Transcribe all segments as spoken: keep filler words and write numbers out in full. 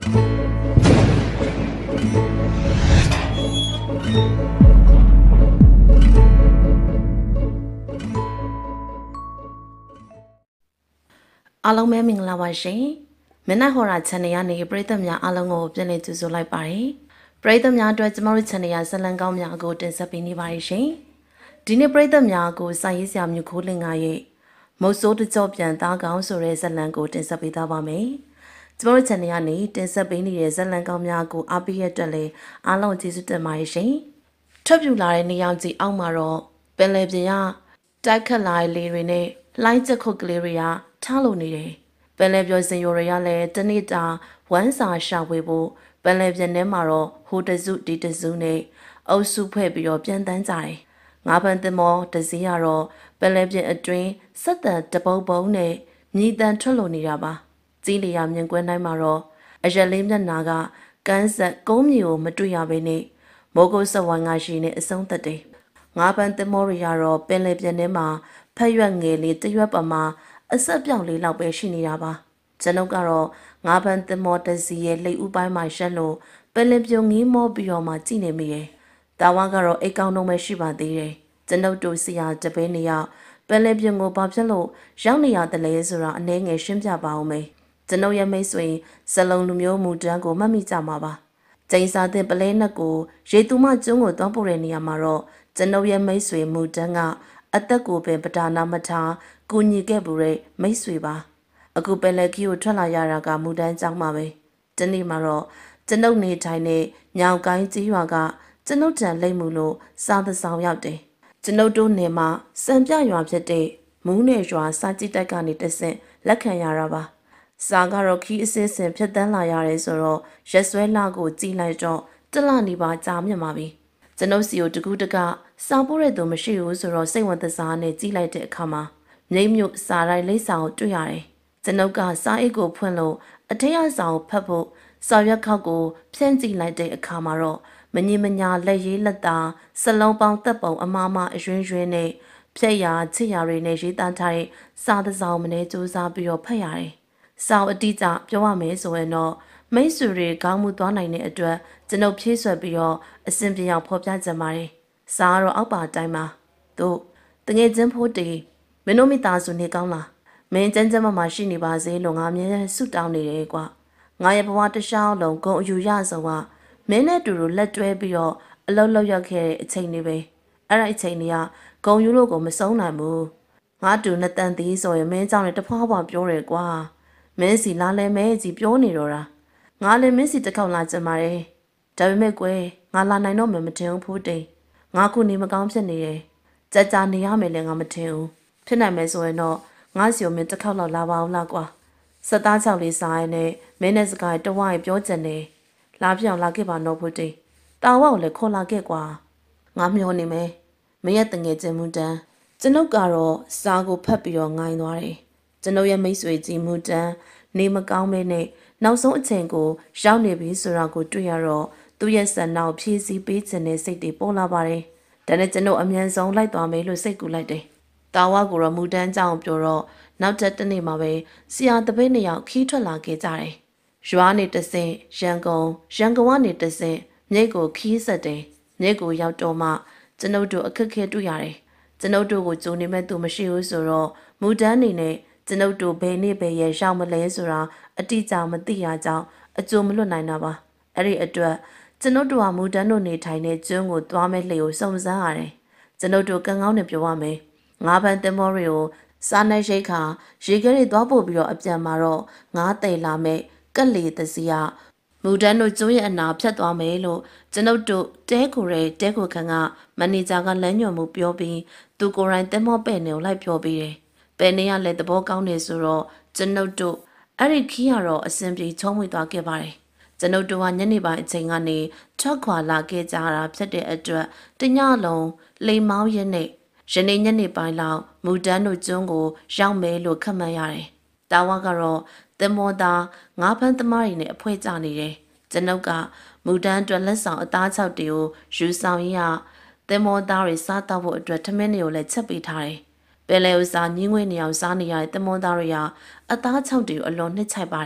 အားလုံးပဲမင်္ဂလာပါရှင်။မနက်ဟော်ရာ channel ကနေပရိသတ်များအားလုံးကိုပြန်လည်ကြိုဆိုလိုက်ပါတယ်။ပရိသတ်များအတွက်ကျမတို့ channel ရဇလံကောင်းများကိုတင်ဆက်ပေးနေပါတယ်ရှင်။ဒီနေ့ပရိသတ်များကိုစာရေးဆရာမျိုးခိုးလင်ကရဲ့မုတ်ဆိုးတကြော့ပြန်သားကောင်းဆိုတဲ့ဇလံကိုတင်ဆက်ပေးသားပါမယ်။ကျမတို့ channel ကနေတင်ဆက်ပေးနေတဲ့ဇလံကောင်းများကိုအားပေးရတဲ့လည်းအားလုံးကျေးဇူးတင်ပါတယ်ရှင်။ထွက်ပြူလာတဲ့နေရာကြီးအောက်မှာတော့ပင်လယ်ပြင်ကတိုက်ခတ်လာတဲ့လေတွေနဲ့လှိုင်းချက်ခုတ်ကလေးတွေကထားလို့နေတယ်။ပင်လယ်ပြောစင်ရိုတွေကလည်းတနေ့တာဝမ်းစာရှာဝေဖို့ပင်လယ်ပြင်ထဲမှာတော့ဟိုတစုဒီတစုနဲ့အုပ်စုဖွဲ့ပြီးတော့ပြန်တန်းကြတယ်။ငါးပန်းသင်္ဘောတစီးကတော့ပင်လယ်ပြင်အတွင်းဆက်တန်တပုတ်ပုံးနဲ့မြည်တမ်းထွက်လို့နေတာပါ။ကြီးလျာမြင်ကွင်းတိုင်းမှာတော့အရက်လေးမျက်နာကကန်းဆက်ကုန်းမြေကိုမတွေ့ရဘဲနဲ့မိုးကုတ်စဝိုင်းကရှိနေအဆုံးသက်တယ်။ငါးပန်းသင်္ဘောတွေကတော့ပင်လယ်ပြင်ထဲမှာဖက်ရွက်ငယ်လေးတရွက်ပမာအဆက်ပြောင်လေးလောက်ပဲရှိနေတာပါကျွန်ုပ်ကတော့ငါးပန်းသင်္ဘောတစီရဲ့လိတ်ဥပိုင်းမှာရှက်လို့ပင်လယ်ပြုံငီးမောပြီးတော့မှကြည့်နေမိတယ်တာဝါကတော့အိတ်ကောင်းတော့မှရှိပါသေးတယ်ကျွန်ုပ်တို့ဆရာတပင်းနေရောက်ပင်လယ်ပြုံကိုဘာဖြစ်လို့ရောက်နေရတယ်လဲဆိုတာအနည်းငယ်ရှင်းပြပါဦးမယ်ကျွန်ုပ်ရဲ့မိတ်ဆွေဇလုံးလူမျိုးမူတန်းကိုမှတ်မိကြမှာပါကျင်းစားတဲ့ပလဲနှက်ကိုရေတူမကျွန်းကိုတွန်းပို့တဲ့နေရာမှာတော့ကျွန်ုပ်ရဲ့မိတ်ဆွေမူတန်းကအသက်ကိုပင်ပဒါနာမထားကိုညီခဲ့ဘူးတဲ့မိတ်ဆွေပါအခုပယ်လက်ကြီးကိုထွက်လာရတာကမူတန်းကြောင်းမှာပဲဒီနေ့မှာတော့ကျွန်ုပ်နေထိုင်တဲ့ညောင်ကိုင်းကြီးရွာကကျွန်ုပ်တန်လိမ့်မှုလို့စားသဆောင်ရောက်တယ်ကျွန်ုပ်တို့နေမှာစံပြရွာဖြစ်တဲ့မူးနယ်ရွာစာကြည့်တိုက်ကနေတဆင့်လက်ခံရတာပါစာကတော့ခီးအစစ်စင်ဖြစ်တန်းလာရတယ်ဆိုတော့ရက်စွဲလာကိုကြည်လိုက်တော့တလနေပါကြာမြင့်ပါပြီကျွန်ုပ်စီကိုတကူးတကစာပို့တဲ့သူမရှိဘူးဆိုတော့စိတ်ဝင်စားနဲ့ကြီးလိုက်တဲ့အခါမှာမြိတ်မြို့စာရိုက်လိပ်စာကိုတွေ့ရတယ်။ကျွန်ုပ်ကစာအိတ်ကိုဖွင့်လို့အထက်အစာကိုဖတ်ဖို့စာရွက်ခောက်ကိုဖြန့်ကြည့်လိုက်တဲ့အခါမှာတော့မငြင်းမညာလက်ရေးလက်သားစလုံးပေါင်းသက်ပုံအမားမအရွှင်းရွှင်းနဲ့ဖြက်ရာချစ်ရာတွေနဲ့ရေးသားထားတဲ့စာသစောင်မနေစူးစားပြီးတော့ဖတ်ရတယ်။စာအတိအကျပြောရမယ်ဆိုရင်တော့မိတ်ဆွေတွေကောင်းမှုသွားနိုင်တဲ့အတွက်ကျွန်ုပ်ဖြည့်ဆွက်ပြီးတော့အစဉ်ပြေအောင်ဖော်ပြကြပါတယ်။စာကတော့အောက်ပါတိုင်းမှာတို့တငယ်ချင်းဖို့တီမင်းတို့မိသားစုနေကောင်းလားမင်းကျန်းကျန်းမမရှိနေပါစေလို့ငါအမြဲဆုတောင်းနေတယ်ကွာငါရဲ့ဘဝတစ်လျှောက်လုံးဂုဏ်အယူရဆုံးကမင်းနဲ့တူတူလက်တွဲပြီးတော့အလုံးလုံးရောက်ခဲ့တဲ့အချိန်တွေပဲအဲ့ဒါအချိန်တွေကဂုံယူလို့ကိုမဆုံးနိုင်ဘူးငါတူနှစ်တန်သေးဆိုရင်မင်းကြောင့်လည်းတဖွာဖွာပြောတယ်ကွာမင်းစီလာလဲမဲကြီးပြောနေတော့တာငါလည်းမင်းစီတစ်ခေါက်လာကြမှာတယ်ဒါပေမဲ့ကွယ်ငါလာနိုင်တော့မှမထင်ဘူးဖိုးတိန်ငါခုနေမကောင်းဖြစ်နေတယ်ကြကြနေရမယ်လည်းငါမထင်ဘူးဖြစ်နိုင်မယ်ဆိုရင်တော့ငါစီကိုမင်းတစ်ခေါက်လောက်လာပါအောင်လားကွာစသားချောက်လေးစားရနဲ့မင်းနဲ့စကားတဝိုင်းပြောကြတယ်လာပြအောင်လာခဲ့ပါတော့ဖိုးတိန်တာဝါကိုလည်းခေါ်လာခဲ့ကွာငါမျောနေမယ်မင်းရဲ့တငယ်ချင်းမူတန်းကျွန်ုပ်ကတော့စာကိုဖတ်ပြီးတော့ငိုင်းသွားတယ်ကျွန်ုပ်ရဲ့မိတ်ဆွေကြီးမူတန်းနေမကောင်းမဲနဲ့နောက်ဆုံးအချိန်ကိုရောက်နေပြီဆိုတာကိုတွေ့ရတော့သူ့ရဲ့ဆန္ဒကိုဖြည့်ဆည်းပေးခြင်းနဲ့စိတ်တွေပေါ်လာပါတယ်ဒါနဲ့ကျွန်တော်အမြန်ဆုံးလိုက်သွားမယ်လို့စိတ်ကူလိုက်တယ်တာဝါကိုတော့မူတန်းကြောင်ပြောတော့နောက်တစ်တနေ့မှာပဲဆရာတပည့်နှစ်ယောက်ခီးထွက်လာခဲ့ကြတယ်ရွာနေတဆင့်ရန်ကုန်ရန်ကုန်ကနေတဆင့်မြိတ်ကိုခီးဆက်တယ်မြိတ်ကိုရောက်တော့မှကျွန်ုပ်တို့အခက်ခဲတွေ့ရတယ်ကျွန်ုပ်တို့ကိုကြိုနေမဲ့သူမရှိဘူးဆိုတော့မူတန်းနေနဲ့ကျွန်ုပ်တို့ဘယ်နေ့ပဲရဲရောက်မလဲဆိုတာအတိအကျမသိရကြောင်းအကျိုးမလွတ်နိုင်တာပါအဲ့ဒီအတွက်ကျွန်ုပ်တို့ကမူတန်းတို့နေထိုင်တဲ့ကျွန်းကိုသွားမဲ့လှေကိုစုံစမ်းရတယ်ကျွန်ုပ်တို့ကံကောင်းနဲ့ပြောရမယ်ငါးပန်းတင်မောတွေကိုစားနေရိတ်ခါရေခဲတွေသွားပို့ပြီးတော့အပြန်မှာတော့ငါးသိလာမဲ့ကက်လီသစီကမူတန်းတို့ကျွန်းရဲ့အနာဖြတ်သွားမယ်လို့ကျွန်ုပ်တို့တဲကိုရဲတဲကိုခန့်ကမန်နေဂျာကလမ်းညွှန်မှုပြောပြီးသူကိုယ်တိုင်တင်မောပဲ့နေကိုလိုက်ပြောပြီးတယ်။ပဲနေရလဲသဘောကောင်းနေဆိုတော့ကျွန်ုပ်တို့အဲ့ဒီခီးရတော့အစဉ်ပြေချုံးဝင်သွားခဲ့ပါတယ်။ကျွန်ုပ်တို့ကညနေပိုင်းအချိန်ကနေထွက်ခွာလာခဲ့ကြတာဖြစ်တဲ့အတွက်တညလုံးလိမ်မောင်းရက်နဲ့ယနေ့ညနေပိုင်းလောက်မူတန်းတို့ကျွန်းကိုရောက်မယ်လို့ခန့်မှန်းရတယ်။တာဝါကတော့သင်္ဘောသားငါးဖန်းသမားတွေနဲ့အဖွဲကြနေတယ်။ကျွန်ုပ်ကမူတန်းအတွက်လက်ဆောင်အသားချောက်တွေကိုယူဆောင်ရသင်္ဘောသားတွေစားတော့ဖို့အတွက်ထမင်းတွေကိုလည်းချက်ပေးထားတယ်။ပယ်လေဥစားညင်းငွေနေအောင်စားနေရတဲ့သင်္ဘောသားတွေကအသားချောက်တွေကိုအလွန်နှစ်ချိုက်ပါတယ်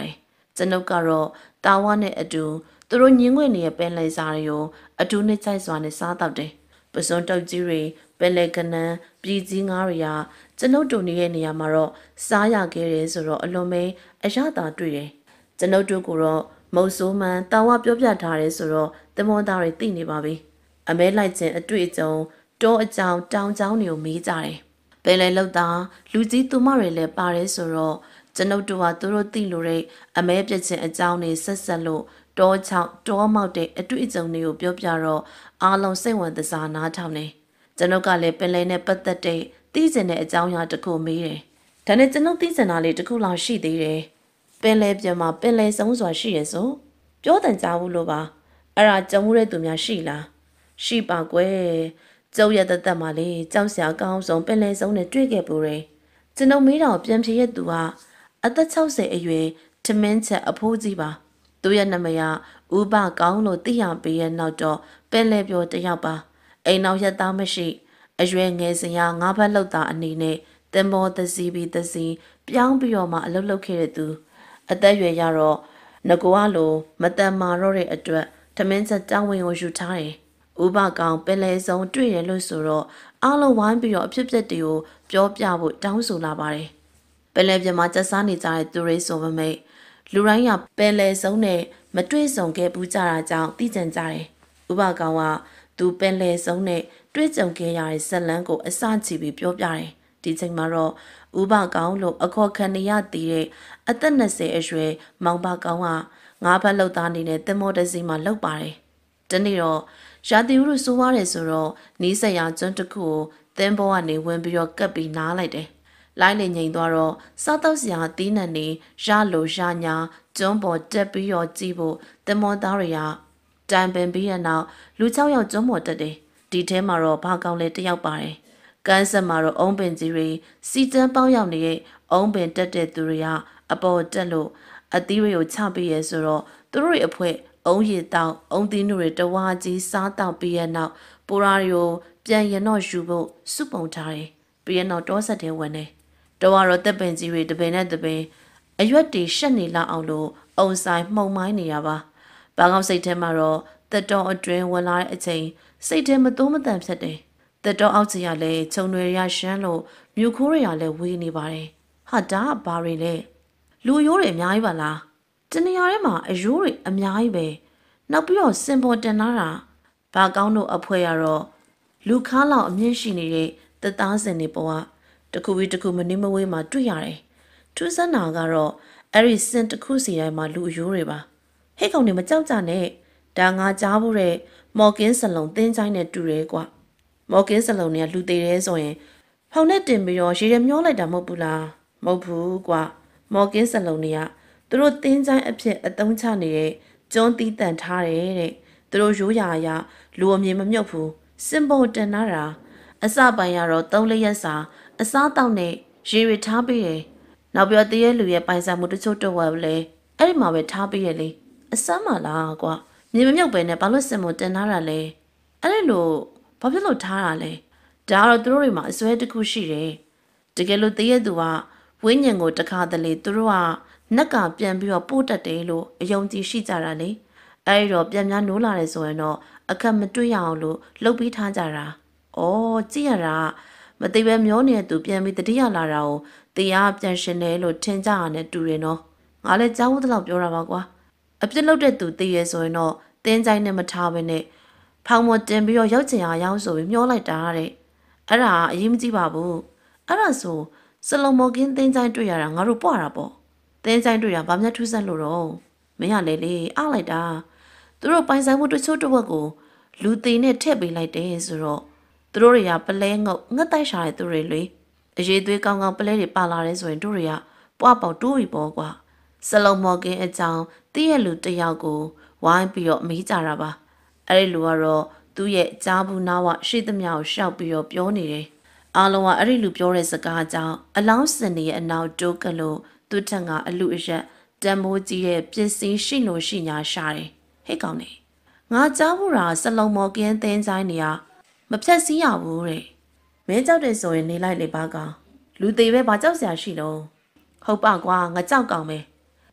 ကျွန်ုပ်ကတော့တာဝါနဲ့အတူသူတို့ညင်းငွေနေရဲ့ပင်လယ်စာတွေကိုအတူနဲ့ချိုက်စွာနဲ့စားတော့တယ်ပစွန်တုတ်ကြီးတွေပင်လယ်ကနန်းပြည်ကြီးငါးတွေကကျွန်ုပ်တို့နေတဲ့နေရာမှာတော့စားရခဲ့တယ်ဆိုတော့အလွန်ပဲအရသာတွေ့တယ်ကျွန်ုပ်တို့ကတော့မုတ်ဆိုးမှန်တာဝါပြောပြထားတယ်ဆိုတော့တမွန်သားတွေသိနေပါပြီအမဲလိုက်ခြင်းအတွေ့အကြုံတောအကြောင်းတောင်ကြောင်းတွေကိုမေးကြတယ်ပင်လယ်လောက်သားလူကြီးသူမတွေလည်းပါတယ်ဆိုတော့ကျွန်ုပ်တို့ကသူတို့သိလို့တဲ့အမဲပြစ်ခြင်းအကြောင်းတွေဆက်ဆက်လို့တောချောင်းတောမောက်တဲ့အတွေ့အကြုံတွေကိုပြောပြတော့အားလုံးစိတ်ဝင်စားနားထောင်နေကျွန်ုပ်ကလည်းပင်လယ်နဲ့ပတ်သက်တဲ့သိကျင်တဲ့အကြောင်းအရာတစ်ခုမေးတယ်ဒါနဲ့ကျွန်ုပ်သိကျင်တာလေးတစ်ခုလောက်ရှိသေးတယ်ပင်လယ်ပြင်မှာပင်လယ်ဆုံးစွာရှိရဆိုပြောတန်ကြဘူးလို့ပါအဲ့ဒါကြုံမှုတဲ့သူများရှိလားရှိပါကွယ်ကျုပ်ရတဲ့တက်မှာလေကြောက်စရာကောင်းဆုံးပင်လယ်ဆုံးနဲ့တွေ့ခဲ့ပူတယ်ကျွန်ုပ်မေးတော့ပြန်ဖြေရသူကအသက်၆၀အရွယ်ထမင်းချက်အဖိုးကြီးပါသူရဲ့နာမည်ကဥပကောင်းလို့သိရပေးရဲ့နောက်တော့ပင်လယ်ပြောတယောက်ပါအိမ်နောက်ရက်သားမရှိအရွယ်ငယ်စရာငါးဘက်လောက်တာအနေနဲ့တင်မောသစီပြီးသစီပြောင်းပြီးတော့မှအလုပ်လုပ်ခဲ့တဲ့သူအသက်ရွယ်ရတော့ငကောကလိုမတန်မာတော့တဲ့အတွက်ထမင်းချက်တောင်းဝင်ကိုယူထားတယ်ဥပကောင်ပင်လယ်ဆုံးတွေ့ရလို့ဆိုတော့အားလုံးဝိုင်းပြီးတော့အဖြစ်အပျက်တွေကိုပြောပြဖို့တောင်းဆိုလာပါတယ်ပင်လယ်ပြင်မှာကျဆားနေကြတဲ့သူတွေဆိုပေမဲ့လူတိုင်းကပင်လယ်ဆုံးနဲ့မတွေ့ဆုံခဲ့ဘူးကြတာကြောင့်သိကြကြတယ်ဥပကောင်ကသူပင်လယ်ဆုံးနဲ့တွေ့ကြုံခဲ့ရတဲ့ဇက်လန်းကိုအစချီပြီးပြောပြတယ်ဒီချိန်မှာတော့ဥပကောင်လို့အခေါ်ခံရသေးတဲ့အသက်၂၀အရွယ်မောင်ပါကောင်ကငါးဘက်လောက်သားနေတဲ့တင်မောတစီမှာလောက်ပါတယ်တနေ့တော့ရာသီဥတုဆိုးရတယ်ဆိုတော့နီးစက်ရကျွန်းတစ်ခုကိုသင်းဘောကနေဝင်ပြီးတော့ကပ်ပြီးနားလိုက်တယ်လိုင်းလေငိန်သွားတော့စားတော့စရာအသီးနှံနေရလိုရညာကျွန်းပေါ်တက်ပြီးတော့ကြည့်ဖို့တင်မောသားတွေကတန်ပင်ပြီးရနောက်လူ၆ယောက်ကျွန်းပေါ်တက်တယ်ဒီထဲမှာတော့ဘာကောင်လဲတစ်ယောက်ပါတယ်ကန်းဆက်မှာတော့အုံးပင်ကြီးတွေစီတန်းပေါက်ရောက်နေတဲ့အုံးပင်တက်တဲ့သူတွေကအပေါ်တက်လို့အသီးတွေကိုချပေးရဲဆိုတော့သူတို့ရဲ့အဖွဲအုံးရည်တောက်အုံးသီးတွေတဝါကြီးစားတောက်ပြီးရနောက်ပိုရာတွေကိုပြန်ရတော့ယူဖို့စုပုံထားတယ်ပြီးရနောက်တောဆက်တဲ့ဝင်တယ်တော့ကတော့တက်ပင်ကြီးတွေတပင်နဲ့တပင်အရွက်တွေရှက်နေလောက်အောင်လို့အုံဆိုင်မှုံမိုင်းနေရပါဘာကောင်းစိတ်ထဲမှာတော့တက်တော်အတွင်းဝင်လာတဲ့အချိန်စိတ်ထဲမတိုးမတန်ဖြစ်တယ်တက်တော်အောက်ကြီးကလည်းခြုံတွေရရှမ်းလို့မြူခိုးတွေကလည်းဝေးနေပါတယ်ဟာဒါကဘာတွေလဲလူရိုးတွေအများကြီးပါလားတနေရာထဲမှာအရိုးတွေအများကြီးပဲနောက်ပြီးတော့စင်ပေါ်တင်လာတာဘာကောင်းတို့အဖွဲရတော့လူခါလောက်အမြင့်ရှိနေတဲ့တသားစင်တွေပေါ်ကတခုပြီးတခုမနှင်းမဝေးမှာတွေ့ရတယ်ထူးဆန်းတာကတော့အဲ့ဒီစင်တစ်ခုစီတိုင်းမှာလူအရိုးတွေပါဟဲ့ကောင်တွေမကြောက်ကြနဲ့ဒါငါကြားဖို့တဲ့မော်ကင်းစလုံးတင်းချိုင်းနဲ့တူတယ်ကွာမော်ကင်းစလုံးတွေကလူသေးတယ်ဆိုရင်ဖောင်နဲ့တင်ပြီးတော့ရေရမျောလိုက်တာမဟုတ်ဘူးလားမဟုတ်ဘူးကွာမော်ကင်းစလုံးတွေကသူတို့တင်းချိုင်းအဖြစ်အသုံးချနေတဲ့ကျွန်းတီးတန်ထားတယ်တဲ့သူတို့ရိုးရာအရာလူအမြင်မမြုပ်ဘူးစင်ပေါ်တင်လာတာအစပိုင်းကတော့သုံးလျက်စာအစားတောက်နဲ့ရေရထားပေးတယ်နောက်ပြီးတော့တရေလူရဲ့ပိုင်ဆိုင်မှုတချို့တော့ဝယ်လဲအဲ့ဒီမှာပဲထားပေးရလေအစမ်းမလားကွာမြင်မမြုပ်ပဲနဲ့ဘာလို့စင်ပေါ်တင်ထားတာလဲအဲ့ဒီလိုဘာဖြစ်လို့ထားတာလဲဒါကတော့သူတို့တွေမှာအစွဲတစ်ခုရှိတယ်တကယ်လို့တရေသူကဝိညာဉ်ကိုတခါတလေသူတို့ကနက်ကပြန်ပြီးတော့ပို့တတ်တယ်လို့အယုံကြည်ရှိကြတာလေအဲ့ဒီတော့ပြန်များနိုးလာတယ်ဆိုရင်တော့အခက်မတွေ့ရအောင်လို့လှုပ်ပြီးထားကြတာဩကြည့်ရတာမသိပဲမျောနေတဲ့သူပြန်ပြီးတတိယလာတာကိုတရားပြန်ရှင်တယ်လို့ထင်ကြရတဲ့တူတယ်နော်ငါလည်းကြားဝတ်တော့ပြောတာပါကွာအပြစ်လုပ်တဲ့သူသိရဲဆိုရင်တော့တင်းကြိုင်းနဲ့မထားဘဲနဲ့ဖောင်မတင်ပြီးတော့ရောက်ချင်အောင်ရောက်ဆိုပြီးမျောလိုက်တာတဲ့အဲ့ဒါအရေးမကြီးပါဘူးအဲ့ဒါဆိုစလုံးမော်ကင်းတင်းကြိုင်းတွေ့ရတာငါတို့ပွားတာပေါ့တင်းကြိုင်းတွေ့ရဘာမှထူးဆန်းလို့တော့မင်းရလေလေအားလိုက်တာသူတို့ပိုင်ဆိုင်မှုတချို့တစ်ဝက်ကိုလူသေးနဲ့ထည့်ပေးလိုက်တယ်ဆိုတော့သူတို့တွေကပလဲငုတ်ငှက်တိုက်ရှာတဲ့သူတွေလေအရေးသွေးကောင်းကောင်းပလဲတွေပါလာတယ်ဆိုရင်တို့တွေကပွားပေါက်တိုးပြီပေါ့ကွာစလုံးမော်ကင်းအကြောင်းတည့်ရလူတယောက်ကိုဝိုင်းပြီးတော့မေးကြတာပါအဲ့ဒီလူကတော့သူ့ရဲ့ကြားဘူးနားဝရှိသမျှကိုရှောက်ပြီးတော့ပြောနေတယ်အားလုံးကအဲ့ဒီလူပြောတဲ့စကားကြောင့်အလောင်းစင်ရဲ့အနောက်တိုးကလို့သူ့ထက်ကအလူအရက်တံမိုးကြီးရဲ့ပစ္စည်းရှိလို့ရှိညာရှာတယ်ဟဲ့ကောင်နေငါကြားဘူးတာစလုံးမော်ကင်းသင်းဆိုင်နေရမဖြတ်စည်းရဘူးတဲ့မင်းကြောက်တယ်ဆိုရင်နေလိုက်လေပါကောင်လူသေးပဲဘာကြောက်စရာရှိလို့ဟုတ်ပါကွာငါကြောက်ကောင်ပဲ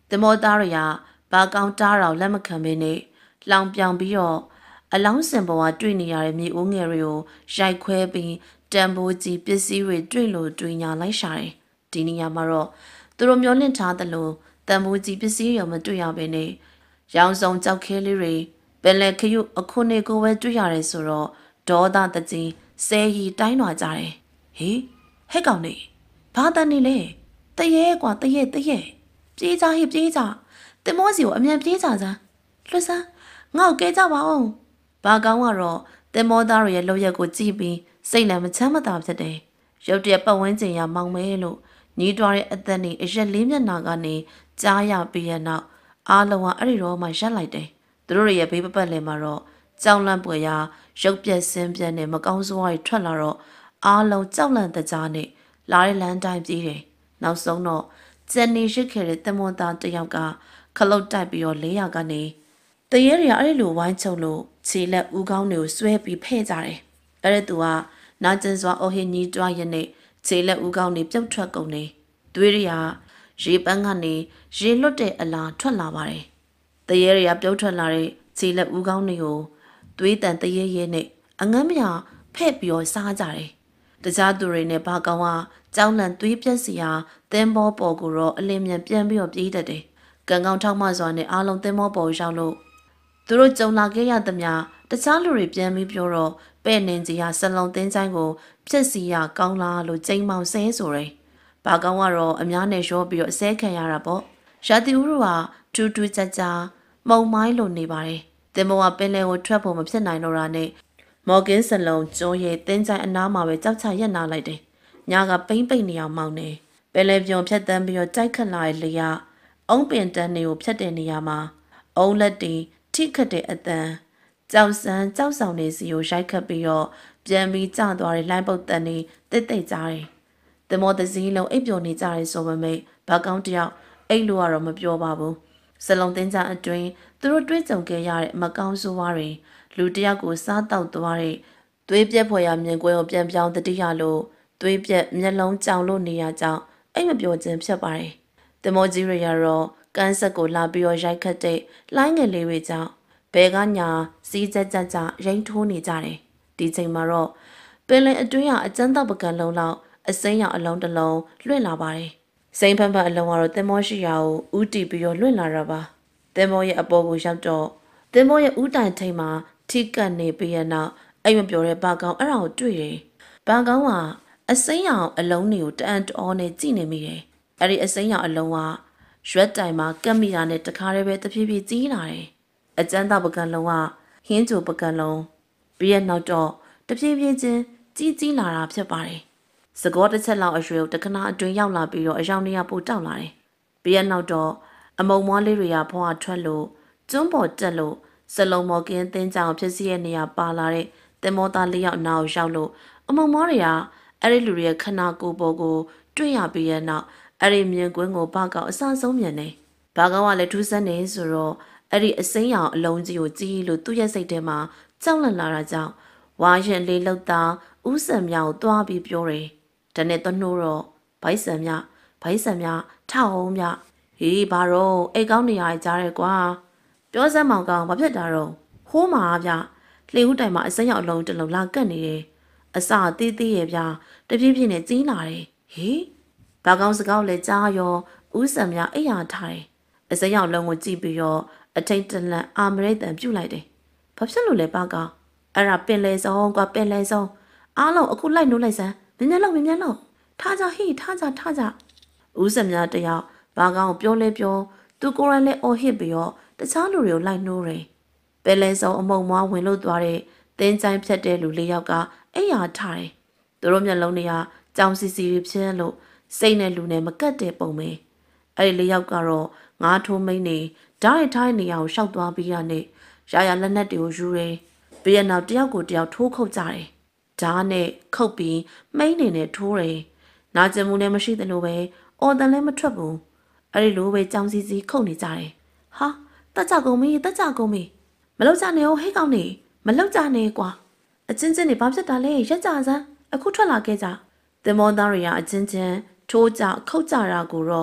The more daria, background dara, lemacamine, long bio, a long symbol are doing ya me ungerio, shy quabi, damboji, busy with drilo doing ya like shy, dinia maro, the Romulan tadalo, damboji busy or maduya bene, young zone zao kelly, belle kayu a cone go where duyare soro, do that the tea, say he dino azare. He, hegoni, padanile, the ye, what the ye, the ye. ပြေးကြဟိပြေးကြတင်မောစီကိုအမြန်ပြေးကြစမ်းလွတ်စမ်းငါ့ကိုကဲကြပါဦးဘာကောင်းကတော့တင်မောသားရဲ့လောက်ရက်ကိုကြည့်ပြီးစိတ်လည်းမချမ်းမသာဖြစ်တယ်ရုတ်တရက်ပတ်ဝန်းကျင်ရမောင်မဲလို့ညီးတွားတဲ့အသက်နဲ့အရက်လေးမျက်နှာကနေကြားရပြီးရနောက်အားလုံးကအဲ့ဒီတော့မှရက်လိုက်တယ်သူတို့ရဲ့ဘေးပပတ်လည်းမှာတော့ကြောင်လန့်ပွေရာရုပ်ပြက်ဆင်းပြက်နဲ့မကောင်းဆိုးဝါးတွေထွက်လာတော့အားလုံးကြောက်လန့်တကြားနဲ့လာတဲ့လမ်းတိုင်းပြေးတယ်နောက်ဆုံးတော့ကျန်နေရှိခဲ့တဲ့တမွန်သားတယောက်ကခလုတ်တိုက်ပြီးတော့လေးရာကနေတရေရအဲ့လိုဝိုင်းချုံလို့ခြေလက်ဦးခေါင်းတွေကိုဆွဲပြီးဖဲ့ကြတယ်အဲ့ဒါသူကနာကျင်စွာအဟိညီးတွားရနဲ့ခြေလက်ဦးခေါင်းတွေပြုတ်ထွက်ကုန်နေသွေးတွေကရေပန်းကနေရေလွတ်တဲ့အလားထွက်လာပါတယ်တရေရပြုတ်ထွက်လာတဲ့ခြေလက်ဦးခေါင်းတွေကိုသွေးတန်တရေရဲနဲ့အငမ်းမရဖဲ့ပြီးတော့စားကြတယ်တခြားသူတွေနဲ့ဘာကောင်ကကြောင်းလန့်သွေးပြက်စီရာသင်းဘောပေါ်ကိုတော့အလင်းမြန်ပြန်ပြီးတော့ပြေးတတ်တယ်။ကံကောင်းထောက်မှစွာနဲ့အားလုံးသင်းဘောပေါ်ရောက်လို့သူတို့ကြုံလာခဲ့ရသမျှတခြားလူတွေပြန်ပြီးပြောတော့ပဲ့နင်ကြီးဟာစလုံးသင်းချိုင်းကိုပြက်စီရကောင်းလားလို့ကျိန်းမောင်ဆဲဆိုတယ်။ဘာကောင်ကတော့အများနဲ့ရောပြီးတော့အစဲခံရတာပေါ့။ရာတီဦးတို့ကထူးထူးကြကြမှုံမိုင်းလိုနေပါတယ်။သင်းဘောကပင်လယ်ကိုထွက်ဖို့မဖြစ်နိုင်တော့တာနဲ့မော်ဂင်စလုံးကျိုးရဲ့သင်းချိုင်းအနားမှာပဲကြောက်ချရက်နာလိုက်တယ်။ညာကပိမ့်ပိမ့်နေအောင်မောင်းနေပယ်လေပြုံဖြတ်တန်းပြီးတော့တိုက်ခတ်လာတဲ့လေယာအုံးပင်တန်းတွေကိုဖြတ်တဲ့နေရာမှာအုံးလက်တီထိခတ်တဲ့အတန်ကြောက်စမ်းကြောက်ဆောင်နေစီကိုရိုက်ခတ်ပြီးတော့ပြန်ပြီးကျသွားတဲ့လိုင်းပုတ်တန်တွေတိတ်တိတ်ကြတယ်။တမောတစည်းလုံးအိပ်ပျော်နေကြတယ်ဆိုပေမဲ့ဘာကောင်းတယောက်အိတ်လို့ကတော့မပြောပါဘူး။စလုံးတင်းကြအတွင်းသူတို့တွေးကြုံခဲ့ရတဲ့မကောင်းဆိုးဝါးတွေလူတယောက်ကိုစားတောက်သွားတဲ့သွေးပြက်ဖွယ်ရမြင်ကွင်းကိုပြန်ပြောင်းတတိယလို့သွေးပြက်မျက်လုံးကြောင်လို့နေရကြောင်းအိမ်မပြောခြင်းဖြစ်ပါတယ်။တမောကြီးရရတော့ကန်းဆက်ကိုလာပြီးတော့ရိုက်ခတ်တဲ့လိုင်းငယ်လေးတွေကြောင့်ဘဲကညာစီးကြကြကြရိမ့်ထိုးနေကြတယ်။ဒီချိန်မှာတော့ပင်လယ်အတွင်းကအကျန်းတော့ပကံလုံးလောက်အစိမ်းရောင်အလုံးတစ်လုံးလွင့်လာပါတယ်။စိမ်းဖန်ဖန်အလုံးကတော့တမောရှိရာကိုဥတီပြီးတော့လွင့်လာတာပါ။တမောရဲ့အပေါ်ကိုရောက်တော့တမောရဲ့ဥတိုင်ထိန်မှာထိကပ်နေပြီးရနောက်အိမ်မပြောတဲ့ဘာကောင်အဲ့ဒါကိုတွေ့တယ်။ဘာကောင်ကအစိမ်းရောင်အလုံးတွေကိုတအန်တောနဲ့ကြည့်နေမိတယ်။အဲ့ဒီအစိမ်းရောင်အလုံးကရွက်တိုင်မှာကပ်မိတာနဲ့တခါတည်းပဲတဖြည်းဖြည်းကြီးလာတယ်။အကျန်းသားပကံလုံးကဟင်းချိုပကံလုံးပြီးရနောက်တော့တဖြည်းဖြည်းချင်းကြီးကြီးလာတာဖြစ်ပါတယ်။စကောတစ်ချက်လောက်အရွယ်တခဏအတွင်းရောက်လာပြီးတော့အယောင်တွေကပိုတောက်လာတယ်။ပြီးရနောက်တော့အမုံမွားလေးတွေကဘွားထွက်လို့ကျွန်းပေါ်တက်လို့စလုံးမော်ကင်းတင်းကြောင်ဖြစ်စီရဲ့နေရာပါလာတဲ့တင်မောသားလေးယောက်နာကိုရောက်လို့အမုံမွားတွေကအဲ့ဒီလူတွေရဲ့ခနာကိုယ်ပေါ်ကိုတွေ့ရပြီးရနောက်အဲ့ဒီမြင်ကွင်းကိုဘာကောင်အဆဆုံးမြင်နေဘာကောင်ကလည်းထူးဆန်းနေဆိုတော့အဲ့ဒီအစိမ်းရောင်အလုံးကြီးကိုကြည့်လို့သူ့ရဲ့စိတ်ထဲမှာကြောက်လန့်လာတာကြောင့်ဝါရင်လေးလှုပ်သားဥဆံမြောက်ကိုတွားပြီးပြောတယ်ဒါနဲ့တော့နှိုးတော့ဗိုက်ဆံမြဗိုက်ဆံမြထအောင်မြဟေးဘာတော့အိတ်ကောင်းနေရကြရဲကွာပြောစမ်းမောင်ကောင်ဘာဖြစ်တာတော့ဟိုးမှာဗျလှေဦးတိုင်မှာအစိမ်းရောင်အလုံးတစ်လုံးလာကတ်နေတယ်အစာသေးသေးရဲ့ဗျတပြည့်ပြည့်နဲ့ကြီးလာတယ်ဟေးဘာကောင်စကောက်လဲကြားရောဥဆံမြအိယာထားတယ်အစိမ်းရောင်လုံးကိုကြည့်ပြီးတော့အထိတ်တလန့်အာမရိတ်တန်ပြုတ်လိုက်တယ်ဘာဖြစ်လို့လဲဘာကောင်အဲ့ဒါပင်လေဆုံးကွာပင်လေဆုံးအားလုံးအခုလိုက်နိုးလိုက်စမ်းမြင်မြင်လောက်မြင်မြင်လောက်ထားကြဟေးထားကြထားကြဥဆံမြတယောက်ဘာကောင်ပြောလဲပြောသူကိုယ်တိုင်လည်းအော်ဟစ်ပြီးတော့တခြားလူတွေကိုလိုက်နိုးတယ်ပင်လေဆုံးအမုံမွားဝင်လို့သွားတဲ့တင်းချိုင်းဖြတ်တဲ့လူလေးယောက်ကအိယာထားတယ်သူတို့မျက်လုံးတွေကကြောင်စီစီဖြစ်လို့စိတ်နဲ့လူနဲ့မကတ်တဲ့ပုံပဲအဲ့ဒီလေးယောက်ကတော့ငါးထိုးမိန်နေဓာတ်ရိုက်ထားတဲ့နေရာကိုရှောက်သွားပြီးရနဲ့ရာရာလက်နက်တွေကိုယူတယ်ပြီးရနောက်တယောက်ကိုတယောက်ထိုးခုတ်ကြတယ်ဓာတ်နဲ့ခုတ်ပြီးမိန်နေနဲ့ထိုးတယ်နာကျင်မှုလည်းမရှိသလိုပဲအော်တန်လည်းမထွက်ဘူးအဲ့ဒီလိုပဲကြောင်စီစီခုတ်နေကြတယ်ဟာတက်ကြကုန်ပြီတက်ကြကုန်ပြီမလောက်ကြနဲ့ဟိတ်ကောင်းနေမလောက်ကြနဲ့ကွာအချင်းချင်းနေဘာဖြစ်တာလဲရက်ကြစမ်းအခုထွက်လာခဲ့ကြတင်မောသားတွေကအချင်းချင်းထိုးကြခုတ်ကြတာကိုတော့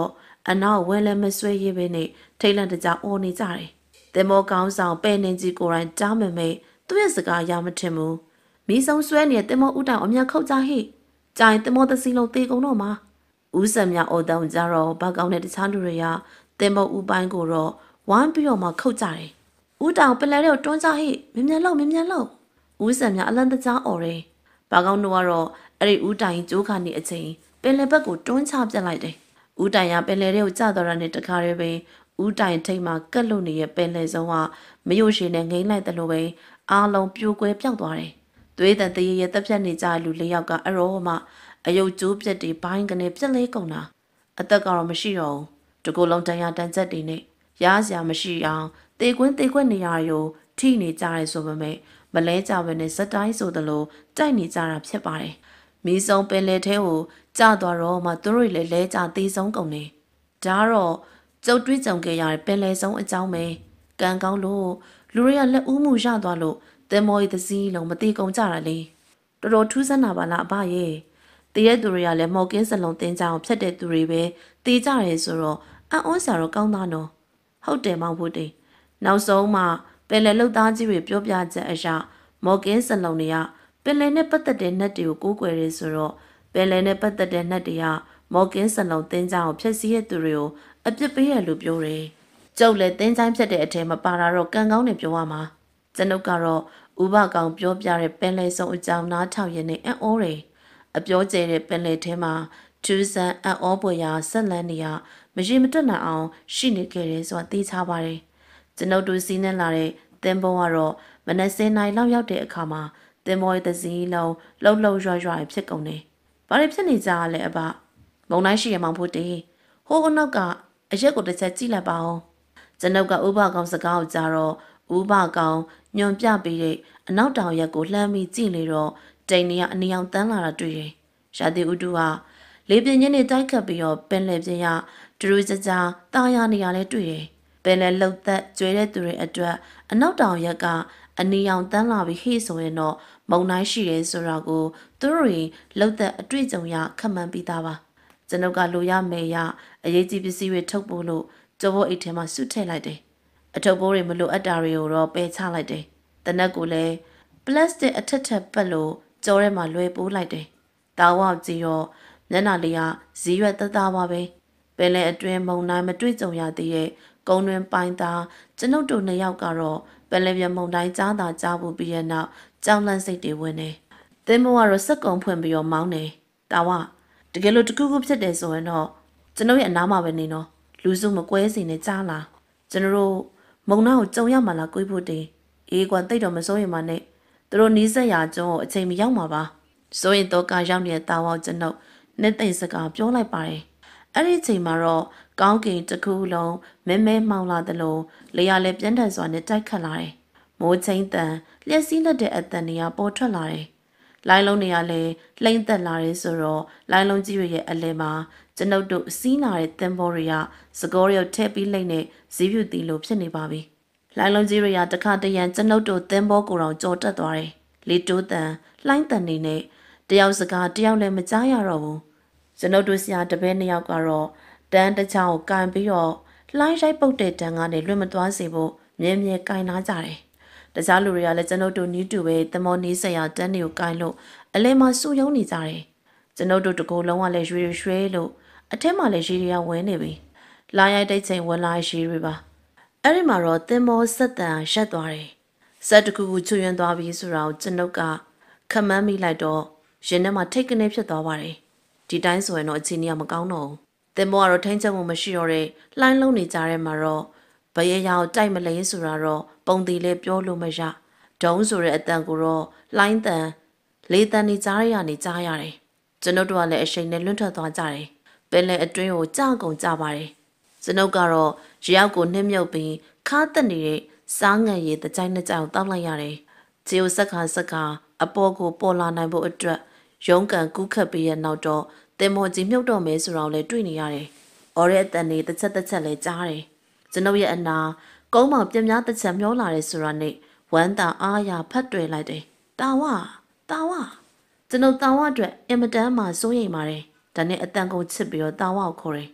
အနောက်ဝဲလဲမဆွဲရေးပဲနဲ့ထိတ်လန့်တကြားအော်နေကြတယ်။တင်မောကောင်းဆောင်ပဲ့နေကြီးကိုယ်တိုင်ကြားမမဲသူ့ရဲ့စကားရမထင်ဘူး။မီးဆုံးဆွဲနေတဲ့တင်မောဦးတောင်အမြတ်ခုတ်ကြဟိ။ကြိုင်တင်မောသစီလုံးတေကုန်တော့မှာ။ဦးစံမြအော်တောင်ကြတော့ဘာကောင်းတဲ့တခြားလူတွေကတင်မောဦးပိုင်းကိုတော့ဝမ်းပြီးတော့မှခုတ်ကြတယ်။ဦးတောင်ပလဲတဲ့တွန်းကြဟိမြင်မြန်လောက်မြင်မြန်လောက်ဦးစံမြအလန့်တကြားအော်တယ်။ဘာကောင်းတို့ကတော့အဲ့ဒီဦးတိုင်ကျိုးခါနေအချိန်ပင်လယ်ဘက်ကိုတွန်းချပြလိုက်တယ်။ဦးတိုင်ကပင်လယ်တွေကိုကျသွားတာနဲ့တခါတည်းပဲဦးတိုင်ထိတ်မှကက်လို့နေတဲ့ပင်လယ်ဆုံးကမယိုရှိနဲ့ငိမ့်လိုက်တယ်လို့ပဲအားလုံးပြိုကွဲပြောက်သွားတယ်။သွေးတန်တရေရဲ့တက်ဖြတ်နေကြလူလေးယောက်ကအရောမှအယုတ်ကျိုးပြက်တွေဘိုင်းကနေပြက်လဲကုန်တာအသက်ကတော့မရှိတော့ဘူး။တကူလုံးတန်ရတန်ချက်တွေနဲ့ရားစရာမရှိအောင်တေကွင်းတေကွက်နေရရောထိနေကြရဲဆိုပေမဲ့မလဲကြဘဲနဲ့စက်တိုင်းဆိုသလိုတိုက်နေကြတာဖြစ်ပါတယ်။မီးစုံပင်လေထဲကိုကျသွားတော့မှသူတို့လည်းလဲကြသေးဆုံးကုန်နေ။ဒါတော့ကျုပ်တွေးကြုံခဲ့ရတဲ့ပင်လေဆုံးအကြောင်းပဲ။ကံကောင်းလို့လူတွေကလက်ဦးမှုရသွားလို့တင်မော်ရီသစည်းလုံးမတိကုန်ကြတာလေ။တော်တော်ထူးဆန်းတာပါလားအဘရဲ့။တရက်သူတွေကလည်းမော်ကင်းစလုံးတင်းကြအောင်ဖြတ်တဲ့သူတွေပဲတေးကြရဲဆိုတော့အံ့ဩစရာတော့ကောင်းသားနော်။ဟုတ်တယ်မောင်ဖို့တေး။နောက်ဆုံးမှပင်လေလှုပ်သားကြီးတွေပြောပြချက်အရာမော်ကင်းစလုံးတွေကပင်လယ်နဲ့ပတ်သက်တဲ့နှက်တွေကိုကိုးကွယ်ရဲဆိုတော့ပင်လယ်နဲ့ပတ်သက်တဲ့နှက်တွေကမော်ကင်းစလုံးတင်းကြအောင်ဖျက်ဆီးရသူတွေကိုအပြစ်ပေးရလို့ပြောတယ်။ကျုပ်လည်းတင်းချိုင်းဖြတ်တဲ့အထက်မှာပါတာတော့ကံကောင်းနေပြောရမှာ။ကျွန်ုပ်ကတော့ဥပကောင်ပြောပြတဲ့ပင်လယ်ဆုံးအကြောင်းနားထောင်ရနေအံ့ဩတယ်။အပြောကျဲတဲ့ပင်လယ်ထဲမှာထူးဆန်းအံ့ဩပွေရာဆက်လန်းနေရမရှိမတွက်နိုင်အောင်ရှိနေခဲ့တယ်ဆိုတာသိချပါတယ်။ကျွန်ုပ်တို့စီးနှင်းလာတဲ့သင်္ဘောကတော့မနက်စင်းနိုင်လောက်ရောက်တဲ့အခါမှာသင်္ဘောရဲ့သစည်းလုံးလှုပ်လှုပ်ရွရွဖြစ်ကုန်တယ်။ဘာတွေဖြစ်နေကြလဲအဘ။မုံတိုင်းရှိရမောင်ဖို့တေး။ဟိုးကနောက်ကအရက်ကိုတစ်ချက်ကြည့်လိုက်ပါဦး။ကျွန်ုပ်ကဥပကောင်စကားကိုကြားတော့ဥပကောင်ညွန်ပြပေးတဲ့အနောက်တောင်ရက်ကိုလှမ်းပြီးကြည့်လေတော့တိန်နေကအနီအောင်တန်းလာတာတွေ့တယ်။ရာသီဥတုကလေပြင်းချင်းတွေတိုက်ခတ်ပြီးတော့ပင်လယ်ပြင်ရဒရူးကြကြတာယာနေရလဲတွေ့တယ်။ပင်လယ်လှုပ်သက်ကျွဲတဲ့သူတွေအတွက်အနောက်တောင်ရက်ကအနီအောင်တန်းလာပြီးဟိဆိုရင်တော့မုံတိုင်းရှိရဲဆိုတာကိုသူတို့တွေလှုပ်သက်အတွေ့အကြုံရခမှန်ပြီးသားပါကျွန်ုပ်ကလိုရမယ်ရအရေးကြီးပစ္စည်းတွေထုတ်ဖို့လို့ကျော်ဘောအိတ်ထဲမှာစုထည့်လိုက်တယ်အထုပ်ဘိုးတွေမလိုအပ်တာတွေကိုတော့ပယ်ချလိုက်တယ်တနက်ကိုလည်းပလတ်စတစ်အထက်ထက်ပတ်လို့ကျော်ထဲမှာလွှဲပိုးလိုက်တယ်တာဝေါကြည့်တော့မျက်နှာလေးကဇီးရွက်တသားပါပဲပင်လယ်အတွင်းမုံတိုင်းမတွေ့ကြုံရသေးတဲ့ကုန်းတွင်ပိုင်းသားကျွန်ုပ်တို့နှစ်ယောက်ကတော့ပင်လယ်ပြင်မုံတိုင်းကြားသာကြားဖို့ပြီးတဲ့နောက်ကြောင်လန့်စိတ်တွေဝင်နေသင်္ဘောကတော့စက်ကုံဖွင့်ပြီးတော့မောင်းနေတာဝတကယ်လို့တကူးကူးဖြစ်တယ်ဆိုရင်တော့ကျွန်ုပ်ရဲ့အနားမှာပဲနေတော့လူစုမကွဲစီနဲ့ကြားလာကျွန်တော်တို့မုံနာကိုကြုံရမှာလားကိုဖို့တေးအေးကွာတိတ်တော့မစိုးရင်မနဲ့သူတို့နီးစက်ရာကျွန်းကိုအချိန်မရောက်မှာပါစိုးရင်တော့ကရောက်နေတဲ့တာဝကျွန်ုပ်နဲ့တိတ်စကားပြောလိုက်ပါတယ်အဲ့ဒီအချိန်မှာတော့ကောင်းကင်တစ်ခုလုံးမဲမဲမှောင်လာသလိုလေယာလည်းပြင်းထန်စွာနဲ့တိုက်ခတ်လာတယ်မိုးချင်းတန်လျှက်စီးလက်တဲ့အတန်တွေကပေါ်ထွက်လာတယ်လိုင်းလုံးတွေကလည်းလှိမ့်သက်လာတယ်ဆိုတော့လိုင်းလုံးကြီးရဲ့အလဲမှာကျွန်ုပ်တို့စီးလာတဲ့သင်္ဘောတွေကစကောရုပ်ထည့်ပြီးလိမ့်နဲ့ဇီးပြူတီလိုဖြစ်နေပါပြီလိုင်းလုံးကြီးတွေကတခါတရံကျွန်ုပ်တို့သင်္ဘောကိုယ်တော်ကြော်တက်သွားတယ်လေတိုးတန်လှိုင်းတန်နေနဲ့တယောက်စကားတယောက်လည်းမကြားရတော့ဘူးကျွန်ုပ်တို့ဆရာတပည့်နှစ်ယောက်ကတော့တန်းတချောင်းကိုကန်ပြီးတော့လှိုင်းရိုက်ပုတ်တဲ့တန်းကနေလွတ်မသွားစေဖို့မြဲမြဲကင်လာကြတယ်တခြားလူတွေကလည်းကျွန်ုပ်တို့နီးတူပဲသမောနီးဆရာတန်းတွေကိုကိုင်လို့အလဲမှာစူယုံနေကြတယ်ကျွန်ုပ်တို့တကူလုံးကလည်းရွှေရွှဲလို့အထက်မှာလည်းရေတွေကဝင်းနေပြီလာရိုက်တဲ့ချိန်ဝင်လာရေတွေပါအဲ့ဒီမှာတော့သင်္ဘောဆက်တန်ရက်သွားတယ်ဆက်တကူကူချွေရင်သွားပြီဆိုတာကိုကျွန်ုပ်ကခမန်းမိလိုက်တော့ရင်ထဲမှာထိတ်ကနေဖြစ်သွားပါတယ်ဒီတိုင်းဆိုရင်တော့အခြေအနေကမကောင်းတော့ဘူးသင်္ဘောကတော့ထိန်းချုပ်မှုမရှိတော့တဲ့လှိုင်းလုံးနေကြတဲ့မှာတော့ဘရဲရောက်တိုက်မလဲဆိုတာတော့ပုံတီလေးပြောလို့မရဒုံးဆိုတဲ့အတန်ကိုတော့လှိုင်းတန်လေးတန်နေကြားရနေကြားရတယ်ကျွန်ုပ်တို့ကလည်းအရှိန်နဲ့လွန့်ထွက်သွားကြတယ်ပင်လယ်အတွင်းကိုကြောက်ကုန်ကြပါတယ်ကျွန်ုပ်ကတော့ရောက်ကိုနှိမ့်မြုပ်ပြီးခါတက်နေတဲ့စားငံရည်တကြိုက်နှစ်ကြိုက်တောက်လိုက်ရတယ်ဂျီယိုဆက်ခါဆက်ခါအပေါ်ကိုပေါ်လာနိုင်ဖို့အတွက်ရုံးကန်ကူးခတ်ပြီးရနောက်တော့တင်မော်ကြီးမြုပ်တော့မဲဆိုတော့လည်းတွေ့နေရတယ်။အော်ရဲ့အတန်နေတစ်ချက်တစ်ချက်လည်းကြားတယ်။ကျွန်ုပ်ရဲ့အနာကုန်းမောင်ပြင်းများတစ်ချက်မျောလာတယ်ဆိုတာနဲ့ဝမ်းသာအားရဖတ်တွေ့လိုက်တယ်။တာဝတာဝကျွန်ုပ်တာဝအတွက်အင်မတန်မှစိုးရိမ်ပါတယ်။ဒါနဲ့အတန်ကုန်ချစ်ပြီးတော့တာဝကိုခေါ်တယ်။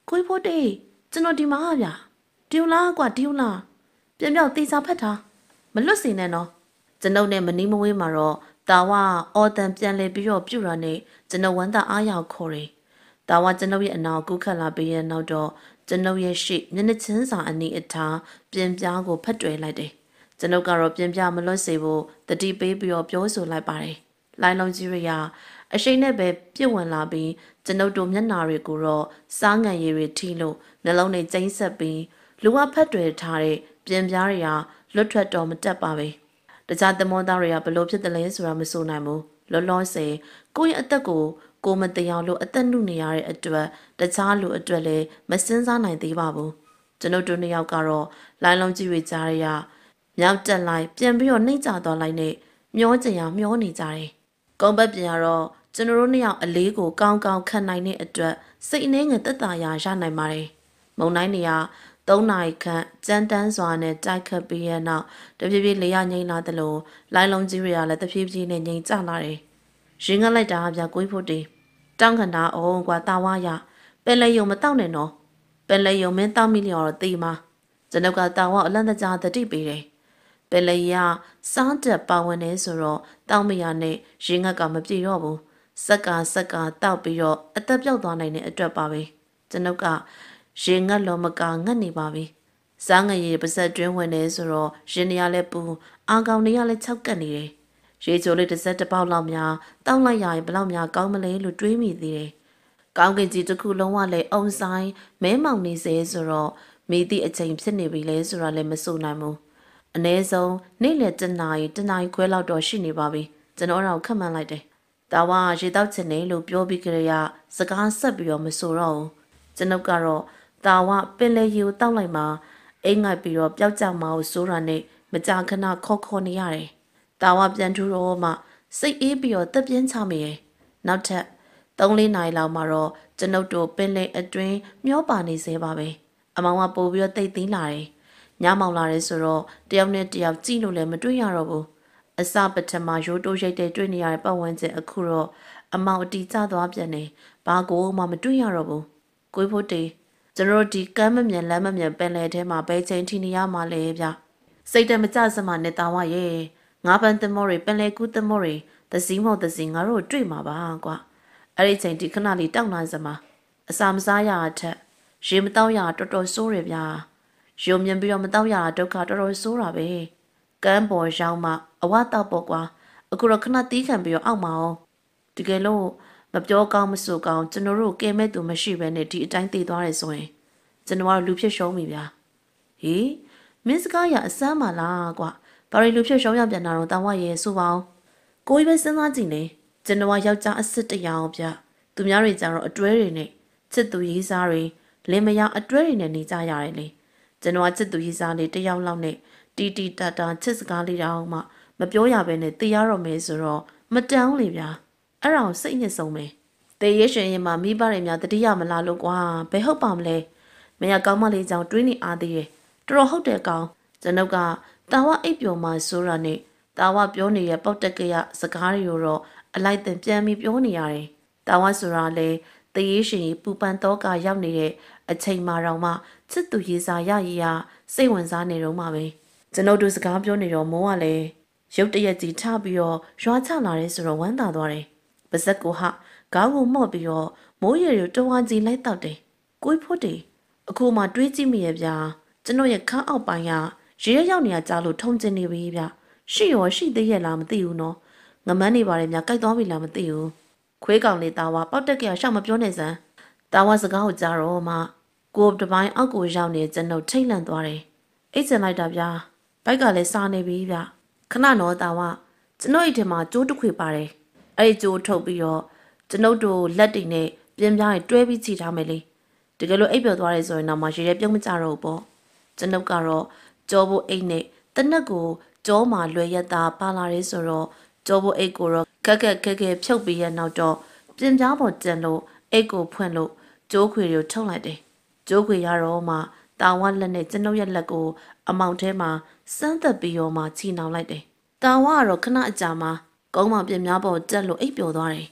ကိုကြီးဖို့တေးကျွန်တော်ဒီမှာဗျာဒီလားကွာဒီလားပြန်ပြောက်တေးစားဖတ်ထားမလွတ်စေနဲ့နော်ကျွန်ုပ်နဲ့မနီးမဝေးမှာတော့တာဝအော်တန်ပြန်လဲပြီးတော့ပြူတာနဲ့ကျွန်ုပ်ဝမ်းသာအားရခေါ်တယ်တာဝကျွန်ုပ်ရဲ့အနာကိုကူးခတ်လာပြီးရဲ့နောက်တော့ကျွန်ုပ်ရဲ့ရှေ့မျက်နှာချင်းစာအနီးအထားပြင်ပြားကိုဖတ်တွယ်လိုက်တယ်ကျွန်ုပ်ကတော့ပြင်ပြားမလွတ်စေဖို့တတိပေးပြီးတော့ပြောဆိုလိုက်ပါတယ်လိုင်းလုံးကြီးရအရှိန်နဲ့ပဲပြစ်ဝင်လာပြီးကျွန်ုပ်တို့မျက်နာတွေကိုတော့စားငံရည်တွေထိလို့နှလုံးနဲ့ကျိန်းဆက်ပြီးလူဝဖက်တွေထားတဲ့ပြင်ပြားတွေကလွတ်ထွက်တော်မတက်ပါပဲတခြားသမောသားတွေကဘလို့ဖြစ်တယ်လဲဆိုတာမဆိုနိုင်ဘူးလောလောဆယ်ကိုယ့်ရဲ့အသက်ကိုကိုမတရားလို့အသက်နှုတ်နေရတဲ့အတွက်တခြားလူအတွက်လည်းမစင်းစားနိုင်သေးပါဘူးကျွန်ုပ်တို့နှစ်ယောက်ကတော့လိုင်းလုံးကြီးတွေကြားရမြောက်တက်လိုက်ပြန်ပြီးတော့နှိမ့်ချသွားလိုက်နဲ့မျောကြင်ရမျောနေကြတယ်ကုန်းဘက်ပြန်ရတော့ကျွန်တော်တို့နှစ်ယောက်အလေးကိုကောင်းကောင်းခံနိုင်တဲ့အတွက်စိတ်အနှဲငယ်သက်သာရာရနိုင်ပါတယ်မုံတိုင်းနေရသုံးနာရီခန့်ကြမ်းတမ်းစွာနဲ့တိုက်ခတ်ပြီးရနောက်တဖြည်းဖြည်းလေရငိမ့်လာသလိုလိုင်းလုံးကြီးတွေကလည်းတဖြည်းဖြည်းနဲ့ငိမ့်ကျလာတယ်ရင်ငတ်လိုက်တာဗျာကိုကြီးဖို့တေးတောင်းခန္ဓာအောင်ကွာတာဝါရပင်လေယုံမတောက်နဲ့နော်ပင်လေယုံမင်းတောက်မိလျော်တော့တေးမှာကျွန်ုပ်ကတာဝါအလန့်တကြားတတိပေးတယ်ပင်လေရစားတက်ပါဝင်နေဆိုတော့တောက်မရနဲ့ရင်ငတ်ကမပြေတော့ဘူးစက်ကစက်ကတောက်ပြီးတော့အသက်ပြောက်သွားနိုင်တဲ့အတွက်ပါပဲကျွန်ုပ်ကရင်ငတ်လုံးမကငတ်နေပါပြီစားငရေပါဇက်တွင်းဝင်နေဆိုတော့ရင်နေရလဲပူအာကောင်နေရလဲ၆ကက်နေတယ်ရေချိုလေးတစ်စက်တစ်ပေါက်လောက်များတောက်လိုက်ရရင်ဘလောက်များကောင်းမလဲလို့တွေးမိသေးတယ်ကောင်းကင်ကြီးတစ်ခုလုံးဝလဲအုံဆိုင်မဲမောင်နေစေဆိုတော့မိသည့်အချိန်ဖြစ်နေပြီလဲဆိုတာလည်းမဆိုနိုင်ဘူးအနည်းဆုံးနေ့လယ်တနာရီတနာရီခွဲလောက်တော့ရှိနေပါပြီကျွန်တော်တော့ခက်မှန်းလိုက်တယ်ဒါဝါရေတောက်ချင်တယ်လို့ပြောပြီးကြရစကားဆက်ပြီးတော့မဆိုတော့ဘူးကျွန်ုပ်ကတော့ဒါဝပင်လေရီကိုတောက်လိုက်မှအိမ်ငိုက်ပြီးတော့ပျောက်ကြမှာကိုစိုးတာနဲ့မကြာခဏခေါ်ခေါ်နေရတယ်ဒါဝပြန်ထူတော့မှစိတ်အေးပြီးတော့တက်ပြင်းချမိရဲ့နောက်ထပ်သုံးလေးနာရီလောက်မှာတော့ကျွန်ုပ်တို့ပင်လေအတွင်းမျောပါနေစေပါပဲအမောင်ကပို့ပြီးတော့တိတ်သိမ်းလာတယ်ညမောင်လာတယ်ဆိုတော့တယောက်နဲ့တယောက်ကြည့်လို့လည်းမတွေ့ရတော့ဘူးအစပထမရိုးတိုးရိတ်တဲ့တွေ့နေရတဲ့ပတ်ဝန်းကျင်အခုတော့အမောင်အတီကျသွားပြန်နေဘာကိုမှမတွေ့ရတော့ဘူးကိုဖို့တေးကျွန်တော်ဒီကမ်းမမြန်လမ်းမမြန်ပင်လယ်ထဲမှာဘယ်ချိန်ထိနေရမှာလဲဗျစိတ်တမကြစမှနဲ့တာဝရဲ့ငါးပန်းသမောတွေပင်လယ်ကူးသမောတွေသစည်းမောသစည်းငါတို့တွေ့မှာပါကွာအဲ့ဒီချိန်ဒီခဏလေးတောက်လာစမှာအစာမစားရအထက်ရေမတောက်ရတော်တော်ဆိုးရဗျာရုံမြင်ပြီးတော့မတောက်ရဒုက္ခတော်တော်ဆိုးတာပဲကမ်းပေါ်ရောက်မှအဝတောက်ပေါ့ကွာအခုတော့ခဏတီးခံပြီးတော့အောက်မှာအောင်တကယ်လို့မပြောကောင်းမဆိုကောင်းကျွန်တော်တို့ကဲမဲ့သူမရှိဘဲနဲ့ဒီအတိုင်းတည်သွားတယ်ဆိုရင်ကျွန်တော်ကလူဖြစ်ရှုံးပြီဗျာဟေးမင်းစကားရအစမ်းပါလားကွာဘာလို့လူဖြစ်ရှုံးရပြန်တာတော့တာဝရဲဆိုပါအောင်ကိုကြီးပဲစဉ်းစားကြည့်နေကျွန်တော်ကယောက်ျားအစ်စ်တရားအောင်ဗျသူများတွေကြတော့အတွဲတွေနဲ့ချစ်သူရေးစားတွေလင်မယားအတွဲတွေနဲ့နေကြရတယ်လေကျွန်တော်ကချစ်သူရေးစားလေးတယောက်လောက်နဲ့တီတီတာတာချစ်စကားလေးတောင်မှမပြောရဘဲနဲ့တရားတော်မယ်ဆိုတော့မတန်းလေဗျာအဲ့ဒါကိုစိတ်ညစ်ဆုံးပဲတေးရရှင်ရင်မှာမိဘတွေများတတိယမလားလို့ကွာဘယ်ဟုတ်ပါမလဲမရကောင်းမလေးကြောင့်တွေးနေအားသေးတယ်တော်တော်ဟုတ်တယ်ကောင်ကျွန်ုပ်ကတာဝအိပ်ပျော်မှဆိုတာနဲ့တာဝပြောနေရပောက်တက်ကရစကားတွေကိုတော့အလိုက်တင်ပြန်ပြီးပြောနေရတယ်တာဝဆိုတာလေတေးရရှင်ပူပန်တော့ကရောက်နေတဲ့အချိန်မှတော့မှချစ်သူရေးစားရရရစိတ်ဝင်စားနေတော့မှပဲကျွန်ုပ်တို့စကားပြောနေတော့မိုးကလည်းရုတ်တရက်ကြီးထပြီးတော့ရွာချလာတယ်ဆိုတော့ဝမ်းသာသွားတယ်ပါဇက်ကိုဟာခေါင်းကိုမော့ပြီးတော့မိုးရရတဝါကြီးလိုက်တော့တယ်ကိုဖို့တယ်အခုမှတွေးကြည့်မိရဲ့ဗျာကျွန်တော်ရဲ့ခန်းအောက်ပိုင်းကရေရရောက်နေရကြလို့ထုံကျင်နေပြီဗျာရှိရောရှိသေးရဲ့လားမသိဘူးနော်ငမန်းနေပါတယ်များကြိုက်သွားပြီလားမသိဘူးခွေးကောင်လေးသားဝါပေါက်တက်ကရရှောက်မပြောနေစမ်းသားဝါစကားကိုကြားတော့မှကိုတပိုင်းအောက်ကိုရောက်နေကျွန်တော်ထိတ်လန့်သွားတယ်အိတ်စင်လိုက်တာဗျာဘိုက်ကလည်းစားနေပြီဗျာခဏတော့သားဝါကျွန်တော်အိတ်ထဲမှာကျိုးတစ်ခွေပါတယ်အဲ့ဒီကျိုးထုတ်ပြီးတော့ကျွန်ုပ်တို့လက်တွေနဲ့ပြင်းပြားရင်တွဲပြီးချီထားမယ်လေတကယ်လို့အိပ်ပျော်သွားရဲဆိုရင်တော့မှရေရဲပြုံးမကြတော့ဘူးပေါ့ကျွန်ုပ်ကတော့ကြောဖို့အိတ်နဲ့တနက်ကိုကြောမှာလွယ်ရက်သားပါလာရဲဆိုတော့ကြောဖို့အိတ်ကိုတော့ခက်ခက်ခက်ခက်ဖြုတ်ပြီးရနောက်တော့ပြင်းပြားပေါ်ကျန်လို့အိတ်ကိုဖွင့်လို့ကျိုးခွေတွေကိုထုတ်လိုက်တယ်ကျိုးခွေရတော့မှတာဝါလက်နဲ့ကျွန်ုပ်ရဲ့လက်ကိုအမောင်ထဲမှာစမ်းသက်ပြီးတော့မှချီနှောင်လိုက်တယ်တာဝါကတော့ခဏအကြာမှာကုန်းမောင်ပြင်းများပေါ်တက်လို့အိပ်ပျော်သွားတယ်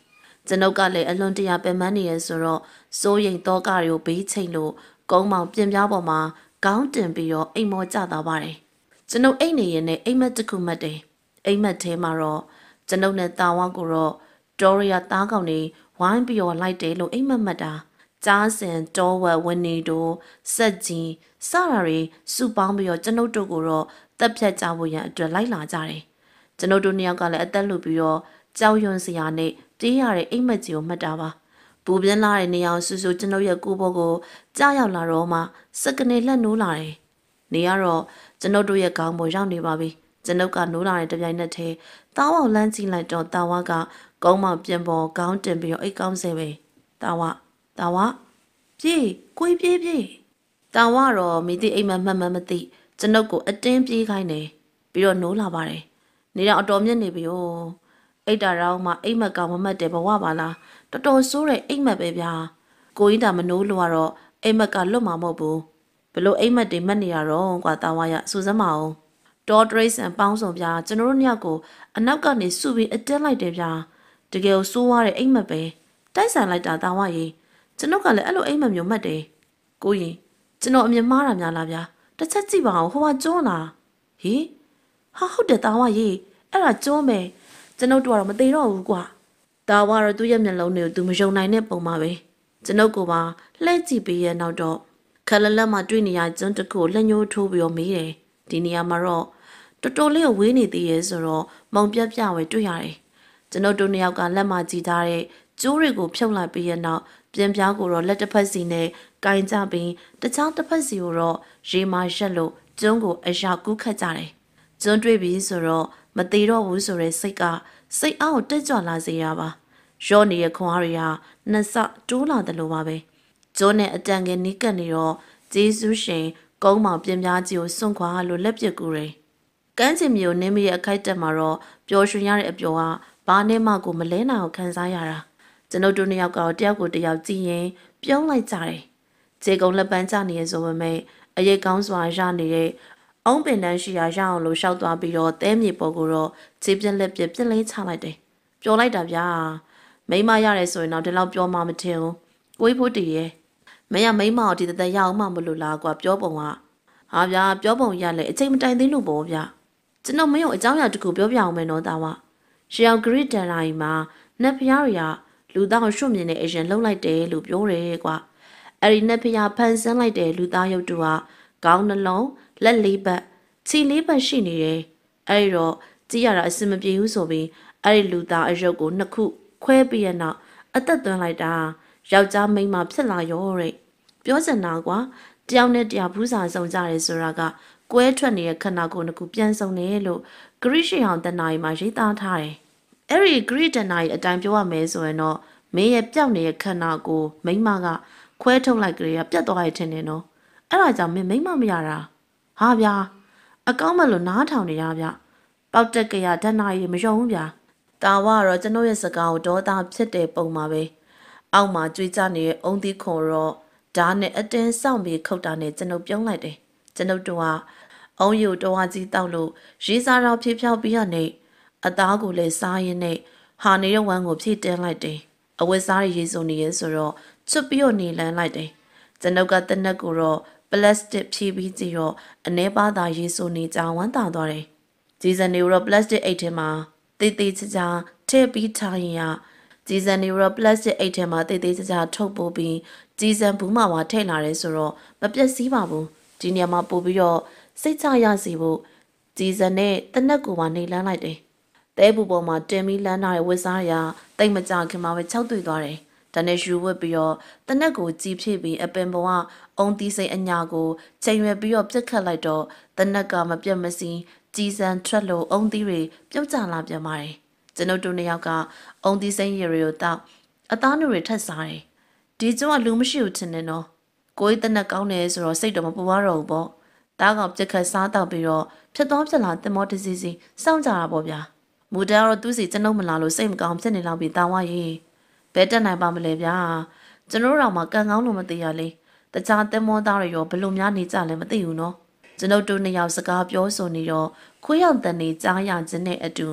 ကျွန်ုပ်ကလည်းအလွန်တရာပင်ပန်းနေရဆိုတော့စိုးရိမ်တော့ကတွေကိုဘေးချိန်လို့ကုန်းမောင်ပြင်ပြားပေါ်မှာခေါင်းတင်ပြီးတော့အိမ်မောကျသွားပါတယ်ကျွန်ုပ်အိမ်နေရင်နဲ့အိမ်မက်တစ်ခုမှတ်တယ်အိမ်မက်ထဲမှာတော့ကျွန်ုပ်နဲ့တာဝါကိုတော့ဒေါ်ရီယာသားကောင်တွေဝိုင်းပြီးတော့လိုက်တယ်လို့အိမ်မက်မှတ်တာကြားစင်တောဝက်ဝင်းနေတို့စက်ကြီးစတာတွေစုပေါင်းပြီးတော့ကျွန်ုပ်တို့ကိုတော့တက်ဖြတ်ကြဖို့ရန်အတွက်လိုက်လာကြတယ်ကျွန်ုပ်တို့နှစ်ယောက်ကလည်းအသက်လူပြီးတော့ကြောက်ရွံ့စရာနဲ့ပြေးရတဲ့အိမ်မက်ကြီးကိုမှတ်တာပါပူပြင်းလာတဲ့နေအောင်ဆူဆူကျွန်ုပ်ရဲ့ကိုဘောကိုကြားရောက်လာတော့မှစက်ကနေလက်နိုးလာတယ်နေရတော့ကျွန်ုပ်တို့ရဲ့ခေါင်းပေါ်ရောက်နေပါပြီကျွန်ုပ်ကနိုးလာတဲ့တပြိုင်နက်တည်းတာဝါလန်းကြည့်လိုက်တော့တာဝါကကုန်းမောင်ပြင်ပေါ်ခေါင်းတင်ပြီးတော့အိတ်ကောင်းစေပဲတာဝါတာဝါပြေးကိုပြေးပြေးတာဝါတော့မိတိအိမ်မက်မှတ်မှတ်မသိကျွန်ုပ်ကိုအတင်းပြေးခိုင်းတယ်ပြီးတော့နိုးလာပါတယ်နေတော့အတော်မြင့်နေပြီ哦အိတ်တာရောင်းမှအိမ်မက်ကောင်မမတ်တယ်ဘဝပါလားတော်တော်ဆိုးတဲ့အိမ်မက်ပဲဗျာကိုကြီးတာမနိုးလို့ကတော့အိမ်မက်ကလွတ်မှာမဟုတ်ဘူးဘလို့အိမ်မက်တွေမက်နေရတော့ကွာတာဝါရစူစမ်းမအောင်တော်ဒရိတ်ဆန်ပေါင်းစုံဗျာကျွန်တော်တို့ညကိုအနောက်ကနေစုပြီးအတင်းလိုက်တယ်ဗျာတကယ်ဆိုးရတဲ့အိမ်မက်ပဲတိုက်ဆိုင်လိုက်တာတာဝါရေကျွန်တော်ကလည်းအဲ့လိုအိမ်မက်မျိုးမှတ်တယ်ကိုရင်ကျွန်တော်အမြင်မှားတာများလားဗျာတစ်ချက်ကြည့်ပါအောင်ဟိုကကျွန်းလားဟေးဟာဟုတ်တယ်တာဝါရေအဲ့ဒါကျွန်းပဲကျွန်ုပ်တို့ကတော့မသိတော့ဘူးကွာဒါဝါတော့သူ့ရဲ့မျက်လုံးတွေကိုသူမယုံနိုင်တဲ့ပုံပါပဲကျွန်ုပ်ကပါလှည့်ကြည့်ပြီးရဲ့နောက်တော့ခက်လက်လက်မှတွေ့နေရကျွန်းတစ်ခုလက်ညှိုးထိုးပြီးတော့မေးတယ်ဒီနေရာမှာတော့တော်တော်လေးကိုဝေးနေသေးရဲ့ဆိုတော့မုံပြက်ပြဝဲတွေ့ရတယ်ကျွန်ုပ်တို့နှစ်ယောက်ကလက်မကြည့်ထားတဲ့ကျိုးတွေကိုဖြုတ်လိုက်ပြီးရဲ့နောက်ပြင်ပြားကိုတော့လက်တစ်ဖက်စီနဲ့ကင်ကြပြီးတခြားတစ်ဖက်စီကိုတော့ရေမာရက်လို့ကျွန်းကိုအရာကူးခတ်ကြတယ်ကျွန်းတွေ့ပြီးဆိုတော့မသေးတော့ဘူးဆိုတဲ့စိတ်ကစိတ်အားကိုတက်ကြွလာစေရပါရော့နေတဲ့ခွန်အားတွေကနှစ်ဆတိုးလာတယ်လို့ပါပဲကျွန်းနဲ့အတန်ငယ်နီးကပ်နေတော့ဂျေစုရှင်ကုန်းမောင်ပြင်ပြားကြီးကိုစွန့်ခွာလို့လက်ပစ်ကူတယ်ကန်းချင်မျိုးနင်းမရဲ့အခိုက်တက်မှာတော့ပျော်ရွှင်ရတဲ့အပျော်ကဘာနဲ့မှကိုမလဲနိုင်အောင်ခံစားရတာကျွန်ုပ်တို့နှစ်ယောက်ကတော့တယောက်ကိုတယောက်ကြည့်ရင်ပြုံးလိုက်ကြတယ်ခြေကုံလက်ပန်းကျနေရဆိုပေမဲ့အရေးကောင်းစွာရနေတဲ့အုံးပင်တန်းရှိရာရအောင်လို့ရှောက်သွားပြီးတော့တဲမြေပေါ်ကိုတော့ခြေပြက်လက်ပြက်ပြက်လေးချလိုက်တယ်ပျော်လိုက်တာဗျာမိမရတယ်ဆိုရင်တော့ဒီလောက်ပြောမှမထင်ဘူးကိုကြီးဖို့တည်ရဲ့မရမိမအောင်ဒီတသက်ရအောင်မှမလို့လားကွာပြောပုံကဟာဗျာပြောပုံရလေအချိန်မတိုင်သေးလို့ပေါ့ဗျာကျွန်တော်မင်းကိုအကြောင်းအရာတစ်ခုပြောပြအောင်မယ်နော်တာဝရှေယောင်ဂရစ်တန်လာကြီးမှာနတ်ဖျားတွေကလူသားကိုရွှတ်မြင်တဲ့အရင်လှုပ်လိုက်တယ်လို့ပြောတယ်ကွာအဲ့ဒီနတ်ဖျားဖန်ဆင်းလိုက်တဲ့လူသားရုပ်တုကခေါင်းနှလုံးလက်လေးပတ်ခြေလေးပတ်ရှိနေတယ်အဲ့ဒီတော့ကြည့်ရတာအစင်မပြေဘူးဆိုပြီးအဲ့ဒီလူသားအရုပ်ကိုနှစ်ခုခွဲပြီးရနောက်အသက်သွင်းလိုက်တာယောက်ျားမိန်းမဖြစ်လာရောတဲ့ပြောစင်တာကွာတယောက်နဲ့တယောက်ဘူးစာစုံကြတယ်ဆိုတာကကွဲထွက်နေတဲ့ခန္ဓာကိုယ်တစ်ခုပြန်စုံတယ်လို့ဂရိရှိအောင်တဏှာကြီးမှာရေးသားထားတယ်အဲ့ဒီဂရိတဏှာကြီးအတိုင်းပြောရမယ်ဆိုရင်တော့မင်းရဲ့ပြောက်နေတဲ့ခန္ဓာကိုယ်မိန်းမကခွဲထုတ်လိုက်ကြရပြတ်သွားရထင်တယ်နော်အဲ့ဒါကြောင့်မင်းမိန်းမမရတာဟာဗျာအကောင်းမလို့နားထောင်နေရဗျပေါက်တက်ကရတဏှာကြီးမယုံဘူးဗျာတာဝါတော့ကျွန်တော်ရဲ့စကားကိုဒေါသဖြစ်တဲ့ပုံမှာပဲအောက်မှာကြွေးကြနေတဲ့အုံသီးခွန်တော့ဓာတ်နဲ့အတင်းစောင့်ပြီးခုတ်တာနဲ့ကျွန်ုပ်ပြုံးလိုက်တယ်ကျွန်ုပ်တို့ကအုံယူတော်ဝကြီးတောက်လို့ရေးစားတော့ဖြေးဖြောက်ပြီးရနေအသားကိုလည်းစားရင်းနဲ့ဟာနေတဲ့ဝမ်းကိုဖြည့်တင်းလိုက်တယ်အဝတ်စားရေးစုံနေရဲဆိုတော့ချွတ်ပြီးတော့နေလန်းလိုက်တယ်ကျွန်ုပ်ကတနက်ကိုတော့ပလတ်စတစ်ဖြည့်ပြီးကြည့်တော့အနေပါသာရေးစုံနေကြဝမ်းသာသွားတယ်ဂျီဇန်နေတော့ပလတ်စတစ်အိတ်ထဲမှာတေးသေးချာချာထည့်ပြီးထားရင်ရဂျီဇန်နေတော့ပလတ်စတစ်အိတ်ထဲမှာတေးသေးချာချာထုတ်ပိုးပြီးဂျီဇန်ဘူးမှာပါထည့်လာတယ်ဆိုတော့မပြတ်စည်းပါဘူးဒီနေရာမှာပို့ပြီးတော့စိတ်ချရစီဖို့ဂျီဇန်နဲ့တနက်ကိုပါနေလန်းလိုက်တယ်တဲပူပေါ်မှာတင်ပြီးလန်းထားတဲ့ဝတ်စားရတိတ်မကြခင်မှာပဲ၆တွေ့သွားတယ်ဒါနဲ့ယူဝတ်ပြီးတော့တနက်ကိုကြည်ဖြည့်ပြီးအပင်ပေါ်ကအုံတီးစိတ်အညာကိုချိန်ရွယ်ပြီးတော့ပြစ်ခတ်လိုက်တော့တနက်ကမပြတ်မစည်းကြည်စံထွက်လို့အုံတီးတွေပြုတ်ကျလာပြန်ပါတယ်ကျွန်ုပ်တို့နှစ်ယောက်ကအုံတီးစိတ်ရည်တွေကိုတောက်အသားနုတွေထက်စားတယ်ဒီကျွန်းကလူမရှိဘူးထင်တယ်နော်ကိုယ်တနက်ကောင်းတယ်ဆိုတော့စိတ်တော့မပူရတော့ဘူးပေါ့တားကောင်ပြစ်ခတ်စားတော့ပြီးတော့ဖြစ်သွားဖြစ်လာတင်မောတစီစီစောင့်ကြတာပေါ့ဗျာမူတားတော့သူ့စီကျွန်ုပ်မလာလို့စိတ်မကောင်းဖြစ်နေလောက်ပြီးတာဝါရေဘဲတက်နိုင်ပါမလဲဗျာကျွန်တော်တို့မှကန်ကောင်းလို့မသိရလေတခြားတင်မောသားတွေရောဘလို့များနေကြလဲမသိဘူးနော်ကျွန်ုပ်တို့နှစ်ယောက်စကားပြောဆိုနေတော့ခွေးရောက်တန်နေကြားရခြင်းနဲ့အတူ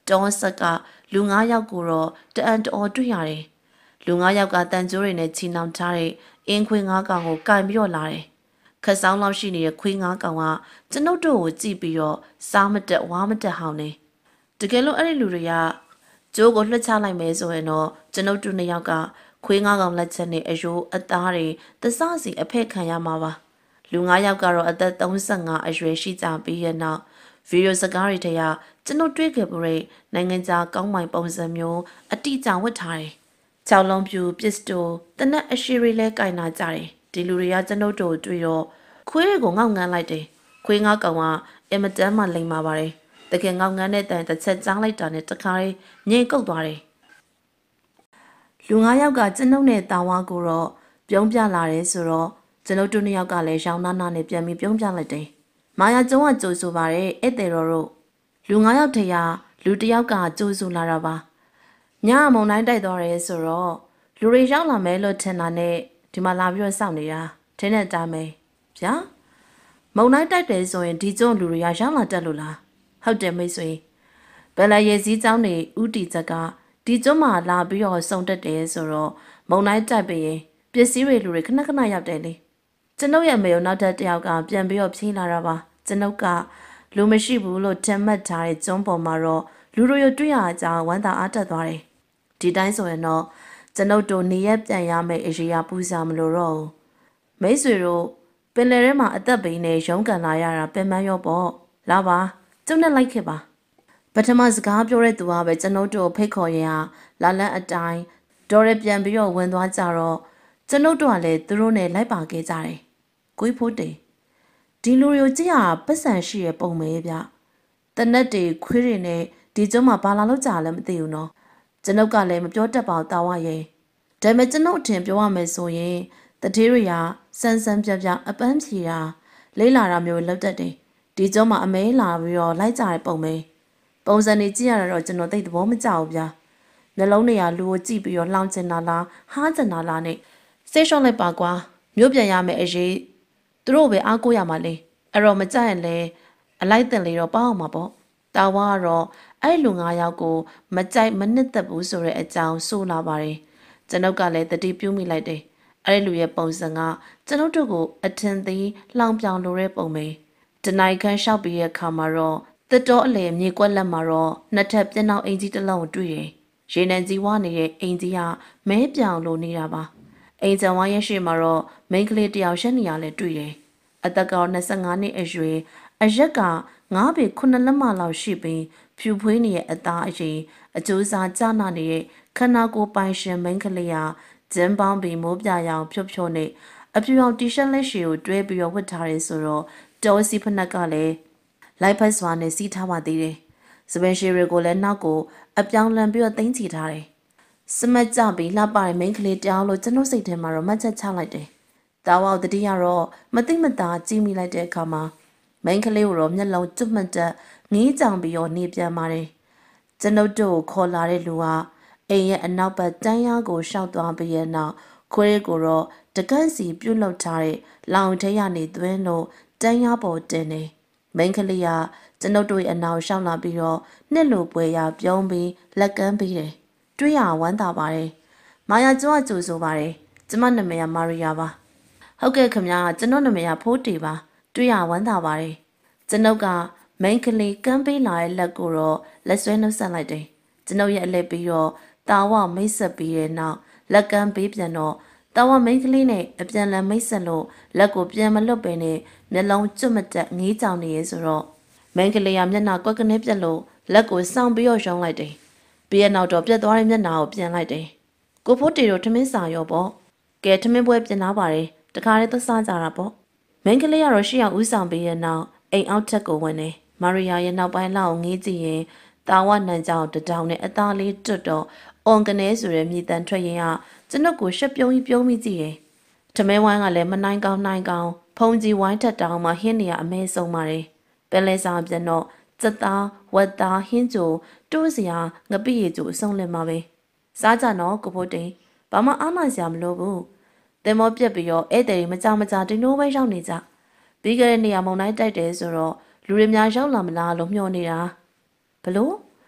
တောဆက်ကလူငါးယောက်ကိုတော့တအံတော်တွေ့ရတယ်လူငါးယောက်ကတန်ကြိုးတွေနဲ့ချီနှောင်ထားတဲ့အင်းခွေးငါးကောင်ကိုကင်ပြီးတော့လာတယ်ခက်ဆောင်လောက်ရှိနေတဲ့ခွေးငါးကောင်ကကျွန်ုပ်တို့ကိုကြည့်ပြီးတော့စားမတက်ဝါမတက်ဟောင်းနေတကယ်လို့အဲ့ဒီလူတွေကကျိုးကိုလွှတ်ချလိုက်မယ်ဆိုရင်တော့ကျွန်ုပ်တို့နှစ်ယောက်ကခွေးငါးကောင်လက်ချက်နဲ့အယိုးအသားတွေသစစီအဖက်ခံရမှာပါလူငါးယောက်ကတော့အသက်သုံးဆယ့်ငါအရွယ်ရှိကြပြီးရဲ့နောက်ဗီဒီယိုစကားတွေတည်းကကျွန်တော်တွေ့ခဲ့ပရိနိုင်ငံခြားကောင်းမိုင်ပုံစံမျိုးအတိအကျဝတ်ထားတယ်။ချောင်းလုံးပြူပစ္စတိုတနက်အရှိရီလဲကင်နာကြတယ်။ဒီလူတွေကကျွန်တော်တို့တွေ့တော့ခွေးကိုငေါငန်းလိုက်တယ်။ခွေးငါကောင်ကအင်မတန်မှလိမ်မာပါတယ်။တကယ်ငေါငန်းတဲ့တန်တစ်ချက်ကြားလိုက်တာနဲ့တခါလေးငိမ့်ကုတ်သွားတယ်။လူငါးယောက်ကကျွန်ုပ်နဲ့တာဝါကိုတော့ပြုံးပြလာတယ်ဆိုတော့ကျွန်ုပ်တို့နှစ်ယောက်ကလည်းရောင်နာနာနဲ့ပြန်ပြီးပြုံးပြလိုက်တယ်။မာယာကျုံးကကြိုးဆိုပါတယ်ဧည့်သည်တော်တို့လူငါးယောက်ထရာလူတစ်ယောက်ကကြိုးဆိုလာတာပါ။ညမုံတိုင်းတိုက်သွားတယ်ဆိုတော့လူတွေရောက်လာမယ်လို့ထင်တာနဲ့ဒီမှာလာပြီးတော့စောင့်နေတာထင်းတဲ့အတိုင်းပဲဗျာ။မုံတိုင်းတိုက်တယ်ဆိုရင်ဒီကျုံလူတွေကရောက်လာတတ်လို့လား။ဟုတ်တယ်မိတ်ဆွေ။ဘယ်လာရဲ့စည်းเจ้าနေဥတီချက်ကဒီကျုံမှာလာပြီးတော့စုံတက်တယ်ဆိုတော့မုံတိုင်းတိုက်ပြီးရင်ပစ္စည်းတွေလူတွေခဏခဏရောက်တယ်လေ။ကျွန်ုပ်ရဲ့မေယုံနောက်တစ်တယောက်ကပြန်ပြီးတော့ဖြင်းလာတာပါကျွန်ုပ်ကလူမရှိဘူးလို့ထင်မှတ်ထားတဲ့ကျုံးပေါ်မှာတော့လူတို့ရတွေ့ရအကြောင်းဝမ်းသာအားတက်သွားတယ်ဒီတိုင်းဆိုရင်တော့ကျွန်ုပ်တို့နေရက်ပြန်ရမယ့်အရေးအပူစားမလို့တော့မိတ်ဆွေတို့ပင်လယ်ထဲမှာအသက်ပိန်နဲ့ရုံးကန်လာရတာပင်ပန်းရောပေါ့လာပါကျုံနဲ့လိုက်ခဲ့ပါပထမစကားပြောတဲ့သူကပဲကျွန်ုပ်တို့ဖိတ်ခေါ်ရင်ဟာလာလန်းအတိုင်းဒေါ်ရပြန်ပြီးတော့ဝင်သွားကြတော့ကျွန်ုပ်တို့ကလည်းသူတို့နဲ့လိုက်ပါခဲ့ကြတယ်ကိုဖို့တေဒီလူမျိုးကြည့်ရပတ်စံရှိရပုံမဲဗျတနက်တွေခွေးတွေနဲ့ဒီကျုံးမှာဘာလာလို့ကြာလဲမသိဘူးနော်ကျွန်ုပ်ကလည်းမပြောတတ်ပါဘူးတာဝရဲ့ဒါပေမဲ့ကျွန်ုပ်အထင်ပြောရမယ်ဆိုရင်တတိရိယာစန်းစန်းပြပြအပန်းဖြေတာလေးလာတာမျိုးလောက်တတ်တယ်ဒီကျုံးမှာအမဲလာပြီးတော့လိုက်ကြတဲ့ပုံမဲပုံစံတွေကြည့်ရတော့ကျွန်တော်သိတဲ့ဘောမကြောက်ဘူးဗျနှလုံးတွေကလူကိုကြည့်ပြီးတော့လောင်ကျင်တာလားဟားကျင်တာလားနဲ့ဆေးရှော့လိုက်ပါကွာမြို့ပြန်ရမယ်အရေးသူတို့ပဲအားကိုးရမှာလေအဲ့တော့မကြရင်လေအလိုက်တင်လေတော့ပေါအောင်မှာပေါ့တာဝါကတော့အဲ့လူငါးယောက်ကိုမကြိုက်မနစ်သက်ဘူးဆိုတဲ့အကြောင်းဆိုလာပါတယ်ကျွန်ုပ်ကလည်းတတိပြုမိလိုက်တယ်အဲ့လူရဲ့ပုံစံကကျွန်ုပ်တို့ကိုအထင်သေးလှောင်ပြောင်လိုတဲ့ပုံပဲတနိုင်ခန်းလျှောက်ပြီးတဲ့အခါမှာတော့တတော်အလေမြေကွက်လက်မှာတော့နှစ်ထပ်ပြင်းအောင်အင်ကြီးတစ်လုံးတွေ့တယ်ရေနံကြီးဝါနေတဲ့အိမ်ကြီးကမဲပြောင်လိုနေတာပါအိမ်ချံဝါရဲ့ရှေ့မှာတော့မိန်းကလေးတယောက်ရှက်နေရလဲတွေ့တယ်အသက်ကောင်၂၅နှစ်အရွယ်အရက်ကငါးပေခုနှစ်လက်မလောက်ရှိပြီးဖြူဖွေးနေတဲ့အသားအရည်အကျိုးစားကျနာနေတဲ့ခန္ဓာကိုယ်ပိုင်ရှင်မိန်းကလေးဟာဂျင်းပေါင်းပြီးမိုးပြရောင်ဖြို့ဖြို့နေအပြူအောင်တီရှပ်လက်ရှည်ကိုတွဲပြီးတော့ဝတ်ထားရဲဆိုတော့တောစီဖနက်ကလည်းလိုက်ဖက်စွာနဲ့စီးထားပါသေးတယ်စပယ်ရှယ်တွေကိုလည်းနောက်ကိုအပြောင်းလန်ပြီးတော့တင်းချီထားတယ်စမတ်ကြပြီးလှပတဲ့မိန်းကလေးတောင်းလို့ကျွန်တော်စိတ်ထဲမှာတော့မှတ်ချက်ချလိုက်တယ်တာဝေါတတိယတော့မသိမသာကြည့်မိလိုက်တဲ့အခါမှာမိန်းကလေးကိုတော့မျက်လုံးကျွတ်မှတ်တက်ငေးကြောင်ပြီးတော့နေပြန်ပါတယ်ကျွန်ုပ်တို့ကိုခေါ်လာတဲ့လူကအိမ်ရဲ့အနောက်ဘက်တန်းရားကိုရှောက်သွားပြီးရဲ့နောက်ခွေးကိုတော့တကန့်စီပြုတ်လောက်ထားတဲ့လောင်ထဲရနေသွင်းလို့တန်းရားပေါ်တင်နေမိန်းကလေးကကျွန်ုပ်တို့ရဲ့အနောက်ရှောက်လာပြီးတော့နှစ်လိုပွဲရပြုံးပြီးလက်ကမ်းပြီးတယ်တွေ့ရဝမ်းသာပါတယ်မာယာကျွတ်ကြိုဆိုပါတယ်ကျမနာမည်ကမာရီယာပါဟုတ်ကဲ့ခင်ဗျာကျွန်တော်နာမည်ကဖိုးတီပါတွေ့ရဝမ်းသာပါတယ်ကျွန်ုပ်ကမိန်းကလေးကမ်းပေးလာတဲ့လက်ကိုတော့လက်ဆွဲနှုတ်ဆက်လိုက်တယ်ကျွန်ုပ်ရဲ့အလက်ပြီးတော့တာဝမိတ်ဆက်ပြီးတဲ့နောက်လက်ကမ်းပေးပြန်တော့တာဝမိန်းကလေးနဲ့အပြန်လန်မိတ်ဆက်လို့လက်ကိုပြန်မလွတ်ပင်နဲ့မျက်လုံးကျွတ်မတက်ငေးကြောင်နေရဲဆိုတော့မိန်းကလေးကမျက်နှာကွက်ကနေပြက်လို့လက်ကိုစောင့်ပြီးတော့ရုံးလိုက်တယ်ပြီးရနောက်တော့ပြက်သွားတဲ့မျက်နှာကိုပြန်လိုက်တယ်ကိုဖိုးတီတို့ထမင်းစာရောပေါ့ကဲထမင်းပွဲပြင်လာပါတယ်တခါလေးသစားကြတာပေါ့မိန်းကလေးကတော့ရှေ့အောင်ဦးဆောင်ပြီးရဲ့နောက်အိမ်အောက်ထက်ကိုဝင်တယ်မာရီယာရဲ့နောက်ပိုင်းလောက်ငေးကြည့်ရင်တာဝနန်ကြောင်တတောင်နဲ့အသားလေးတွတ်တော့အွန်ကနေဆိုတဲ့မြေတန်ထွက်ရင်ကကျွန်ုပ်ကိုရှက်ပြုံးကြီးပြုံးမိကြည့်တယ်ထမင်းဝိုင်းကလည်းမနိုင်ကောင်းနိုင်ကောင်းဖုံကြီးဝိုင်းထက်တောင်မှဟင်းနေရအမဲဆုံးပါတယ်ပင်လဲစားပြန်တော့စက်သားဝက်သားဟင်းကြိုတိုးစရာငပိရည်ကြိုအဆုံးလင်ပါပဲစားကြတော့ကိုဖို့တင်ဘာမှအားမစရာမလိုဘူးတင်မောပြက်ပြီးတော့ဧည့်သည်မကြမကြတင်လို့ပဲရောက်နေကြပြီးခဲ့တဲ့နေရာမုံတိုင်းတိုက်တယ်ဆိုတော့လူတွေများရောက်လာမလားလို့မျှော်နေတာဘလို့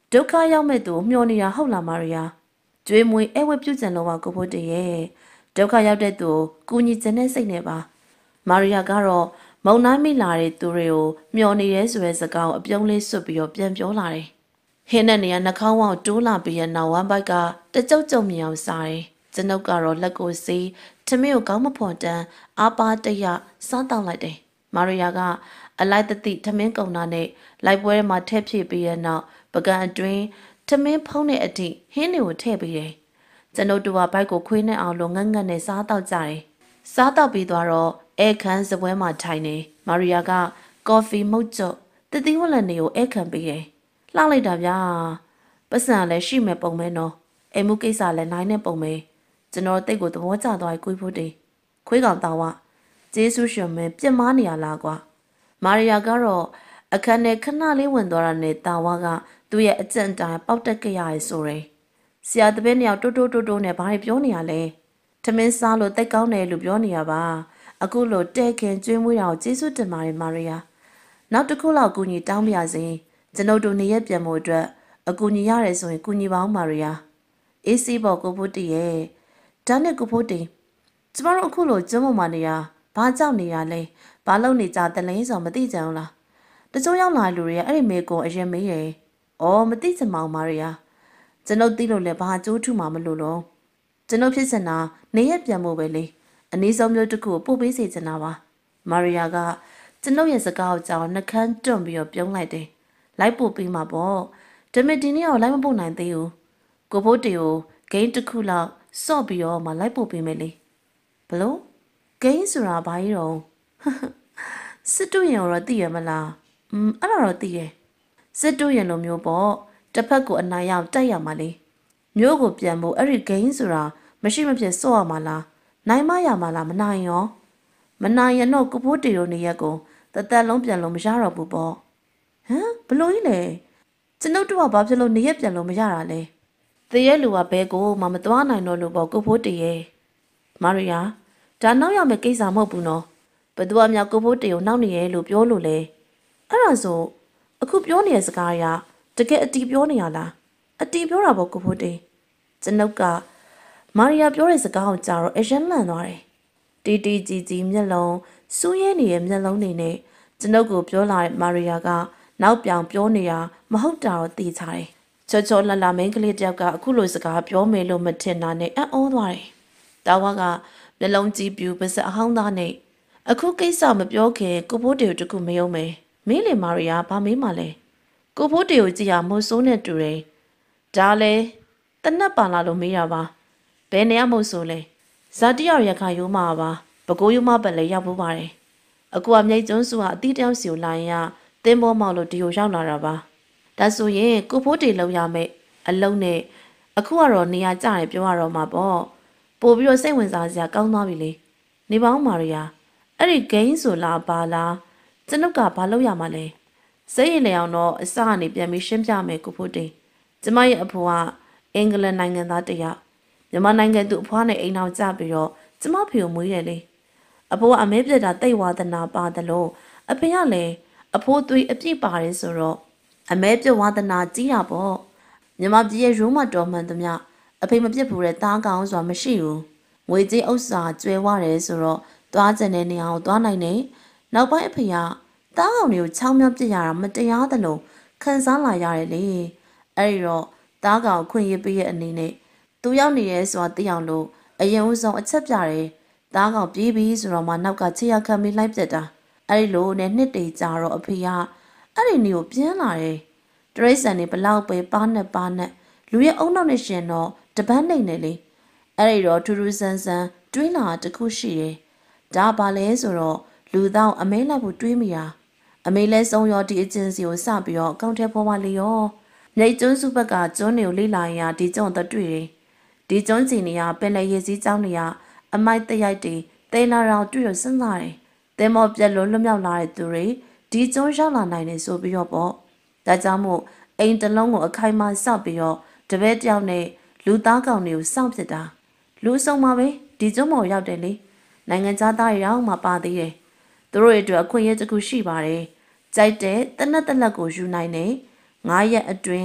ဒုက္ခရောက်မဲ့သူမျောနေရဟုတ်လားမာရီယာကျွေးမွေးအဲဝဲပြုတ်ကြံလို့ပါကိုဖို့တည်းရဲ့ဒုက္ခရောက်တဲ့သူကိုကူညီခြင်းနဲ့စိတ်နဲ့ပါမာရီယာကတော့မုံနှမ်းမိလာတဲ့သူတွေကိုမျောနေရဲဆိုတဲ့စကားကိုအပြုံးလေးဆွတ်ပြီးတော့ပြန်ပြောလာတယ်ဟင်းတဲ့နေရာနှာခေါင်းဝေါတိုးလာပြီးရနောက်ဝမ်းဘိုက်ကတကြုတ်ကြုံမြောင်စားတယ်ကျွန်ုပ်ကတော့လက်ကိုစီးထမင်းကိုကောင်းမဖွန်တန်းအာပါတရစားတောင်းလိုက်တယ်မာရီယာကအလိုက်တသိထမင်းကုန်တာနဲ့လိုက်ပွဲမှာထည့်ဖြည့်ပြီးရနောက်ပကံအတွင်းထမင်းဖုံးတဲ့အထိဟင်းတွေကိုထည့်ပြီးတယ်ကျွန်ုပ်တို့ကဘိုက်ကိုခွေးနဲ့အောင်လို့ငတ်ငတ်နဲ့စားတောက်ကြတယ်စားတောက်ပြီးသွားတော့အဲခန်းစပွဲမှာထိုင်နေမာရီယာကကော်ဖီမုတ်ကျွတ်တတိဝလန်တွေကိုအဲခံပေးတယ်လှလိုက်တာဗျာပတ်စံလည်းရှိမဲ့ပုံမဲနော်အိမ်မှုကိစ္စလည်းနိုင်တဲ့ပုံမဲကျွန်တော်တိတ်ကိုသဘောကျသွားပြီကိုဖို့တေးခွေးကောင်တောင်းဝကျေးဇူးရှင်မင်းပြစ်မားနေရလားကွာမာရီယာကတော့အခန်းထဲခဏလေးဝင်သွားတာနဲ့တာဝါကသူ့ရဲ့အကျင့်တိုင်းပေါက်တက်ကြရရဲ့ဆိုရယ်ဆရာတပည့်နှစ်ယောက်တိုးတိုးတိုးတိုးနဲ့ဘာတွေပြောနေရလဲထမင်းစားလို့တိတ်ကောင်းတယ်လို့ပြောနေရပါအခုလိုတဲခင်ကျွေးမွေးတာကိုကျေးဇူးတင်ပါတယ်မာရီယာနောက်တစ်ခုလောက်ကူညီတောင်းပြစေကျွန်ုပ်တို့နေရပြန်မှုအတွက်အကူညီရတယ်ဆိုရင်ကူညီပါအောင်မာရီယာအေးစီးပေါ်ကိုဖို့တည်းရဲ့ဒါနဲ့ကိုဖို့တည်းကျမတို့အခုလိုကျုံးမမနေရဘာကြောက်နေရလဲဘာလုပ်နေကြတယ်လဲဆိုမသိကြဘူးလားတချို့ရောက်လာလူတွေကအဲ့ဒီမေကိုအရင်မေးရယ်အော်မသိချင်ပါဘူးမာရီယာကျွန်ုပ်သိလို့လည်းဘာအကျိုးထူမှာမလို့လုံးကျွန်ုပ်ဖြစ်စင်တာနေရပြန်မှုပဲလေအနည်းဆုံးမျိုးတစ်ခုပို့ပေးစေချင်တာပါမာရီယာကကျွန်ုပ်ရဲ့စကားကိုကြောင်နှကန်းတွန့်ပြီးတော့ပြုံးလိုက်တယ်လိုက်ပို့ပေးမှာပေါ့ဒါပေမဲ့ဒီနေ့တော့လိုက်မပို့နိုင်သေးဘူးကိုဖို့တီကိုဂိမ်းတစ်ခုလောက်စော့ပြီးတော့မှလိုက်ပို့ပေးမယ်လေဘလို့ဂိမ်းဆိုတာဘာကြီးတော့စစ်တူရင်တော့သိရမလားอืมအဲ့ဒါတော့သိရစစ်တူရင်လိုမျိုးပေါ့တစ်ဖက်ကိုအနိုင်ရောက်တိုက်ရမှာလေမျိုးကိုပြန်ဖို့အဲ့ဒီဂိမ်းဆိုတာမရှိမဖြစ်စော့ရမှာလားနိုင်မရမှာလားမနိုင်ရောမနိုင်ရင်တော့ကိုဖို့တီတို့နေရက်ကိုတသက်လုံးပြန်လို့မရတော့ဘူးပေါ့ဟမ်ဘလို့ကြီးလဲကျွန်ုပ်တို့ကဘာဖြစ်လို့နေရက်ပြန်လို့မရတာလဲတရဲလူကဘဲကိုမှမသွားနိုင်တော့လို့ပေါ့ကိုဖို့တီရဲ့မာရီယာဒါနောက်ရမယ့်ကိစ္စမဟုတ်ဘူးနော်ဘသူကမြောက်ကိုဖို့တီကိုနောက်နေရဲလို့ပြောလို့လေအဲ့ဒါဆိုအခုပြောနေတဲ့စကားရတကယ်အတီပြောနေရလားအတီပြောတာပေါ့ကိုဖို့တီကျွန်ုပ်ကမာရီယာပြောတဲ့စကားကိုကြားတော့အရင်လန့်သွားတယ်တီတီကြီးကြီးမျက်လုံးစူးရဲနေတဲ့မျက်လုံးတွေနဲ့ကျွန်ုပ်ကိုပြောလာတဲ့မာရီယာကနောက်ပြောင်ပြောနေတာမဟုတ်တာတော့သိချတယ်ချောချောလှလှမင်းကလေးတယောက်ကအခုလိုစကားပြောမယ်လို့မထင်တာနဲ့အံ့ဩသွားတယ်တာဝါကမျက်လုံးကြည့်ပြူပါစအဟောင်းသားနဲ့အခုကိစ္စမပြောခင်ကိုဖိုးတေကိုတခုမယုံမယ်မင်းလေမာရီယာဘာမေးမှလဲကိုဖိုးတေကိုကြည့်ရမို့ဆိုးနဲ့တူတယ်ဒါလဲတနတ်ပါလာလို့မေးရပါဘယ်နေရမို့ဆိုလဲဇာတိရရခါရိုးမှာပါပကိုးရိုးမပတ်လဲရောက်ဖို့ပါတယ်အခုကမြိတ်ကျွန်းစုဟာအတီးတယောက်စီကိုလာရင်ရတင်းဘောမောက်လို့ဒီကိုရောက်လာတာပါဒါဆိုရင်ကိုဖိုးတေလုံးရမယ်အလုံးနဲ့အခုကတော့နေရာကျတယ်ပြောရတော့မှာပေါ့ပို့ပြီးတော့စိတ်ဝင်စားစရာကောင်းသွားပြီလေနေပါဦးမာရီယာအဲ့ဒီဂိမ်းဆိုလားပါလားကျွန်ုပ်ကဘာလုပ်ရမှာလဲစိတ်ရင်လေအောင်တော့အစကနေပြန်ပြီးရှင်းပြမယ်ကိုဖိုးတေကျမရဲ့အဖိုးကအင်္ဂလန်နိုင်ငံသားတယောက်မြန်မာနိုင်ငံသူအဖွားနဲ့အိမ်အောင်ကြပြီးတော့ကျမဖေကိုမွေးတယ်လေအဖိုးကအမဲပြက်တာတိတ်ဝါသနာပါတယ်လို့အဖေကလည်းအဖိုးသွေးအပြည့်ပါတယ်ဆိုတော့အမဲပြက်ဝါသနာကြီးတာပေါ့မြန်မာပြည်ရဲ့ရိုးမတော်မှန်သမျှအဖေမပြစ်ဘူးတဲ့တားကောင်ဆိုတာမရှိဘူးငွေကြေးဥစ္စာကျွဲဝတယ်ဆိုတော့သွားကျင်တဲ့နေရာကိုသွားနိုင်နေနောက်ပိုင်းအဖေကတားကောင်တွေကိုချောင်းမြောက်ပြစ်ရတာမတရားသလိုခံစားလာရတယ်လေအဲ့ဒီတော့တားကောင်ခွင့်ရပေးရဲ့အနေနဲ့သူရောက်နေရဲဆိုတာသိအောင်လို့အရင်ဦးဆုံးအချက်ပြတယ်တားကောင်ပြေးပြီးဆိုတော့မှနောက်ကခြေရခံပြီးလိုက်ပြက်တာအဲ့ဒီလိုနဲ့နှစ်တေကြာတော့အဖေကအဲ့ဒီနေကိုပြင်းလာတယ်တရိတ်ဆန်နေဘလောက်ပဲပါနဲ့ပါနဲ့လူရဲ့အုံနောက်နဲ့ရှင်တော့တပန်းနေနေလေအဲ့ဒီတော့ထူးထူးဆန်းဆန်းတွေးလာတခုရှိတယ်ဒါပါလဲဆိုတော့လူသားအမဲလိုက်ဖို့တွေးမိတာအမေလဲဆုံးရောဒီအကျဉ်းစီကိုစပြီးတော့အကောင့်ထဲပေါ်ပါလေရောမြိတ်ကျွန်းစုဘက်ကကျွန်းတွေကိုလေးလာရင်ဒီကျွန်းတော့တွေ့တယ်ဒီကျွန်းစီနေရပင်လေရည်စည်းကြောင်းနေရအမိုက်တရိုက်တွေတဲလာတော့တွေ့ရစဉ်းစားတယ်တဲမော့ပြက်လို့လွတ်မြောက်လာတဲ့သူတွေဒီကျွန်းရောက်လာနိုင်တယ်ဆိုပြီးတော့ပေါ့ဒါကြောင့်မို့အိမ်တလုံးကိုအခိုင်အမာစောက်ပြီးတော့တပည့်တယောက်နဲ့လူသားကောင်တွေကိုစောင့်ဖြစ်တာလူဆုံးမှာပဲဒီကျွန်းမော်ရောက်တယ်လေနိုင်ငံသားသားရောက်မှပါသေးတယ်သူတို့ရဲ့အတွက်အခွင့်အရေးတစ်ခုရှိပါတယ်ကြိုက်တဲ့တနက်တလက်ကိုယူနိုင်တယ်ငါးရက်အတွင်းဒီ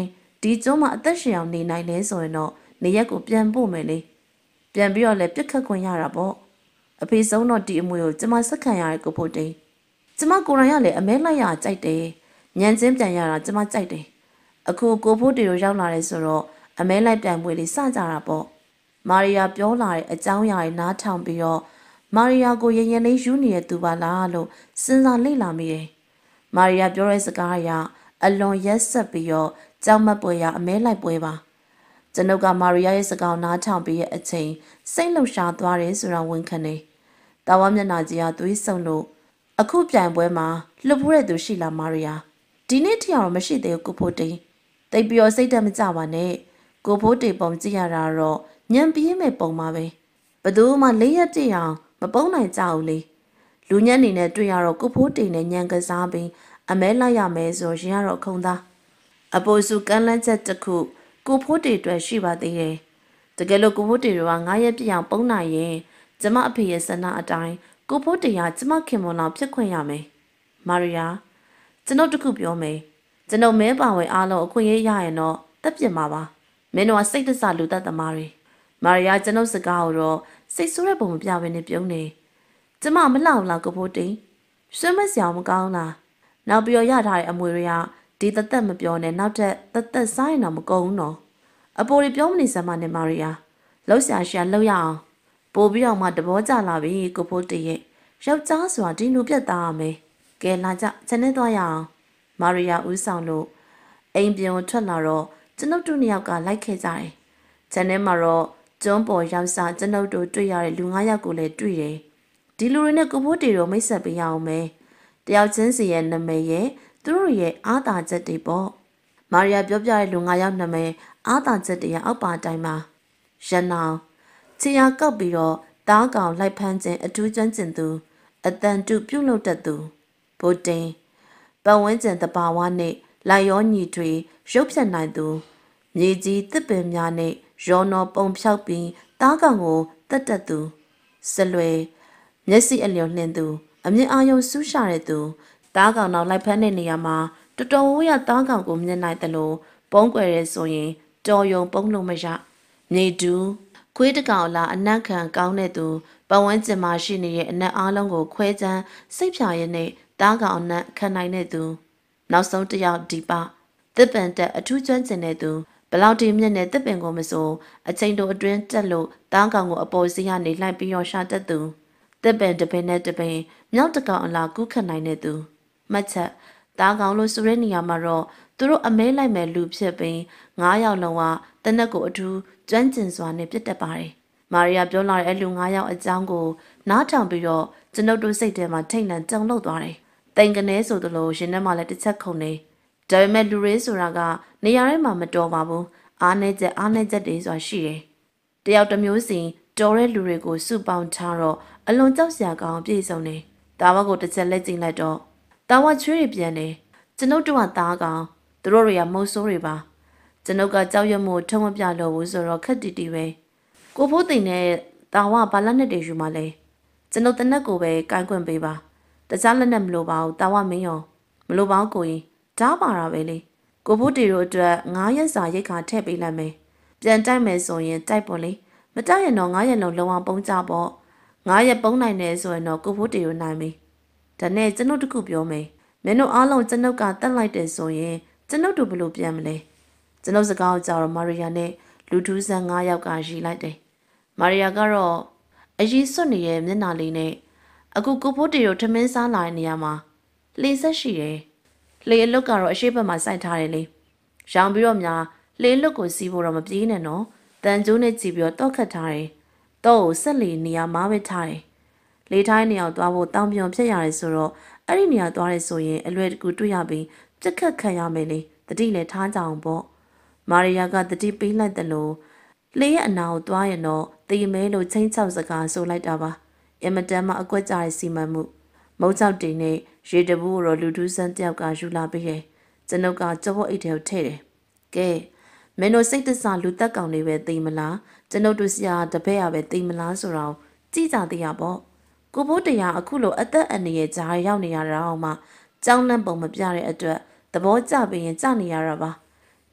ဒီကျုံးမှာအသက်ရှင်အောင်နေနိုင်လဲဆိုရင်တော့နေရက်ကိုပြန်ပို့မယ်လေပြန်ပြီးတော့လည်းပြစ်ခတ်ခွင့်ရတာပေါ့အဖေဆုံးတော့ဒီအမွေကိုကျမစက်ခံရတဲ့ကိုဖို့တိန်ကျမကိုရိုင်းကလည်းအမဲလိုက်ရကြိုက်တယ်ညံချင်းပြန်ရတာကျမကြိုက်တယ်အခုကိုဖို့တေကိုရောက်လာတယ်ဆိုတော့အမဲလိုက်ပြန်ပွေလေးစကြတာပေါ့မာရီယာပြောလာတဲ့အကြောင်းအရာတွေနားထောင်ပြီးတော့မာရီယာကိုရင်ရင်လေးယူနေတဲ့သူပါလားလို့စဉ်းစားလေ့လာမိတယ်မာရီယာပြောတဲ့စကားအရအလွန်ရက်ဆက်ပြီးတော့ကြောက်မက်ပွဲရအမဲလိုက်ပွဲပါကျွန်ုပ်ကမာရီယာရဲ့စကားနားထောင်ပြီးရဲ့အချိန်စိတ်လှုပ်ရှားသွားတယ်ဆိုတာဝန်ခံနေတာဝါမျက်နှာကြီးကသွေးဆုံလို့အခုပြိုင်ပွဲမှာလှုပ်ဖူးတဲ့သူရှိလားမာရီယာဒီနေ့ထိအောင်မရှိသေးဘူးကိုဖိုတိန်တိတ်ပြီးတော့စိတ်တက်မကြပါနဲ့ကိုဖိုတေပုံကြည့်ရတာတော့ညံပြင်းမဲ့ပုံပါပဲဘသူမှလေးရက်ပြည့်အောင်မပုံနိုင်ကြဘူးလေလူညံ့နေနဲ့တွေ့ရတော့ကိုဖိုတေနဲ့ညံကစားပြီးအမဲလိုက်ရမယ်ဆိုရင်ရတော့ခုံသားအပေါ်စုကန်းလန်းချက်တစ်ခုကိုဖိုတေအတွက်ရှိပါသေးတယ်တကယ်လို့ကိုဖိုတေတို့ကငါးရက်ပြည့်အောင်ပုံနိုင်ရင်ကျမအဖေရဲ့ဆန္ဒအတိုင်းကိုဖိုတေကကျမခင်မွန်လောက်ဖြစ်ခွင့်ရမယ်မာရီယာကျွန်တော်တခုပြောမယ်ကျွန်တော်မဲပါဝင်အားလုံးအခွင့်အရေးရရင်တော့တက်ပြစ်မှာပါမင်းတို့ကစိတ်တဆလူသက်သမားတွေမာရီယာကျွန်တော်စကားကိုတော့စိတ်ဆိုးတဲ့ပုံမပြဘဲနဲ့ပြုံးနေကျမမလှအောင်လားကိုဖိုတိန်ဆွေးမစရာမကောင်းလားနောက်ပြီးတော့ရထားတဲ့အမွေတွေကဒီတသက်မပြောနဲ့နောက်ထပ်တသက်စားရင်တော့မကုန်ဘူးနော်အပေါ်တွေပြောမနေစမ်းမနဲ့မာရီယာလှုပ်ရှားရှာလှုပ်ရအောင်ပို့ပြီးတော့မှတဘောကြလာပြီကိုဖိုတိန်ရဲ့ယောက်ျားဆိုတာဒီလူပြတ်သားရမယ်ကဲလာကြချက်နေသွားရအောင်မာရီယာဦးဆောင်လို့အိမ်ပြင်ကိုထွက်လာတော့ကျွန်ုပ်တို့နှစ်ယောက်ကလိုက်ခဲ့ကြတယ်ချက်နေမှာတော့ကျွန်းပေါ်ရောက်စားကျွန်ုပ်တို့တွေ့ရတဲ့လူငါးယောက်ကိုလည်းတွေ့တယ်ဒီလူတွေနဲ့ကိုဖိုတေတို့မိတ်ဆက်ပေးရအောင်မယ်တယောက်ချင်းစီရဲ့နာမည်ရဲ့သူတို့ရဲ့အာသာချက်တွေပေါ့မာရီယာပြောပြတဲ့လူငါးယောက်နာမည်အာသာချက်တွေရဲ့အောက်ပါတိုင်းမှာရနောင်ချီယာကောက်ပြီးတော့တားကောင်လိုက်ဖမ်းခြင်းအထူးကျွမ်းကျင်သူအတန်တုပြုတ်လုပ်တတ်သူဗိုလ်တင်ပတ်ဝန်းကျင်တဘာဝနဲ့လိုက်ရောညီတွေရုပ်ဖြတ်နိုင်သူမြေကြီးတစ်ပင်များနဲ့ရောနော်ပုံဖြောက်ပြီးတားကောင်ကိုတတ်တတ်သူစလွယ်မျက်စိအလျော်နှင်းသူအမြင့်အာရုံစူးရှာတဲ့သူတားကောင်နောက်လိုက်ဖမ်းတဲ့နေရာမှာတော်တော်ဝရတားကောင်ကိုမြင်နိုင်တယ်လို့ပုံးကွယ်ရဲဆိုရင်တော်ယုံပုံးလုံးမရမြေတူခွေးတကောင်လာအနက်ခံကောင်းတဲ့သူပတ်ဝန်းကျင်မှာရှိနေတဲ့အနက်အားလုံးကိုခွဲချမ်းစိတ်ဖြာရတဲ့တားကောင်အနက်ခံနိုင်တဲ့သူနောက်ဆုံးတစ်ယောက်ဒီပါတစ်ပန်တက်အထူးကျွမ်းကျင်တဲ့သူဘလောက်ဒီမြင့်တဲ့တစ်ပင်ကိုမစိုးအချိန်တိုအတွင်းတက်လို့တားကောင်ကိုအပေါ်စီးကနေလိုက်ပြီးတော့ရှာတတ်သူတစ်ပင်တစ်ပင်နဲ့တစ်ပင်မြောက်တကောင်အလားကူးခတ်နိုင်တဲ့သူမှတ်ချက်တားကောင်လို့ဆိုတဲ့နေရာမှာတော့သူတို့အမဲလိုက်မဲ့လူဖြစ်ပြီးငါးယောက်လုံးကတနက်ကိုအထူးကျွမ်းကျင်စွာနဲ့ပြတ်တက်ပါတယ်မာရီယာပြောလာတဲ့အလူငါးယောက်အကြောင်းကိုနားထောင်ပြီးတော့ကျွန်ုပ်တို့စိတ်ထဲမှာထိတ်လန့်တုန်လှုပ်သွားတယ်တိမ်ကနေဆိုသလိုရင်ထဲမှာလည်းတစ်ချက်ခုန်နေဒါပေမဲ့လူရေးဆိုတာကနေရာထဲမှာမတော်ပါဘူးအားနေချက်အားနေချက်တွေဆိုတာရှိတယ်တယောက်တစ်မျိုးစီတော်တဲ့လူတွေကိုစုပေါင်းထားတော့အလွန်ကြောက်စရာကောင်းပြည့်စုံနေတာဝကိုတစ်ချက်လက်ကျင်လိုက်တော့တာဝချွေးရပြန်နေကျွန်ုပ်တို့ကသားကောင်သူတို့တွေကမုတ်ဆိုးတွေပါကျွန်ုပ်ကကြောက်ရွံ့မှုထုံမပြလို့ဘူးဆိုတော့ခက်တီတီပဲကိုဖိုးသိန်နဲ့တာဝဘာလက်နဲ့တွေယူမှလဲကျွန်ုပ်တနက်ကိုပဲကိုင်းခွင့်ပေးပါတခြားလက်နဲ့မလိုပါဘူးတာဝမင်းရောမလိုပါဘူးကိုကြီးဓာပါတာပဲလေကိုဖိုးတီတို့အတွက်ငါးရက်စာရိတ်ခါထည့်ပေးလိုက်မယ်ပြန်တိုက်မယ်ဆိုရင်တိုက်ပေါ်လေမတိုက်ရင်တော့ငါးရက်လုံးလုံအောင်ပုံကြပေါ့ငါးရက်ပုံနိုင်တယ်ဆိုရင်တော့ကိုဖိုးတီတို့နိုင်ပြီဒါနဲ့ကျွန်ုပ်တခုပြောမယ်မင်းတို့အားလုံးကျွန်ုပ်ကတတ်လိုက်တယ်ဆိုရင်ကျွန်ုပ်တို့ဘယ်လိုပြန်မလဲကျွန်ုပ်စကားကိုကြားတော့မာရီယာနဲ့လူထူးဆန်းငါးယောက်ကရီလိုက်တယ်မာရီယာကတော့အရေးစွတ်နေတဲ့မျက်နှာလေးနဲ့အခုကိုဖိုးတီတို့ထမင်းစားလာတဲ့နေရာမှာလှေဆက်ရှိတယ်လှေအလွတ်ကတော့အရှိတ်ဘက်မှာစိုက်ထားတယ်လေရောင်ပြီးတော့များလှေအလွတ်ကိုစီးဖို့တော့မပြေးနဲ့နော်တန်ကျိုးနဲ့ကြည့်ပြီးတော့တောက်ခတ်ထားတယ်တော့ကိုဆက်လေနေရာမှာပဲထားတယ်လေထိုင်းနေရာသွားဖို့တောင်းပြုံဖြစ်ရတယ်ဆိုတော့အဲ့ဒီနေရာသွားရဲဆိုရင်အလွယ်တကူတွေ့ရပြီးပြက်ခတ်ခံရမယ်လေတတိလည်းထားကြအောင်ပေါ့မာရီယာကတတိပေးလိုက်တယ်လို့လေရဲ့အနာကိုသွားရင်တော့တီမဲလို့ချင်းချောက်စကားဆိုလိုက်တာပါအမတန်မှအကွက်ကြတဲ့စီမံမှုမုတ်ချောက်တင်နဲ့ရေတဘူးကိုတော့လူထူးဆန်းတယောက်ကယူလာပေးတယ်ကျွန်ုပ်ကကြောဖို့အိတ်ထဲကိုထည့်တယ်ကဲမင်းတို့စိတ်တဆလူတက်ကောင်တွေပဲသိမလားကျွန်ုပ်တို့ဆရာတပည့်ရပဲသိမလားဆိုတော့ကြည်ကြသေးရပေါ့ကိုဘိုးတရားအခုလိုအသက်အန္တရာယ်ကြားရောက်နေရတာအောင်မှကြောင်းလန့်ပုံမပြတဲ့အတွက်သဘောကျပြီးရင်ကြနေရတာပါထ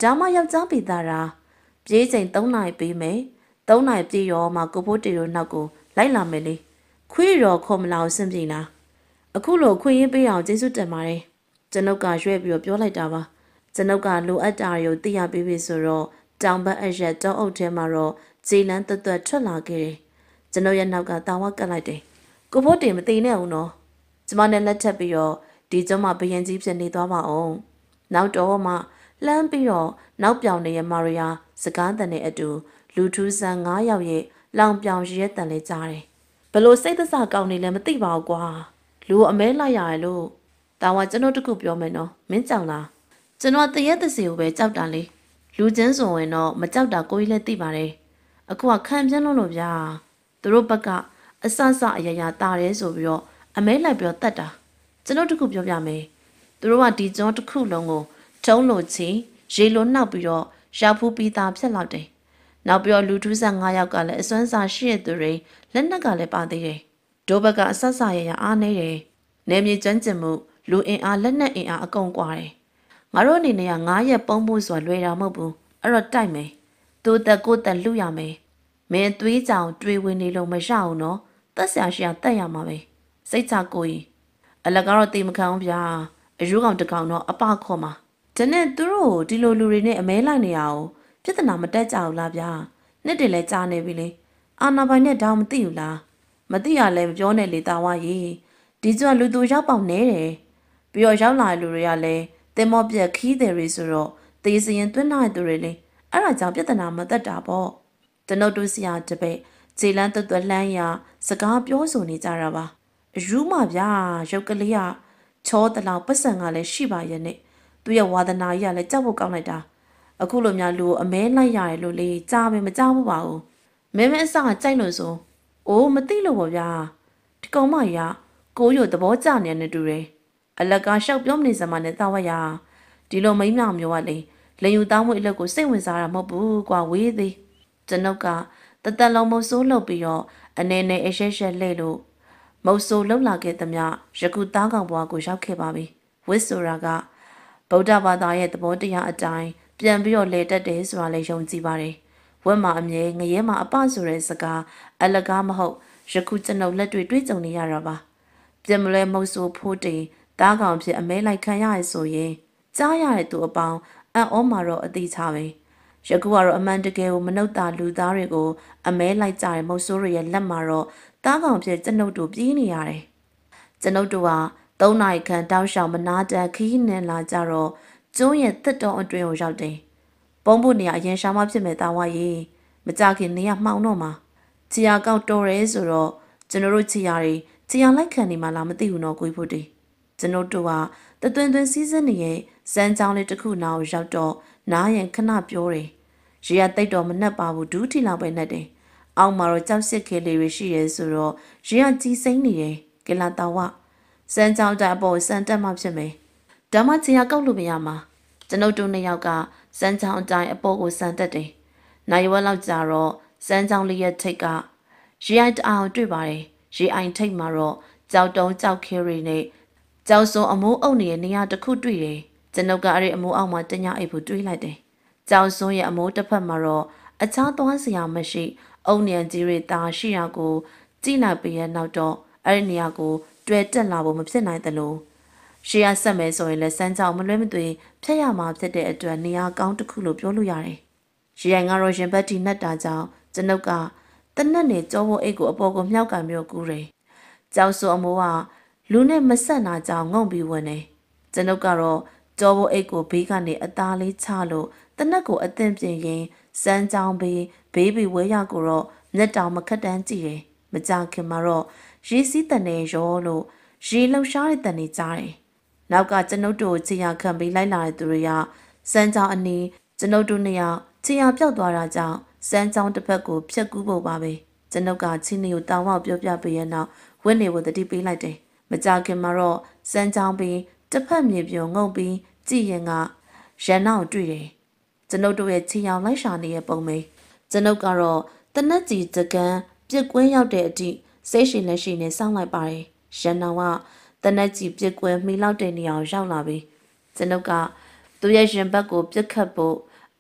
ဒါမှယောက်ျားပိသားရာပြေးချိန်သုံးနိုင်ပြီးမယ်သုံးနိုင်ပြေးရောမှကိုဖိုးတီတို့နောက်ကိုလိုက်လာမယ်လေခွေးရောခေါ်မလာအောင်စင်ပြေလားအခုလိုခွေးရင်ပေးအောင်ကျေးဇူးတင်ပါတယ်ကျွန်ုပ်ကရွှဲပြီးတော့ပြောလိုက်တာပါကျွန်ုပ်ကလိုအပ်တာတွေကိုသိရပြီးပြီဆိုတော့တောင်ဘက်အရက်တောအုပ်ထဲမှာတော့ဂျီလန်းတွတ်တွတ်ထွက်လာခဲ့တယ်ကျွန်ုပ်ရဲ့နောက်ကတာဝကတ်လိုက်တယ်ကိုဖိုးတီမသိနဲ့ဦးနော်ကျမနဲ့လက်ထပ်ပြီးတော့ဒီကျမဘရင်ကြီးဖြစ်နေသွားပါအောင်နောက်တော့မှလှမ်းပြီးတော့နောက်ပြောင်နေတဲ့မာရီယာစကားတန်တဲ့အတူလူထူးဆန်း၅ယောက်ရဲ့လောင်ပြောင်ရဲတန်လေးကြားတယ်ဘလို့စိတ်သက်သာကောင်းနေလဲမသိပါဘူးကွာလူအမဲလိုက်ရတယ်လို့ဒါကကျွန်တော်တခုပြောမယ်နော်မင်းကြောက်လားကျွန်တော်တရက်တစီကိုပဲကြောက်တာလေလူချင်းဆိုရင်တော့မကြောက်တာကိုကြီးလည်းသိပါတယ်အခုကခံပြင်းလို့လို့ဗျာသူတို့ဘက်ကအဆအဆအရာရာတာတယ်ဆိုပြီးတော့အမဲလိုက်ပြီးတော့တတ်တာကျွန်တော်တခုပြောပြမယ်သူတို့ကဒီကျွန်းတစ်ခုလုံးကိုထုံးလို့ချီရေလိုနှောက်ပြီးတော့ရောက်ဖူးပြီးသားဖြစ်လောက်တယ်နောက်ပြီးတော့လူထူးဆန်း၅ယောက်ကလည်းအစွမ်းစားရှိတဲ့သူတွေလက်နက်ကလည်းပါသေးတယ်ဒိုးဘက်ကအဆဆရရအားနေတယ်နေမြေကျွမ်းကျင်မှုလူအင်အားလက်နက်အင်အားအကုန်ကွာတယ်ငါတို့အနေနဲ့ကငါးရက်ပုံးဖို့ဆိုတာလွယ်တာမဟုတ်ဘူးအဲ့တော့တိုက်မယ်သူတက်ကိုတက်လူရမယ်မင်းသွေးကြောင်တွေးဝင်နေလို့မရအောင်နော်တက်ဆရာရှိအောင်တက်ရမှာပဲစိတ်ချကိုကြီးအလကတော့တေမခံအောင်ဗျာအယူကောင်တကောင်တော့အပခေါ်မှာဒါနဲ့သူတို့ဒီလိုလူတွေနဲ့အမဲလိုက်နေရအောင်ပြဿနာမတက်ကြဘူးလားဗျာနှစ်တည်းလဲကြားနေပြီလေအာနာပိုင်နဲ့တောင်မသိဘူးလားမသိရလဲမပြောနဲ့လေတာဝရေဒီကျွတ်လူသူရောက်ပေါက်နေတယ်ပြီးတော့ရောက်လာတဲ့လူတွေကလည်းတင်မောပြက်ခီးတယ်တွေဆိုတော့တေးစရင်သွင်းထားတဲ့သူတွေလေအဲ့ဒါကြောင့်ပြဿနာမတက်တာပေါ့ကျွန်ုပ်တို့ဆရာတပည့်ခြေလန်းတွတ်တွတ်လှမ်းရစကားပြောဆိုနေကြတာပါအယူမဗျာရုပ်ကလေးကချောတလောက်ပတ်စံကလည်းရှိပါရဲ့နဲ့သူရဲ့ဝါသနာကြီးကလည်းကြောက်ဖို့ကောင်းလိုက်တာအခုလိုများလူအမဲလိုက်ရတယ်လို့လေကြားပဲမကြားဘူးပါဘူးမဲမဲအစကကြိုက်လို့ဆိုအိုးမသိလို့ပေါ့ဗျာဒီကောင်မကြီးကကိုရုပ်သဘောကျနေတဲ့တူတယ်အလကားရှောက်ပြောမနေစမှာနဲ့တာဝရဒီလိုမိမမျိုးကလေလေယူတောင်းမှုအလုပ်ကိုစိတ်ဝင်စားတာမဟုတ်ဘူးကွာဝေးသေးကျွန်ုပ်ကတသက်လုံးမဆိုးလုပ်ပြီးတော့အနေနဲ့အရှက်ရှက်လဲလို့မုတ်ဆိုးလှုပ်လာခဲ့သမျှယခုသားကောင်ဘွားကိုရောက်ခဲ့ပါပြီဝစ်ဆိုတာကဗုဒ္ဓဘာသာရဲ့သဘောတရားအတိုင်းပြန်ပြီးတော့လေတက်တယ်ဆိုတာလည်းယုံကြည်ပါတယ်ဝက်မှာအမြဲငရဲမှာအပဆိုတဲ့စကားအလကားမဟုတ်ယခုကျွန်ုပ်လက်တွေ့တွေ့ကြုံနေရတာပါပြန်မလဲမုတ်ဆိုးဖိုးတင်သားကောင်ဖြစ်အမဲလိုက်ခံရရဆိုရင်ကြားရတဲ့သူအပေါင်းအံ့ဩမှာတော့အသေးချပဲယခုကတော့အမှန်တကယ်ကိုမနှုတ်တာလူသားတွေကိုအမဲလိုက်ကြတဲ့မုတ်ဆိုးတွေရဲ့လက်မှာတော့သားကောင်ဖြစ်ကျွန်ုပ်တို့ပြေးနေရတယ်ကျွန်ုပ်တို့ကသုံးနိုင်ခန့်တောက်လျှောက်မနာတန်ခီးနေလာကြတော့ကျုံးရဲ့တစ်တော်အတွင်းကိုရောက်တယ်ပုံဖို့နေရအရင်ရှာမှဖြစ်မဲ့သားဝါရေမကြခင်နေရမှောင်တော့မှာချီယာကောက်တော်ရဲဆိုတော့ကျွန်တော်တို့ချီယာတွေချီယာလိုက်ခံနေမှလားမသိဘူးနော်ကိုဖို့တီကျွန်တော်တို့ကတသွင်သွင်စီးစင်းနေရဲ့စမ်းချောင်းလေးတစ်ခုနာကိုရောက်တော့နားရင်ခဏပြောတယ်ရေရတိတ်တော်မနှက်ပါဘူးဒူးထီလောက်ပဲနှက်တယ်အောက်မှာတော့ကြောက်စစ်ခဲလေးတွေရှိရဲဆိုတော့ရေရကြီးစိမ့်နေတယ်ကလာတော်ဝစမ်းချောင်းတဲ့အပေါ်စမ်းတက်မှဖြစ်မယ်ဒါမှချီယာကောက်လို့မရမှာကျွန်ုပ်တို့နှစ်ယောက်ကစမ်းချောင်းအတိုင်းအပေါ်ကိုစမ်းတက်တယ်နိုင်ဝက်လောက်ကြာတော့စမ်းချောင်းလေးရဲ့ထိတ်ကရေအိုင်တအောင်တွေ့ပါတယ်ရေအိုင်ထိတ်မှာတော့ကြောက်တုံးကြောက်ခဲရီနဲ့ကြောက်စုံအမိုးအုပ်နေတဲ့နေရာတစ်ခုတွေ့တယ်ကျွန်ုပ်ကအဲ့ဒီအမိုးအောက်မှာတညအိပ်ဖို့တွေးလိုက်တယ်ကြောက်စုံရဲ့အမိုးတစ်ဖက်မှာတော့အခြားသွားစရာမရှိအုံနံကြီးတွေတာရှိရာကိုကြည့်လိုက်ပြီးရနောက်တော့အဲ့ဒီနေရာကိုတွေ့တက်လာဖို့မဖြစ်နိုင်သလိုရှေ့ရဆက်မယ်ဆိုရင်လည်းစမ်းကြောင်မလွဲမသွေဖျက်ရမှာဖြစ်တဲ့အတွက်နေရာကောင်းတစ်ခုလို့ပြောလို့ရတယ်ရေရိုင်ကတော့ရင်ဘတ်တီနှက်တာကြောင့်ကျွန်ုပ်ကတနက်နေကြောဖို့အိတ်ကိုအပေါ်ကိုမြှောက်ကံမျိုးကူးတယ်ကြောက်စုံအမိုးကလူနဲ့မဆက်နာကြောင်ငုံပြီးဝင်နေကျွန်ုပ်ကတော့ကြောဖို့အိတ်ကိုဘေးကနေအသားလေးချလို့တနက်ကိုအသင့်ပြင်ရင်စမ်းကြောင်ဘေးဘေးဘီဝဲရကိုတော့မျက်တောင်မခက်တန်းကြည့်တယ်မကြခင်မှာတော့ရေစီးတန်နေရောလို့ရေလှောက်ရှားတဲ့တန်နေကြားတယ်နောက်ကကျွန်ုပ်တို့ချီယာခံပြီးလိုက်လာတဲ့သူတွေကစမ်းကြောင်အနီးကျွန်ုပ်တို့နှစ်ယောက်ချီယာပြောက်သွားတာကြောင့်စမ်းကြောင်တစ်ဖက်ကိုဖြတ်ကူးဖို့ပါပဲကျွန်ုပ်ကချင်းနေကိုတောင်းဝပြောပြပေးရနောက်ဝင်းနေကိုတတိပေးလိုက်တယ်မကြခင်မှာတော့စမ်းချောင်းပြီးတစ်ဖက်မြေပြုံငုံပြီးကြည်ရင်ကရန်နောက်တွေ့တယ်ကျွန်ုပ်တို့ရဲ့ချီရောင်လိုက်ရှာနေတဲ့ပုံမေးကျွန်ုပ်ကတော့တနက်ကြီးစကန်ပြစ်ကွင်းရောက်တဲ့အထိစိတ်ရှိလက်ရှိနဲ့စောင့်လိုက်ပါတယ်ရန်နောင်ကတနက်ကြီးပြစ်ကွင်းမိလောက်တဲ့နေရာရောက်လာပြီကျွန်ုပ်ကသူ့ရဲ့ရင်ဘတ်ကိုပြစ်ခတ်ဖို့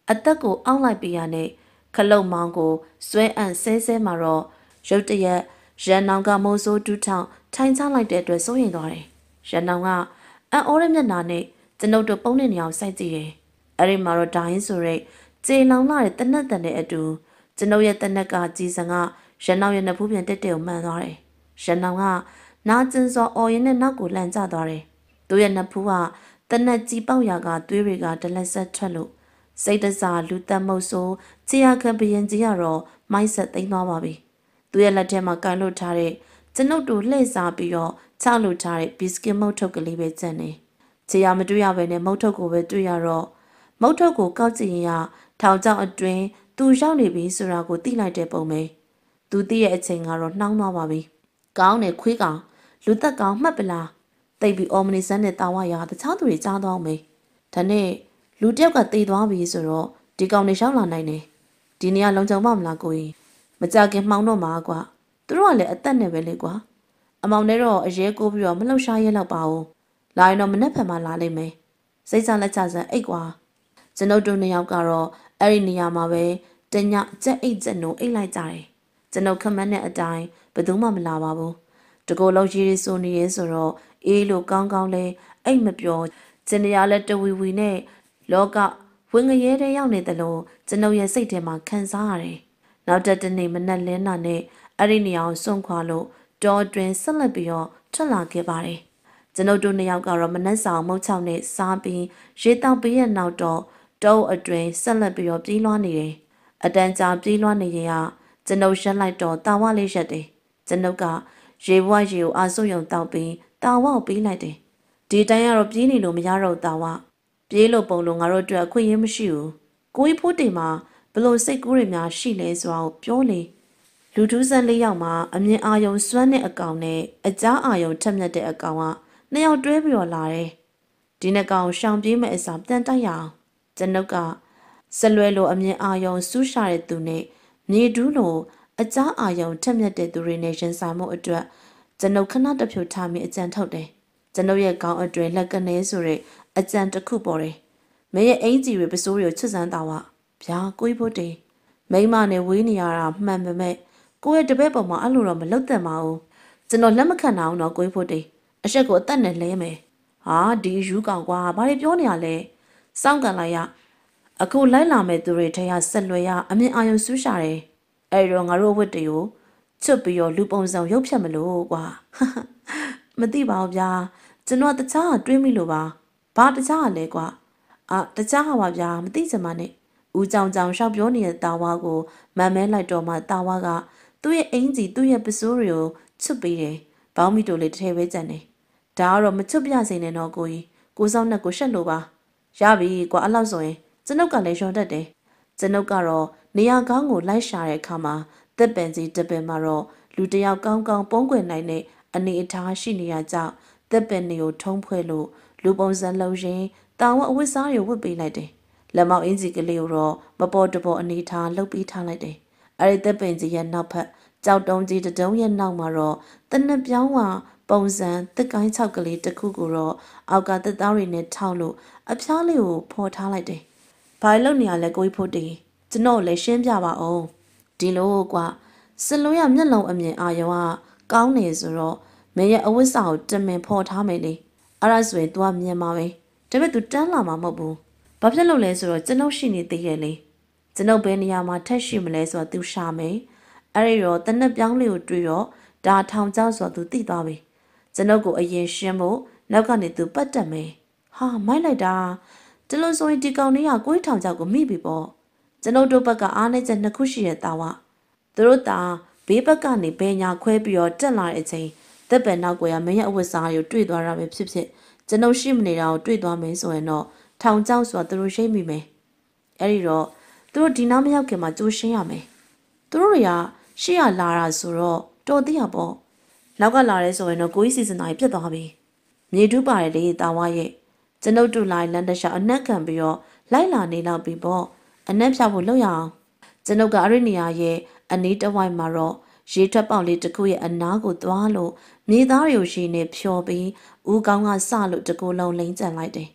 အသက်ကိုအောင့်လိုက်ပြရနဲ့ခလုတ်မောင်းကိုဆွဲအံ့ဆဲဆဲမှာတော့ရုတ်တရက်ရန်နောင်ကမိုးစိုးတူးထောင်ထိုင်ချလိုက်တဲ့အတွက်စိုးရိမ်သွားတယ်။ရန်နောင်ကအံ့ဩတဲ့မျက်နှာနဲ့ကျွန်ုပ်တို့ပုံနေနေအောင်စိုက်ကြည့်တယ်။အဲ့ဒီမှာတော့ဒိုင်းဆိုရဲကျေလောင်လာတဲ့တနက်တန်တဲ့အတူကျွန်ုပ်ရဲ့တနက်ကကြီးစံကရန်နောင်ရဲ့နဖူးပြန်တက်တဲ့ကိုမှန်သွားတယ်။ရန်နောင်ကနာကျင်စောအော်ရင်နဲ့နောက်ကိုလှန်ကျသွားတယ်။သူ့ရဲ့နဖူးကတနက်ကြီးပေါက်ရာကသွေးတွေကဒလက်ဆက်ထွက်လို့စိတ်တစားလူတက်မှုတ်ဆိုးချီယာခံဘရင်ကြီးကတော့မိုက်ဆက်သိမ်းသွားပါပြီ။သူ့ရဲ့လက်ထဲမှာကန်လွတ်ထားတဲ့ကျွန်ုပ်တို့လှည့်စားပြီးတော့ချလွတ်ထားတဲ့ဘီစကစ်မုတ်ထုတ်ကလေးပဲကျန်နေ။ချီယာမတွေ့ရဘဲနဲ့မုတ်ထုတ်ကိုပဲတွေ့ရတော့မုတ်ထုတ်ကိုကောက်ကြည့်ရင်ထောင်ချောင်းအတွင်းသူရောက်နေပြီဆိုတာကိုသိလိုက်တဲ့ပုံပဲ။သူသိရဲ့အချိန်ကတော့နှောင်းသွားပါပြီ။ကောင်းတယ်ခွေးကောင်လူသက်ကောင်မှတ်ပလားတိတ်ပြီးအော်မနီဆန်းနဲ့တာဝရတခြားသူတွေကြားသွားမယ်။ဒါနဲ့လူတယောက်ကတေသွားပြီဆိုတော့ဒီကောင်တွေရောက်လာနိုင်တယ်ဒီနေရာလုံခြုံပါမလားကိုကြီးမကြခင်မှောင်တော့မှာကွာသူတို့ကလည်းအသက်နဲ့ပဲလေကွာအမောင်နဲ့တော့အရဲကိုပြီးတော့မလှုပ်ရှားရဲတော့ပါဘူးလာရင်တော့မနှက်ဖန်မှလာလိမ့်မယ်စိတ်ချလက်ချစမ်းအိတ်ကွာကျွန်ုပ်တို့နှစ်ယောက်ကတော့အဲ့ဒီနေရာမှာပဲတညကြက်အိတ်ကြက်နိုးအိတ်လိုက်ကြတယ်ကျွန်ုပ်ခမန်းနဲ့အတိုင်းဘယ်သူမှမလာပါဘူးတကိုယ်လုံးကြီးရီဆိုနေရဲဆိုတော့အေးလို့ကောင်းကောင်းလဲအိတ်မပြောကျင်ရလဲတဝီဝီနဲ့လောကဝင်ငရဲတဲ့ရောက်နေတယ်လို့ကျွန်ုပ်ရဲ့စိတ်ထဲမှာခံစားရတယ်။နောက်တစ်တနေ့မနက်လင်းတာနဲ့အဲ့ဒီနေရာကိုစွန့်ခွာလို့တောအတွင်းဆက်လက်ပြီးတော့ထွက်လာခဲ့ပါတယ်။ကျွန်ုပ်တို့နှစ်ယောက်ကတော့မနက်ဆောင်မုတ်ချောင်းနဲ့စားပြီးရေတောက်ပြီးရဲ့နောက်တော့တောအတွင်းဆက်လက်ပြီးတော့ပြေးလွှားနေတယ်။အတန်းကြာပြေးလွှားနေရင်ကကျွန်ုပ်ရက်လိုက်တော့တာဝလေးရက်တယ်။ကျွန်ုပ်ကရေဘွားရေကိုအာဆုပ်ယုံတောက်ပြီးတာဝကိုပေးလိုက်တယ်။ဒီတိုင်းကတော့ပြေးနေလို့မရတော့တာဝပြေးလို့ပုံလို့ငါတို့အတွက်အခွင့်အရေးမရှိဘူးကိုကြီးဖိုးတေမှာဘလို့စိတ်ကူးတွေများရှိလဲဆိုတာကိုပြောလေလူထူးဆန်းလေးယောက်မှာအမြင်အာယုံစွမ်းတဲ့အကောင်နဲ့အကြားအာယုံထက်မြက်တဲ့အကောင်ကနှစ်ယောက်တွဲပြီးတော့လာတယ်ဒီနှစ်ကောင်ရှောင်ပြေးမဲ့အစားပြန်တိုက်ရအောင်ကျွန်ုပ်ကဆလွဲလိုအမြင်အာယုံစူးရှာတဲ့သူနဲ့မြေတူးလိုအကြားအာယုံထက်မြက်တဲ့သူတွေနဲ့ရင်ဆိုင်မှုအတွက်ကျွန်ုပ်ခဏတစ်ဖြုတ်ထားပြီးအကြံထုတ်တယ်ကျွန်ုပ်ရဲ့ခေါင်းအတွင်းလက်ကနေဆိုတဲ့အကြံတစ်ခုပေါ်တယ်မင်းရဲ့အင်ကြီးတွေပစိုးတွေကိုချစ်စမ်းတာဝဗျာကိုကြီးဖို့တေမိမနဲ့ဝေးနေရတာမှန်ပေမဲ့ကိုရဲ့တပည့်ပေါ်မှာအဲ့လိုတော့မလုပ်တတ်ပါဘူးကျွန်တော်လက်မခံနိုင်အောင်တော့ကိုကြီးဖို့တေအဆက်ကိုအသက်နဲ့လဲမယ်ဟာဒီယူကောင်ကွာဘာတွေပြောနေရလဲစောင့်ကန်လိုက်ရအခုလိုက်လာမဲ့သူတွေထဲကဆက်လွယ်ရအမြင်အာရုံစူးရှာတယ်အဲ့တော့ငါတို့ဝတ်တွေကိုချွတ်ပြီးတော့လူပုံစံရုပ်ဖြတ်မလို့ကွာမသိပါဘူးဗျာကျွန်တော်တခြားတွေးမိလို့ပါဘာတခြားလဲကွာအာတခြားဟာပါဗျာမသိစမနဲ့ဦးကြောင်ကြောင်ရှောက်ပြောနေတဲ့တာဝါကိုမန်မဲလိုက်တော့မှတာဝါကသူ့ရဲ့အင်ကြီးသူ့ရဲ့ပစိုးတွေကိုချွတ်ပေးတယ်ဘောင်းမီတိုလေးတစ်ထည်ပဲကြံတယ်ဒါကတော့မချွတ်ပြစေနဲ့တော့ကိုကြီးကိုစောင်းနဲ့ကိုရှက်လို့ပါရပြီကွာအဲ့လောက်ဆိုရင်ကျွန်ုပ်ကလည်းရောတတ်တယ်ကျွန်ုပ်ကတော့နေရာကောင်းကိုလိုက်ရှာတဲ့အခါမှာတက်ပန်ကြီးတပင်မှာတော့လူတယောက်ကောင်းကောင်းပုံးကွယ်နိုင်တဲ့အနေအထားရှိနေရကြောင်းတက်ပန်တွေကိုထုံးဖွဲ့လို့လူပုံစံလုံးရင်းတာဝအဝတ်စားတွေဝတ်ပေးလိုက်တယ်လက်မောက်အင်ကြီးကလေးကိုတော့မပေါ်တပေါ်အနေထားလှုပ်ပြီးထားလိုက်တယ်အဲ့ဒီတက်ပင်ကြီးရဲ့နောက်ဖက်ကြောက်တုံးကြီးတုံးရဲ့နောက်မှာတော့တနက်ပြောင်းကပုံစံတက်ကိုင်းချောက်ကလေးတစ်ခုကိုတော့အောက်ကတက်သားတွေနဲ့ထောက်လို့အဖျားလေးကိုဖော်ထားလိုက်တယ်ဘာလို့နေရလဲကိုကြီးဖို့တေကျွန်တော်လည်းရှင်းပြပါအောင်ဒီလိုကွာစလုံးရမျက်လုံးအမြင်အာရုံကကောင်းနေဆိုတော့မင်းရဲ့အဝတ်စာကိုတမင်ဖော်ထားမယ်လေအဲ့ဒါဆိုရင် तू ကမြင်မှာပဲဒါပေမဲ့ तू တန်းလာမှာမဟုတ်ဘူးဘာဖြစ်လို့လဲဆိုတော့ကျွန်ုပ်ရှိနေသေးရဲ့လေကျွန်ုပ်ဘယ်နေရာမှာထက်ရှိမလဲဆိုတော့ तू ရှာမယ်အဲ့ဒီတော့တနက်ပြောင်းလေးကိုတွေ့တော့ဒါထောင်ကြောက်ဆိုတော့ तू သိသွားပြီကျွန်ုပ်ကိုအရင်ရှင်းဖို့နောက်ကနေ तू ပတ်တက်မယ်ဟာမိုက်လိုက်တာဒီလိုဆိုရင်ဒီကောင်လေးကကိုယ်ထောင်ကြောက်ကိုမိပြီပေါ့ကျွန်ုပ်တို့ဘက်ကအားနဲ့ချက်နှစ်ခုရှိတဲ့တာဝသူတို့တာဘေးဘက်ကနေဘယ်ညာခွဲပြီးတော့တက်လာတဲ့အချိန်တက်ပယ်နောက်ကွယ်ကမင်းရဲ့အဝတ်စားကိုတွေ့သွားတာပဲဖြစ်ဖြစ်ကျွန်ုပ်ရှိမနေတာကိုတွေ့သွားမယ်ဆိုရင်တော့ထောင်ကြောက်ဆိုတာသူတို့ရှိမိမယ်အဲ့ဒီတော့သူတို့ဒီနားမရောက်ခင်မှာကြိုးရှင်းရမယ်သူတို့တွေကရှေ့ရလာတာဆိုတော့တော်သေးရပေါ့နောက်ကလာရဲဆိုရင်တော့ကိုကြီးစီစဉ်တာပြတ်သွားပြီမြေတူးပါတယ်လေတာဝရဲ့ကျွန်ုပ်တို့လိုက်လန်တရှောက်အနက်ခံပြီးတော့လိုက်လာနေတော့ပြီပေါ့အနက်ဖြောက်ဖို့လုပ်ရအောင်ကျွန်ုပ်ကအရိနေယာရဲ့အနီးတစ်ဝိုက်မှာတော့ရေထွက်ပေါက်လေးတစ်ခုရဲ့အနားကိုသွားလို့မြေသားတွေကိုရှင်းနေဖြော်ပြီးဦးကောင်းကစလို့တကူလုံးလိမ့်ကြံလိုက်တယ်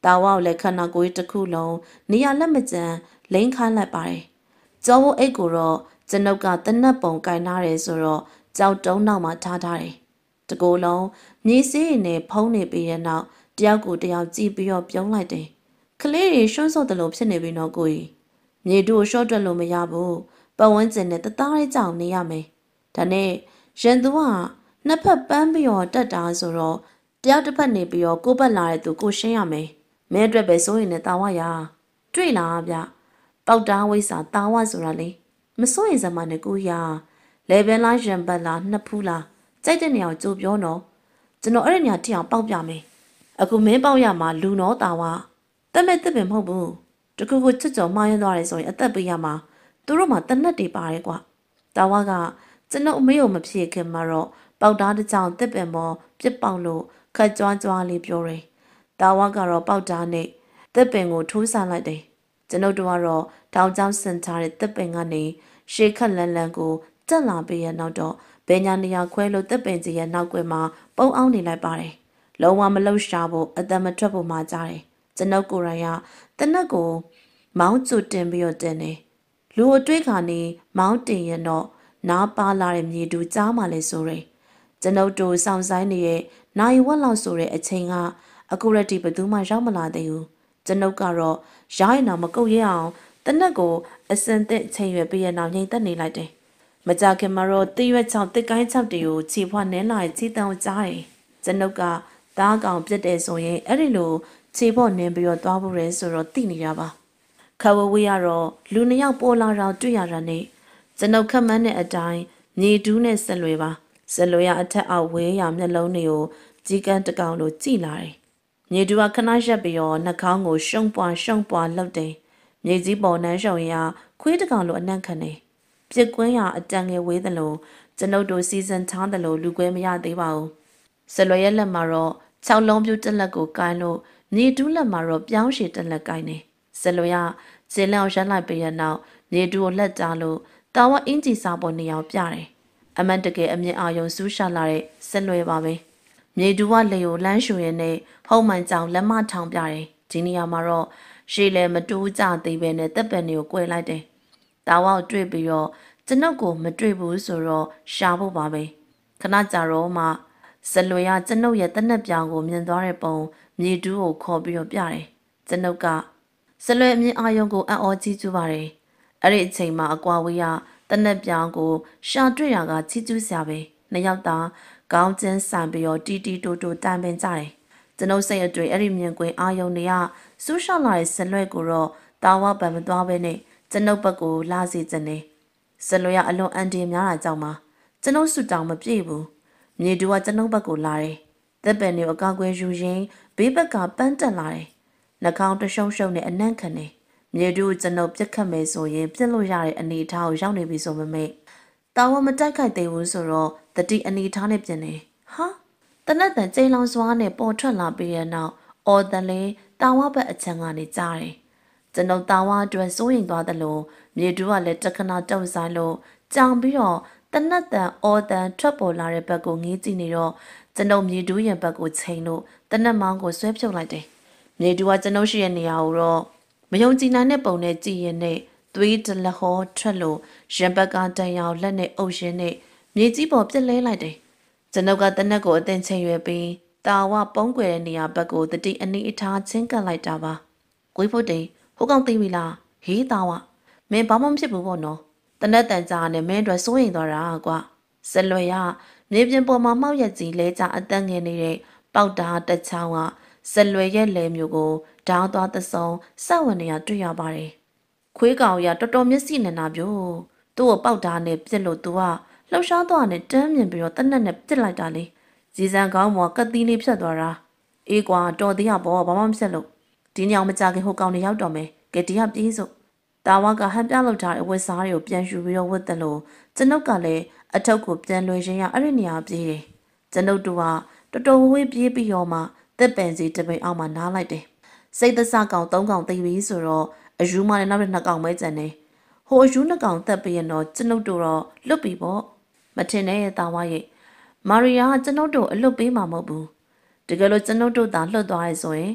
တာဝါကိုလည်းခန္ဓာကိုယ်တစ်ခုလုံးနေရာလက်မကျန်လိမ့်ခိုင်းလိုက်ပါတယ်ကျောင်းဝအိတ်ကိုတော့ကျွန်ုပ်ကတနက်ပုံကင်ထားတယ်ဆိုတော့ကြောက်တုံးနောက်မှာထားထားတယ်တကူလုံးမြေစည်းရည်နဲ့ဖုံးနေပြီးတဲ့နောက်တယောက်ကိုတယောက်ကြည့်ပြီးတော့ပြုံးလိုက်တယ်ကလေးတွေရှွန်းစော့တယ်လို့ဖြစ်နေပြီနော်ကိုကြီးမြေတူကိုရှော့တွက်လို့မရဘူးပတ်ဝန်းကျင်နဲ့တသားလေးကြောင်နေရမယ်ဒါနဲ့ရန်သူကနှစ်ဖက်ပန်းပြီးတော့တက်တာဆိုတော့တယောက်တစ်ဖက်နေပြီးတော့ကိုပတ်လာတဲ့သူကိုရှင်းရမယ်မဲအတွက်ပဲစိုးရင်လည်းတာဝရတွေ့လားဗျပေါက်တာဝိစာတာဝဆိုတာလေမစိုးရင်စမ်းမနဲ့ကိုရလေဘယ်လားရံပတ်လားနှစ်ဖူးလားကြိုက်တဲ့နေရာကိုကြိုပြောနော်ကျွန်တော်အဲ့ဒီနေရာထိအောင်ပေါက်ပြမယ်အခုမင်းပေါက်ရမှာလူနော်တာဝတက်မဲ့တက်ပင်မဟုတ်ဘူးတခုခုချွတ်ကြော်မှားရသွားတယ်ဆိုရင်အသက်ပေးရမှာသူတို့မှတနက်တွေပါတယ်ကွာတာဝကကျွန်တော်အမေကိုမဖြစ်ခင်မှာတော့ပေါက်သားတစ်ချောင်းတက်ပင်ပေါ်ပြစ်ပေါက်လို့ခက်ကြွားကြွားလေးပြောတယ်တာဝကတော့ပေါက်သားနဲ့တက်ပင်ကိုထိုးဆလိုက်တယ်ကျွန်ုပ်တို့ကတော့တောင်ကျောင်းစင်ထားတဲ့တက်ပင်ကနေရှေးခက်လန်လန်ကိုတက်လာပြီးရနောက်တော့ဘယ်ညာနေရာခွဲလို့တက်ပင်ကြီးရဲ့နောက်ကွယ်မှာပုံအောင်နေလိုက်ပါတယ်လုံးဝမလှုပ်ရှားဖို့အသက်မထွက်ဖို့မှကြားတယ်ကျွန်ုပ်ကိုယ်တိုင်ကတနက်ကိုမောင်းကျွတ်တင်ပြီးတော့တင်တယ်လူအတွေးခါနေမောင်းတင်ရင်တော့နားပါလာတဲ့မြေတူကြားမှလည်းဆိုရယ်ကျွန်ုပ်တို့စောင့်ဆိုင်နေတဲ့နိုင်ဝက်လောက်ဆိုတဲ့အချိန်ကအခုရက်ဒီဘယ်သူမှရောက်မလာသေးဘူးကျွန်ုပ်ကတော့ရိုင်းအောင်မကုတ်ရအောင်တနက်ကိုအစင်သစ်ချိန်ရွယ်ပြီးရနောက်ငိမ့်သက်နေလိုက်တယ်မကြခင်မှာတော့တိရွက်ချောင်းတစ်ကိုင်းချောက်တွေကိုခြေဖွားနင်းလာတဲ့ခြေတန်းကိုကြားတယ်ကျွန်ုပ်ကသားကောင်ပြစ်တယ်ဆိုရင်အဲ့ဒီလိုခြေဖို့နင်းပြီးတော့သွားဖို့ရဲဆိုတော့တိနေတာပါခဝဝေးကတော့လူနှစ်ယောက်ပေါ်လာတော့တွေ့ရတာနဲ့ကျွန်ုပ်ခက်မှန်းတဲ့အတိုင်းမြေတူးနဲ့ဆက်လွယ်ပါဆက်လွယ်ရအထက်အောက်ဝဲရမျက်လုံးတွေကိုကြီးကန်းတကောင်လိုကြည်လာတယ်မြေတူးကခဏရက်ပြီးတော့နှာခေါင်းကိုရှုံပွားရှုံပွားလှုပ်တယ်မြေကြီးပေါ်နှမ်းရှုံရခွေးတကောင်လိုအနံ့ခံနေပြစ်ကွင်းရအတန်ငယ်ဝေးသလိုကျွန်ုပ်တို့စီစဉ်ထားသလိုလူကွဲမရသေးပါဘူးဆက်လွယ်ရဲ့လက်မှာတော့ခြောက်လုံးပြူတက်လက်ကိုကိုင်းလို့မြေတူးလက်မှာတော့ပြောင်းရှည်တက်လက်ကိုင်းနေဆက်လွယ်ရခြေလောက်ရက်လိုက်ပြီးရနောက်မြေတူးကိုလက်ကြားလို့တာဝအင်းကြီးစားပေါ်နေအောင်ပြတယ်အမန်တကယ်အမြင့်အာယုံစူးရှာလာတဲ့ဆက်လွယ်ပါပဲမြေတူးကလေကိုလမ်းရှူရင်းနဲ့ဟုံးမှန်ကြောင်လက်မထောင်ပြတယ်ဒီနေရာမှာတော့ရှေ့လည်းမတူးကြသေးပဲနဲ့တက်ပန်တွေကို꿰လိုက်တယ်တာဝကိုတွေ့ပြီးတော့ကျွန်ုပ်ကိုမတွေ့ဘူးဆိုတော့ရှာဖို့ပါပဲခဏကြာတော့မှဇလွေရကျွန်ုပ်ရဲ့တနက်ပြောင်ကိုမြင်သွားတဲ့ပုံမြေတူးကိုခေါ်ပြီးတော့ပြတယ်ကျွန်ုပ်ကဇလွေအမြင်အာယုံကိုအံ့ဩကြည့်ကျူးပါတယ်အဲ့ဒီအချိန်မှာအကွာဝေးရတနက်ပြောင်ကိုရှာတွေ့ရကချီးကျူးစရာပဲနှစ်ယောက်သားကောင်းကျင်းဆန်ပြီးတော့တီတီတိုတိုတိုင်ပင်ကြတယ်ကျွန်ုပ်စိတ်အတွေ့အဲ့ဒီမြင်ကွင်းအာယုံတွေကစူးရှောက်လာတဲ့ဇလွဲကိုတော့တာဝပံမသွားပဲနဲ့ကျွန်ုပ်ဘက်ကိုလာစီခြင်းနေဇလွဲကအလွန်အန်တီများတာကြောင့်ပါကျွန်ုပ်ဆူတောင်မပြေဘူးမြေတူကကျွန်ုပ်ဘက်ကိုလာတယ်သက်ပင်တွေအကောက်ကွဲယူရင်းဘေးဘက်ကပန်းတက်လာတယ်နှာခေါင်းတရှုံရှုံနဲ့အနံ့ခံနေမြေတူကျွန်ုပ်ပြက်ခတ်မယ်ဆိုရင်ပြက်လို့ရတဲ့အနေအထားကိုရောက်နေပြီဆိုပေမဲ့တာဝမတိုက်ခိုက်သေးဘူးဆိုတော့တတိအနေအထားနဲ့ပြင်နေဟာတနက်တန်ကျိန်လောင်စွာနဲ့ပေါ်ထွက်လာပြီးတဲ့နောက်အော်တန်လေးတာဝဘက်အချမ်းကနေကြားတယ်ကျွန်ုပ်တာဝအတွက်စိုးရင်သွားသလိုမြေတူကလည်းတခဏတုံဆိုင်လို့ကြောင်ပြီးတော့တနက်တန်အော်တန်ထွက်ပေါ်လာတဲ့ဘက်ကိုငေးကြည့်နေတော့ကျွန်ုပ်မြေတူရဲ့ဘက်ကိုချိန်လို့တနက်မောင်းကိုဆွဲဖြုတ်လိုက်တယ်မြေတူကကျွန်ုပ်ရှိတဲ့နေရာကိုတော့မယုံကြည်နိုင်တဲ့ပုံနဲ့ကြည်ရင်နဲ့သွေးတလဟောထွက်လို့ရင်ဘက်ကတန်ရောင်လက်နဲ့အုပ်ရင်းနဲ့မြေကြီးပေါ်ပြက်လဲလိုက်တယ်ကျွန်ုပ်ကတနက်ကိုအသင်ချိန်ရွယ်ပြီးတာဝပုံးကွယ်တဲ့နေရာဘက်ကိုတတိအနီအထားချင်းကပ်လိုက်တာပါကိုဖို့တိန်ဟိုကောင်သိပြီလားဟေးတာဝမင်းဘာမှမဖြစ်ဘူးပေါ့နော်တနက်တန်ကြာနဲ့မင်းတို့စိုးရင်သွားတာကွာဇလွယ်ရမြေပြင်ပေါ်မှာမှောက်ရက်ကြီးလဲကြအတန်းငယ်နေတဲ့ပေါက်တာတစ်ချောင်းကဇလွယ်ရဲ့လဲမျိုးကိုဓာတ်သွားသစုံစောက်ဝင်နေရတွေ့ရပါတယ်ခွေးကောင်ရတော်တော်မျက်စိနေတာပြို့သူ့ကိုပေါက်တာနဲ့ပြစ်လို့သူကလှောက်ရှားသွားနဲ့တန်းမြင်ပြီးတော့တနက်နဲ့ပြစ်လိုက်တာလေကြီးစံကောင်းမော်ကတိလေးဖြတ်သွားတာအေးကွာတော်သေးရပေါ့ဘာမှမဖြစ်လို့ဒီညောင်မကြခင်ဟိုကောင်နေရောက်တော့မယ်ကဲဒီကပြေးစို့တာဝကဟန်ပြလောက်ထားတဲ့ဝက်စားတွေကိုပြန်ယူပြီးတော့ဝတ်တယ်လို့ကျွန်ုပ်ကလည်းအထုပ်ကိုပြန်လွှဲရင်းရအဲ့ဒီနေရာပြေးတယ်ကျွန်ုပ်တို့ကတော်တော်ဝေးပြေးပြီးတော့မှတက်ပင်စီတပိန်အောက်မှာနားလိုက်တယ်စိတ်သစကောင်သုံးကောင်သိပြီဆိုတော့အယူမနဲ့နောက်တစ်နှစ်ကောင်ပဲကျန်တယ်ဟိုအယူနှစ်ကောင်တက်ပြီးရင်တော့ကျွန်ုပ်တို့တော့လွတ်ပြီပေါ့မထင်နဲ့တာဝရဲ့မာရီယာကကျွန်ုပ်တို့အလွတ်ပေးမှာမဟုတ်ဘူးတကယ်လို့ကျွန်ုပ်တို့သာလွတ်သွားရဲဆိုရင်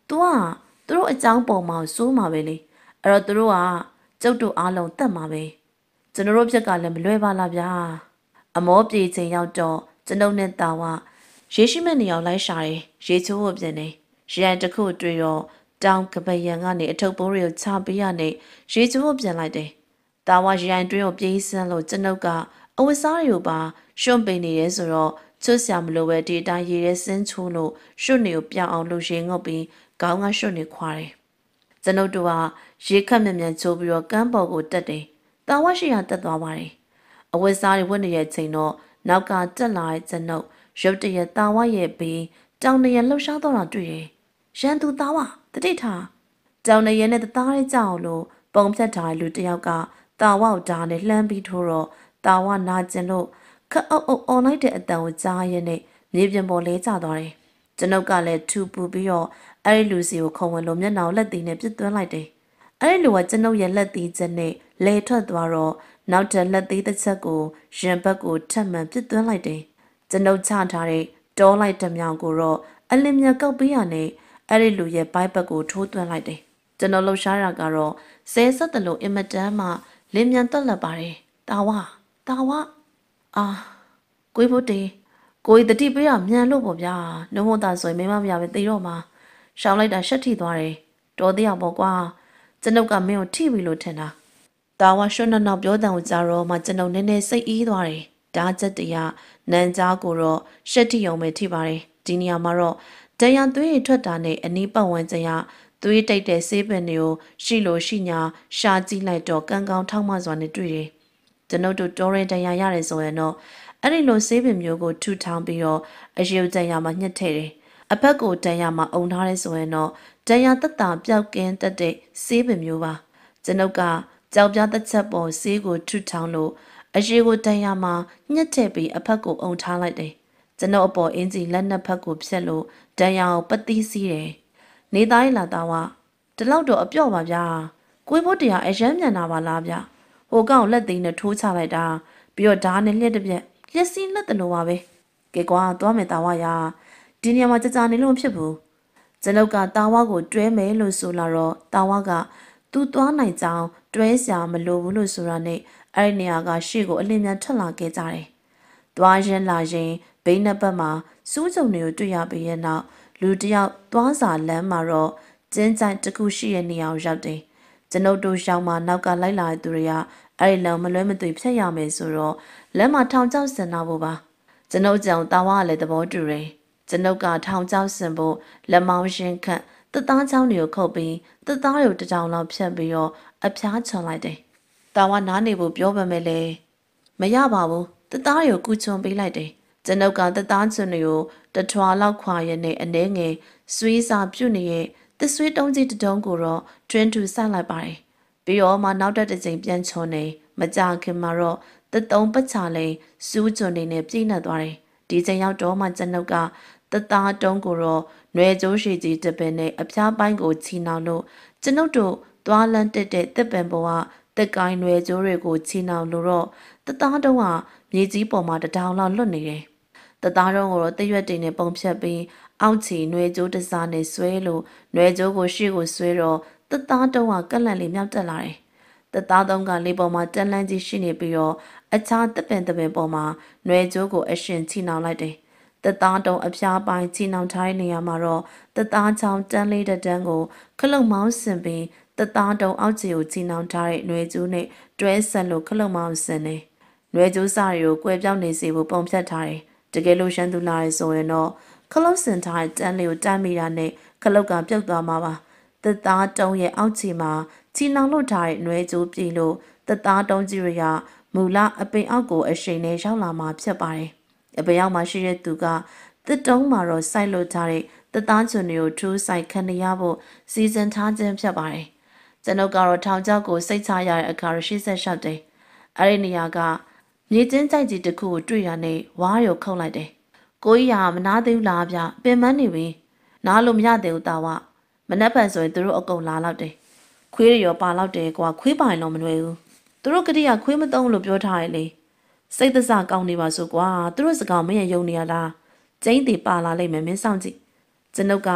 तू อ่ะသူတို့အကြောင်းပုံမှာစိုးမှာပဲလေအဲ့တော့သူတို့ကကျုပ်တို့အားလုံးတတ်မှာပဲကျွန်တော်တို့ဖြက်ကလည်းမလွဲပါလားဗျာအမောပြေချိန်ရောက်တော့ကျွန်ုပ်နဲ့တာဝရေရှိမဲ့နေအောင်လိုက်ရှာတယ်ရေချိုးဖို့ပြင်နေရေရိုင်တစ်ခုတွေ့တော့တောင်ကပယံကနေအထုပ်ပိုးတွေကိုချပေးရနေရေချိုးဖို့ပြင်လိုက်တယ်တာဝရေရိုင်တွင်းကိုပြေးစမ်းလို့ကျွန်ုပ်ကအဝတ်စားတွေကိုပါရှွန့်ပိန်နေရဲဆိုတော့ချွတ်ဆရာမလို့ပဲဒီအတိုင်းရေရဲစင်းချိုးလို့ရှွတ်နေကိုပြောင်းအောင်လို့ရေငုပ်ပြီးခေါင်းကရှွတ်နေခွာတယ်ကျွန်ုပ်တို့ကရေခက်မြမြန်ချိုးပြီးတော့ကမ်းပေါ်ကိုတက်တယ်တာဝရှိရာတက်သွားပါတယ်အဝတ်စားတွေဝတ်နေရဲ့ချိန်တော့နောက်ကတက်လာတဲ့ကျွန်ုပ်ရုတ်တရက်တာဝရဲ့ပြီးတောင်နေရလှုပ်ရှားတော့တာတွေ့တယ်ရန်သူတာဝတတိထားတောင်နေရနဲ့သားရဲကြောက်လို့ပုံဖြတ်ထားတဲ့လူတယောက်ကတာဝကိုဓာနဲ့လှမ်းပြီးထိုးတော့တာဝနာကျင်လို့ခအုပ်အုပ်អော်လိုက်တဲ့အတန်ကိုကြားရနဲ့မြေပြင်ပေါ်လဲကျသွားတယ်ကျွန်ုပ်ကလည်းထူပူပြီးတော့အဲ့ဒီလူစီကိုခုံဝင်လို့မျက်နှာကိုလက်သီးနဲ့ပြစ်သွင်းလိုက်တယ်အဲ့ဒီလူကကျွန်ုပ်ရဲ့လက်သီးချက်နဲ့လဲထွက်သွားတော့နောက်ထပ်လက်သီးတစ်ချက်ကိုရင်ဘက်ကိုထပ်မံပြစ်သွင်းလိုက်တယ်ကျွန်ုပ်ချထားတဲ့တောလိုက်တမြောင်ကိုတော့အလင်းမြကောက်ပေးရနဲ့အဲ့ဒီလူရဲ့ဘိုက်ဘက်ကိုထိုးသွင်းလိုက်တယ်ကျွန်တော်လှူရှားတာကတော့ဆဲဆက်တယ်လို့အင်မတန်မှလင်းမြန်တက်လက်ပါတယ်တာဝတာဝအာကိုဖို့တေးကိုတတိပေးရမြန်လို့ပေါ့ဗျာနှုံးမသားဆိုရင်မမမရပဲတေးတော့မှာရှောင်းလိုက်တာရှက်ထိသွားတယ်တော်သေးအောင်ပေါ့ကွာကျွန်ုပ်ကမင်းကိုထိပြီလို့ထင်တာတာဝရွှွနှနောက်ပြောတဲ့ကိုကြားတော့မှကျွန်ုပ်နည်းနည်းစိတ်အေးသွားတယ်ဓာချက်တရနန်းကြားကိုတော့ရှက်ထိအောင်ပဲထိပါတယ်ဒီနေရာမှာတော့တရားသွေးရထွက်တာနဲ့အနီးပတ်ဝန်းကျင်ရသွေးတိတ်တဲ့ဆေးပင်တွေကိုရှိလို့ရှိညာရှာကြည့်လိုက်တော့ကန်းကောင်းထောက်မှစွာနဲ့တွေ့တယ်ကျွန်ုပ်တို့တော်ရင်တရားရတယ်ဆိုရင်တော့အဲ့ဒီလိုဆေးပင်မျိုးကိုထူထောင်ပြီးတော့အယူတန်ရမှာညှက်ထည့်တယ်အဖက်ကိုတန်ရမှာအုံထားရဲဆိုရင်တော့တန်ရတက်တာပျောက်ကင်းတက်တဲ့ဆေးပင်မျိုးပါကျွန်ုပ်ကကြောက်ပြသက်ချက်ပေါ်ဆေးကိုထူထောင်လို့အယူကိုတန်ရမှာညှက်ထည့်ပြီးအဖက်ကိုအုံထားလိုက်တယ်ကျွန်ုပ်အပေါ်အင်းကြီးလက်နှစ်ဖက်ကိုဖြက်လို့တန်ရကိုပတိစီးတယ်နေသားရလာသားဝဒီလောက်တော့အပြော့ပါဗျာကိုယ်ဖို့တရားအရမ်းမြန်တာပါလားဗျာဟိုကောင်လက်သိန်းနဲ့ထိုးချလိုက်တာပြီးတော့ဓာတ်နဲ့လျက်တစ်ပြက်လျက်စီးလက်တလို့ပါပဲကဲကွာသွားမယ်တာဝရဒီနေရာမှာကြကြနေလို့မဖြစ်ဘူးကျွန်ုပ်ကတာဝကိုတွဲမယ်လို့ဆိုလာတော့တာဝကသူသွားနိုင်ကြောင်းတွဲစရာမလိုဘူးလို့ဆိုတာနဲ့အဲ့ဒီနေရာကရှေ့ကိုအလင်းမြန်ထွက်လာခဲ့ကြတယ်သွားရင်လာရင်ဘိန်းနှစ်ပတ်မှာစူးစုံတွေကိုတွေ့ရပြီးရဲ့နောက်လူတယောက်သွားစာလမ်းမှာတော့ကျင်းကြိုင်တစ်ခုရှိတဲ့နေရာကိုရောက်တယ်ကျွန်ုပ်တို့ရောက်မှနောက်ကလိုက်လာတဲ့သူတွေကအဲ့ဒီလမ်းမလွဲမသွေဖြတ်ရမယ်ဆိုတော့လမ်းမှာထောင်ချောက်စင်နာဖို့ပါကျွန်ုပ်ကြောင့်တာဝကလည်းသဘောတူတယ်ကျွန်ုပ်ကထောင်ချောက်စင်ဖို့လက်မောင်းရှင်းခန့်တသားချောင်းတွေကိုခုတ်ပြီးတသားတွေကိုတစ်ကြောင်လောက်ဖြတ်ပြီးတော့အဖျားချွန်လိုက်တယ်တာဝနားနေဖို့ပြောပေမဲ့လေမရပါဘူးတသားတွေကိုကူချွန်ပေးလိုက်တယ်ကျွန်ုပ်ကတသားချွန်တွေကိုတထွာလောက်ခွာရတဲ့အနေငယ်ဆွေးစာပြုတ်နေတဲ့သဆွေးတုံးကြီးတုံးကိုတော့တွင်းထူဆက်လိုက်ပါတယ်ပြီးတော့မှနောက်တစ်ကြိမ်ပြန်ချွန်နေမကြခင်မှာတော့တသုံးပတ်ချလိန်စူးချွန်နေနဲ့ပြည့်နှက်သွားတယ်ဒီချိန်ရောက်တော့မှကျွန်ုပ်ကတသားတုံးကိုတော့ຫນွေကျိုးရှိကြီးတစ်ပင်နဲ့အဖျားပိုင်းကိုချီနှောင်လို့ကျွန်ုပ်တို့သွားလန်းတက်တဲ့တစ်ပင်ပေါ်ကတက်ကိုင်းຫນွေကျိုးတွေကိုချီနှောင်လို့တော့တသားတုံးကမြေကြီးပေါ်မှာတထောင်လောက်လွတ်နေတယ်တသားတုံးကိုတော့တရွက်တွေနဲ့ပုံဖြတ်ပြီးအောက်ချီຫນွေကျိုးတစားနဲ့ဆွဲလို့ຫນွေကျိုးကိုရှေ့ကိုဆွဲတော့တသားတုံးကကက်လန့်လေးမြောက်တက်လာတယ်တသားတုံးကလေးပေါ်မှာတန်းလန်းကြီးရှိနေပြီးတော့အခြားတပင်တပင်ပေါ်မှာຫນွေကျိုးကိုအရှင်ချီနှောင်လိုက်တယ်တသားတုံးအဖျားပိုင်းချီနှောင်ထားတဲ့နေရာမှာတော့တသားချောင်းတန်းလေးတန်းကိုခလုတ်မောင်းဆင်ပြီးတသားတုံးအောက်ချီကိုချီနှောင်ထားတဲ့ຫນွေကျိုးနဲ့တွဲဆက်လို့ခလုတ်မောင်းဆင်နေຫນွေကျိုးစားတွေကိုကွဲပြောင်းနေစေဖို့ပုံဖြတ်ထားတယ်တကယ်လို့ရှမ်းသူလာရဲဆိုရင်တော့ခလုတ်စင်ထားတဲ့တန်းလေးကိုတိုက်မိတာနဲ့ခလုတ်ကပြုတ်သွားမှာပါတသားတုံးရဲ့အောက်ချီမှာချီနှောင်လွတ်ထားတဲ့ຫນွေကျိုးပြည်လို့တသားတုံးကြီးတွေကမူလအပင်အောက်ကိုအရှိန်နဲ့ရောက်လာမှာဖြစ်ပါတယ်အပင်အောက်မှာရှိတဲ့သူကတစ်တုံးမှာတော့စိုက်လို့ထားတဲ့တသားချွန်တွေကိုထူးဆိုင်ခံရဖို့စီစဉ်ထားခြင်းဖြစ်ပါတယ်ကျွန်ုပ်ကတော့ထောင်ချောက်ကိုစိတ်ချရတဲ့အခါရှိဆက်ရှောက်တယ်အဲ့ဒီနေရာကမြေကျင်းကြိုက်ကြီးတစ်ခုကိုတွေ့ရနဲ့ဝါးရုံခုတ်လိုက်တယ်ကိုကြီးကမနာသေးဘူးလားဗျပင်မနေပြီနားလို့မရသေးဘူးတာဝမနှက်ဖန်ဆိုရင်သူတို့အကုန်လာလောက်တယ်ခွေးရောပါလောက်တယ်ကွာခွေးပိုင်တော့မလွယ်ဘူးသူတို့ကတိကခွေးမသုံးလို့ပြောထားရလေစိတ်သစကောင်းနေပါဆိုကွာသူတို့စကားမင်းရယုံနေရလားကျင်းတီပါလာလိမ့်မယ်မင်းစောင့်ကြည့်ကျွန်ုပ်က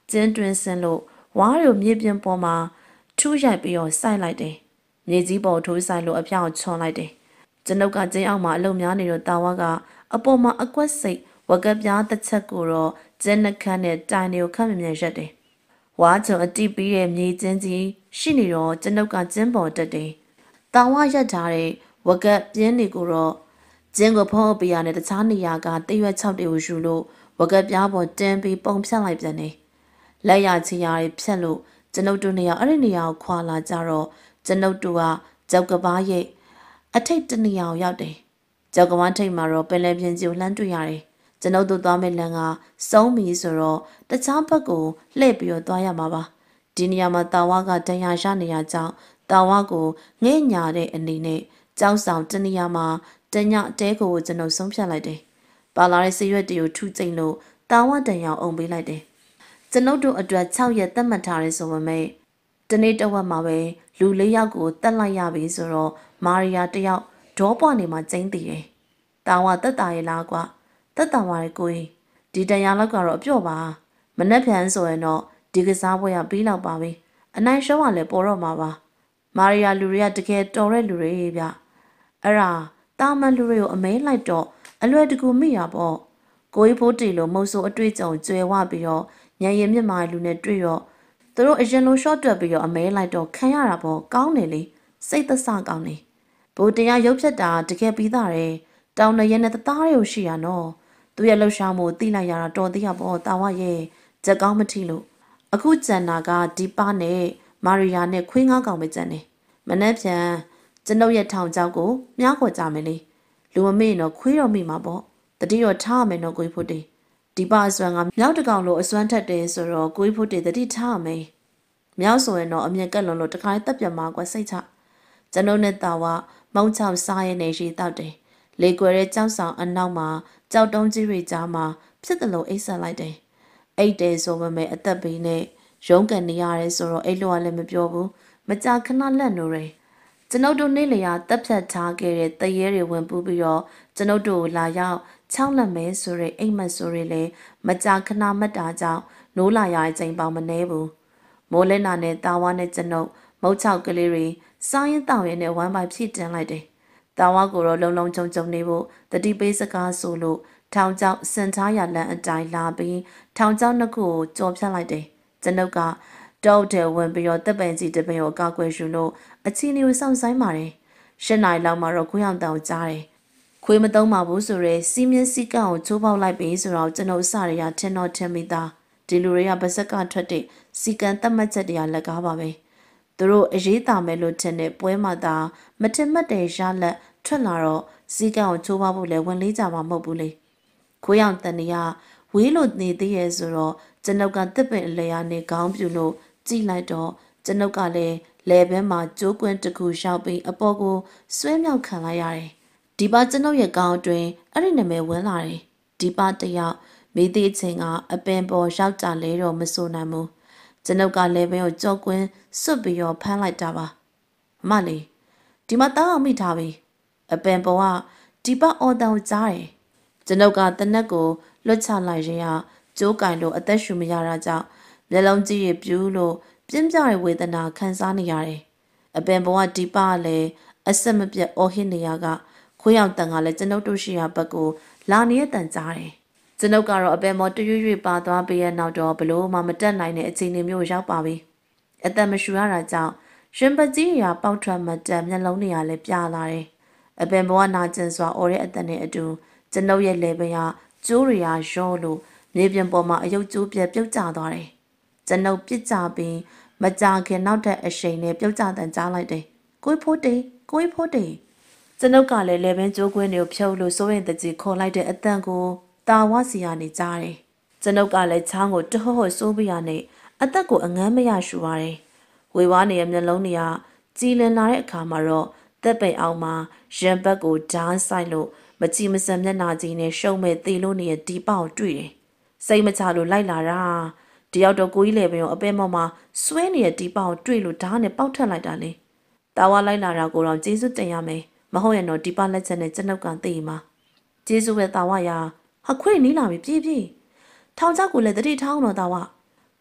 ကျင်းတွင်းဆင်းလို့ဝါးတို့မြေပြင်ပေါ်မှာထူးရိုက်ပြီးတော့စိုက်လိုက်တယ်မြေကြီးပေါ်ထိုးဆိုင်လို့အပြောင်ချွန်လိုက်တယ်ကျွန်ုပ်ကကျင်းအောက်မှာအလုံများနေတော့တာဝါကအပေါ်မှာအကွက်စိတ်ဝကပြားတစ်ချက်ကိုတော့ကျင်းနှခမ်းနဲ့တိုင်တွေကိုခန့်မြင်ရက်တယ်ဝါချုံအတိပြီးတဲ့မြေကျင်းကြီးရှိနေတော့ကျွန်ုပ်ကကျင်းပေါ်တက်တယ်တာဝါရက်ထားတဲ့ဝကပြင်းတွေကိုတော့ကျင်းကိုဖုံးအပ်ပြရနဲ့တခြားနေရာကတရွက်၆တွေကိုယူလို့ဝကပြားပေါ်တင်းပြီးပုံဖြတ်လိုက်ပြန်တယ်လက်ရချီရာတွေဖြတ်လို့ကျွန်ုပ်တို့နေရာအဲ့ဒီနေရာကိုခွာလာကြတော့ကျွန်ုပ်တို့ကကြောက်ကပားရိတ်အထိတ်တနေရာကိုရောက်တယ်ကြောက်ကပားထိတ်မှာတော့ပင်လယ်ပြင်ကြီးကိုလှမ်းတွေ့ရတယ်ကျွန်ုပ်တို့သွားမယ့်လမ်းကစုံးပြီဆိုတော့တခြားဘက်ကိုလှည့်ပြီးတော့သွားရမှာပါဒီနေရာမှာတာဝါကတရားရနေရကြောင်းတာဝါကိုငဲ့ညာတဲ့အနေနဲ့ကြောက်ဆောင်တနေရာမှာတညတဲကိုကျွန်ုပ်ဆုံးဖြတ်လိုက်တယ်ပါလာတဲ့ဆေးရွက်တွေကိုထုကျိန်လို့တာဝါတန်ရောင်အုံပေးလိုက်တယ်ကျွန်ုပ်တို့အတွက်၆ရက်သတ်မှတ်ထားရဲဆိုပေမဲ့တနေ့တဝက်မှာပဲလူလေးယောက်ကိုတတ်လိုက်ရပြီဆိုတော့မာရီယာတယောက်ဒေါပွားနေမှာကျင်းတည်တယ်။တာဝါတက်တာရဲ့လားကွာတက်တာပါလေကိုကြီးဒီတရားလောက်ကတော့အပြော့ပါမနှက်ဖြန်ဆိုရင်တော့ဒီကစားပွဲကပြီးလောက်ပါပြီအနိုင်ရှုံးကလည်းပေါ်တော့မှာပါမာရီယာလူတွေကတကယ်တော်တဲ့လူတွေဗျအဲ့ဒါတာမန်လူတွေကိုအမဲလိုက်တော့အလွယ်တကူမိရပေါ့ကိုကြီးဖိုးတီလိုမုတ်ဆိုးအတွေ့အကြုံကျွဲဝပြီးတော့ညံရင်မြင့်မာလူနဲ့တွေ့တော့သူတို့အရင်လိုရှော့တွက်ပြီးတော့အမဲလိုက်တော့ခံရတာပေါ့ကောင်းတယ်လေစိတ်သက်သာကောင်းနေဘိုးတရားရုပ်ဖြတ်တာတကယ်ပြီးသားတယ်တောင်းနေရတဲ့တသားရုပ်ရှိရနော်သူရဲ့လှူရှားမှုသိလိုက်ရတာတော်သေးရပေါ့တာဝရဲ့ကြက်ကောင်းမထီလို့အခုကျန်တာကဒီပါနဲ့မာရီယာနဲ့ခွေးငါးကောင်ပဲကျန်တယ်မနှက်ပြန်ကျွန်ုပ်ရဲ့ထောင်ချောက်ကိုမြားခေါ်ကြမယ်လေလူမမေ့တော့ခွေးတော့မိမှာပေါ့တတိတော့ထားမယ်နော်ကိုဖို့တေဒီပါအစွမ်းကမြောက်တကောင်လိုအစွမ်းထက်တယ်ဆိုတော့ကိုဖို့တေတတိထားမယ်မြောက်ဆိုရင်တော့အမြင်ကက်လွန်လို့တခါတက်ပြမှာကွာစိတ်ချကျွန်ုပ်နဲ့တာဝမုံချောက်စားရနေရှိတောက်တယ်လေကွယ်တဲ့ကြောက်ဆောင်အနောက်မှာကြောက်တုံးကြီးတွေကြားမှာဖြစ်တယ်လို့အိတ်ဆက်လိုက်တယ်အိတ်တယ်ဆိုပေမဲ့အသက်ပေးနဲ့ရုံးကန်နေရတယ်ဆိုတော့အိတ်လို့လည်းမပြောဘူးမကြာခဏလက်နိုးတယ်ကျွန်ုပ်တို့နေလျာတက်ဖြတ်ထားခဲ့တဲ့တရေတွေဝင်ပူးပြီးတော့ကျွန်ုပ်တို့လာရောက်ချောင်းလက်မဲဆိုတဲ့အိမ်မက်ဆိုတွေလည်းမကြာခဏမှတ်တာကြောင့်နိုးလာရတဲ့အချိန်ပေါင်မနှဲဘူးမိုးလဲနာနဲ့တာဝါနဲ့ကျွန်ုပ်မုတ်ချောက်ကလေးတွေစားရင်တောင်းရင်နဲ့ဝမ်းပိုက်ဖြည့်တင်လိုက်တယ်တာဝါကိုတော့လုံလုံချုံချုံနေဖို့တတိပေးစကားဆိုလို့ထောင်ကျောက်စင်ထားရလန်အတိုင်းလာပြီးထောင်ကျောက်နှစ်ခုကိုကြော်ဖြတ်လိုက်တယ်ကျွန်ုပ်ကတောက်တယ်ဝင်ပြီးတော့တပ်ပန်ကြီးတပင်ကိုကောက်ွယ်ယူလို့အချီနီကိုစောင့်ဆိုင်ပါတယ်ရှစ်နိုင်လောက်မှတော့ခွေးအောင်တောင်ကြားတယ်ခွေးမသုံးပါဘူးဆိုရဲစီးမြင့်စီးကန့်ကိုချိုးပေါက်လိုက်ပြီးဆိုတော့ကျွန်ုပ်အစရရထင်တော့ထင်မိသားဒီလူတွေကပါဇက်ကထွက်တဲ့စီကံတတ်မှတ်ချက်တွေကလက်ကားပါပဲသူတို့အရေးတာမယ်လို့ထင်တဲ့ပွဲမှာသာမထင်မှတ်တဲ့ရလက်ထွက်လာတော့စီကံကိုချိုးပေါက်ဖို့လည်းဝင်လေးကြမှာမဟုတ်ဘူးလေခွေးအောင်တန်နေရဝေးလို့နေသေးရဲ့ဆိုတော့ကျွန်ုပ်ကတစ်ပင်အလဲရနေခေါင်းပြူလို့ကြည့်လိုက်တော့ကျွန်ုပ်ကလည်းလဲဘဲမှာကျိုးကွင်းတစ်ခုရှောက်ပြီးအပေါ်ကိုဆွဲမြောက်ခံလိုက်ရတယ်ဒီပါကျွန်ုပ်ရဲ့ခေါင်းအတွင်းအဲ့ဒီနာမည်ဝင်လာတယ်ဒီပါတယောက်မိသေးချင်းကအပင်ပေါ်ရောက်ကြလဲတော့မဆိုနိုင်ဘူးကျွန်ုပ်ကလည်းဘဲကိုကြော့ကွင်းစွတ်ပြီးတော့ဖမ်းလိုက်တာပါအမလေးဒီမှာတောင်းအောင်မိထားပြီအပင်ပေါ်ကဒီပါအော်တောင်ကြားတယ်ကျွန်ုပ်ကတနက်ကိုလွတ်ချလိုက်ရင်ကကျိုးကင်လို့အသက်ရှူမရတာကြောင့်မျက်လုံးကြီးရပြူးလို့ပြင်းပြတဲ့ဝေဒနာခံစားနေရတယ်အပင်ပေါ်ကဒီပါလည်းအဆက်မပြတ်အော်ဟစ်နေရကခွေးအောင်တန်ကလည်းကျွန်ုပ်တို့ရှိရာဘက်ကိုလာနေတဲ့တန်ကြားတယ်ကျွန်ုပ်ကတော့အပင်ပေါ်တရွရွပါသွားပြီးရနောက်တော့ဘလို့မှမတက်နိုင်တဲ့အခြေအနေမျိုးရောက်ပါပြီအသက်မရှူရတာကြောင့်ရှင်ပကြီးရာပေါက်ထွက်မတက်မျက်လုံးတွေကလည်းပြလာတယ်အပင်ပေါ်ကနာကျင်စွာအော်တဲ့အသက်နဲ့အတူကျွန်ုပ်ရဲ့လေပင်ကကျိုးတွေရာရောလို့မြေပြင်ပေါ်မှာအယုတ်ကျိုးပြက်ပြုတ်ကျသွားတယ်ကျွန်ုပ်ပြစ်ကြပြီးမကြခင်နောက်တဲ့အရှိန်နဲ့ပြုတ်ကျတန်ကြားလိုက်တယ်ကိုယ်ဖို့တေးကိုယ်ဖို့တေးကျွန်ုပ်ကလည်းလေပင်ကျိုးကွင်းတွေကိုဖြုတ်လို့စိုးရင်တကြီးခေါ်လိုက်တဲ့အတန်ကိုတာဝစီရနေကြတယ်ကျွန်ုပ်ကလည်းချောင်းကိုတဟော့ဟော့စိုးပြရနဲ့အသက်ကိုအငမ်းမရရှူပါတယ်ဝေဝါးနေရဲ့မျက်လုံးတွေကကြည်လင်လာတဲ့အခါမှာတော့သက်ပိန်အောင်မှာရံဘက်ကိုဓာတ်ဆိုင်လို့မကြည်မစံမျက်နှာကြီးနဲ့ရှုံမဲ့သေးလို့နေတဲ့ဒီပေါက်တွေ့တယ်စိတ်မချလို့လိုက်လာတာတယောက်တော့ကိုကြီးလေပင်ကိုအပင်ပေါ်မှာဆွဲနေတဲ့ဒီပေါက်တွေ့လို့ဓာတ်နဲ့ပေါက်ထက်လိုက်တာလေတာဝါလိုက်လာတာကိုတော့ကျေးဇူးတင်ရမယ်မဟုတ်ရင်တော့ဒီပါလက်ချက်နဲ့ကျွန်ုပ်ကသိမှာကျေးဇူးပဲတာဝါရာဟာခွေနီးလာပြီပြေးပြေးထောင်ချောက်ကိုလည်းတတိထောင်းတော့တာဝါ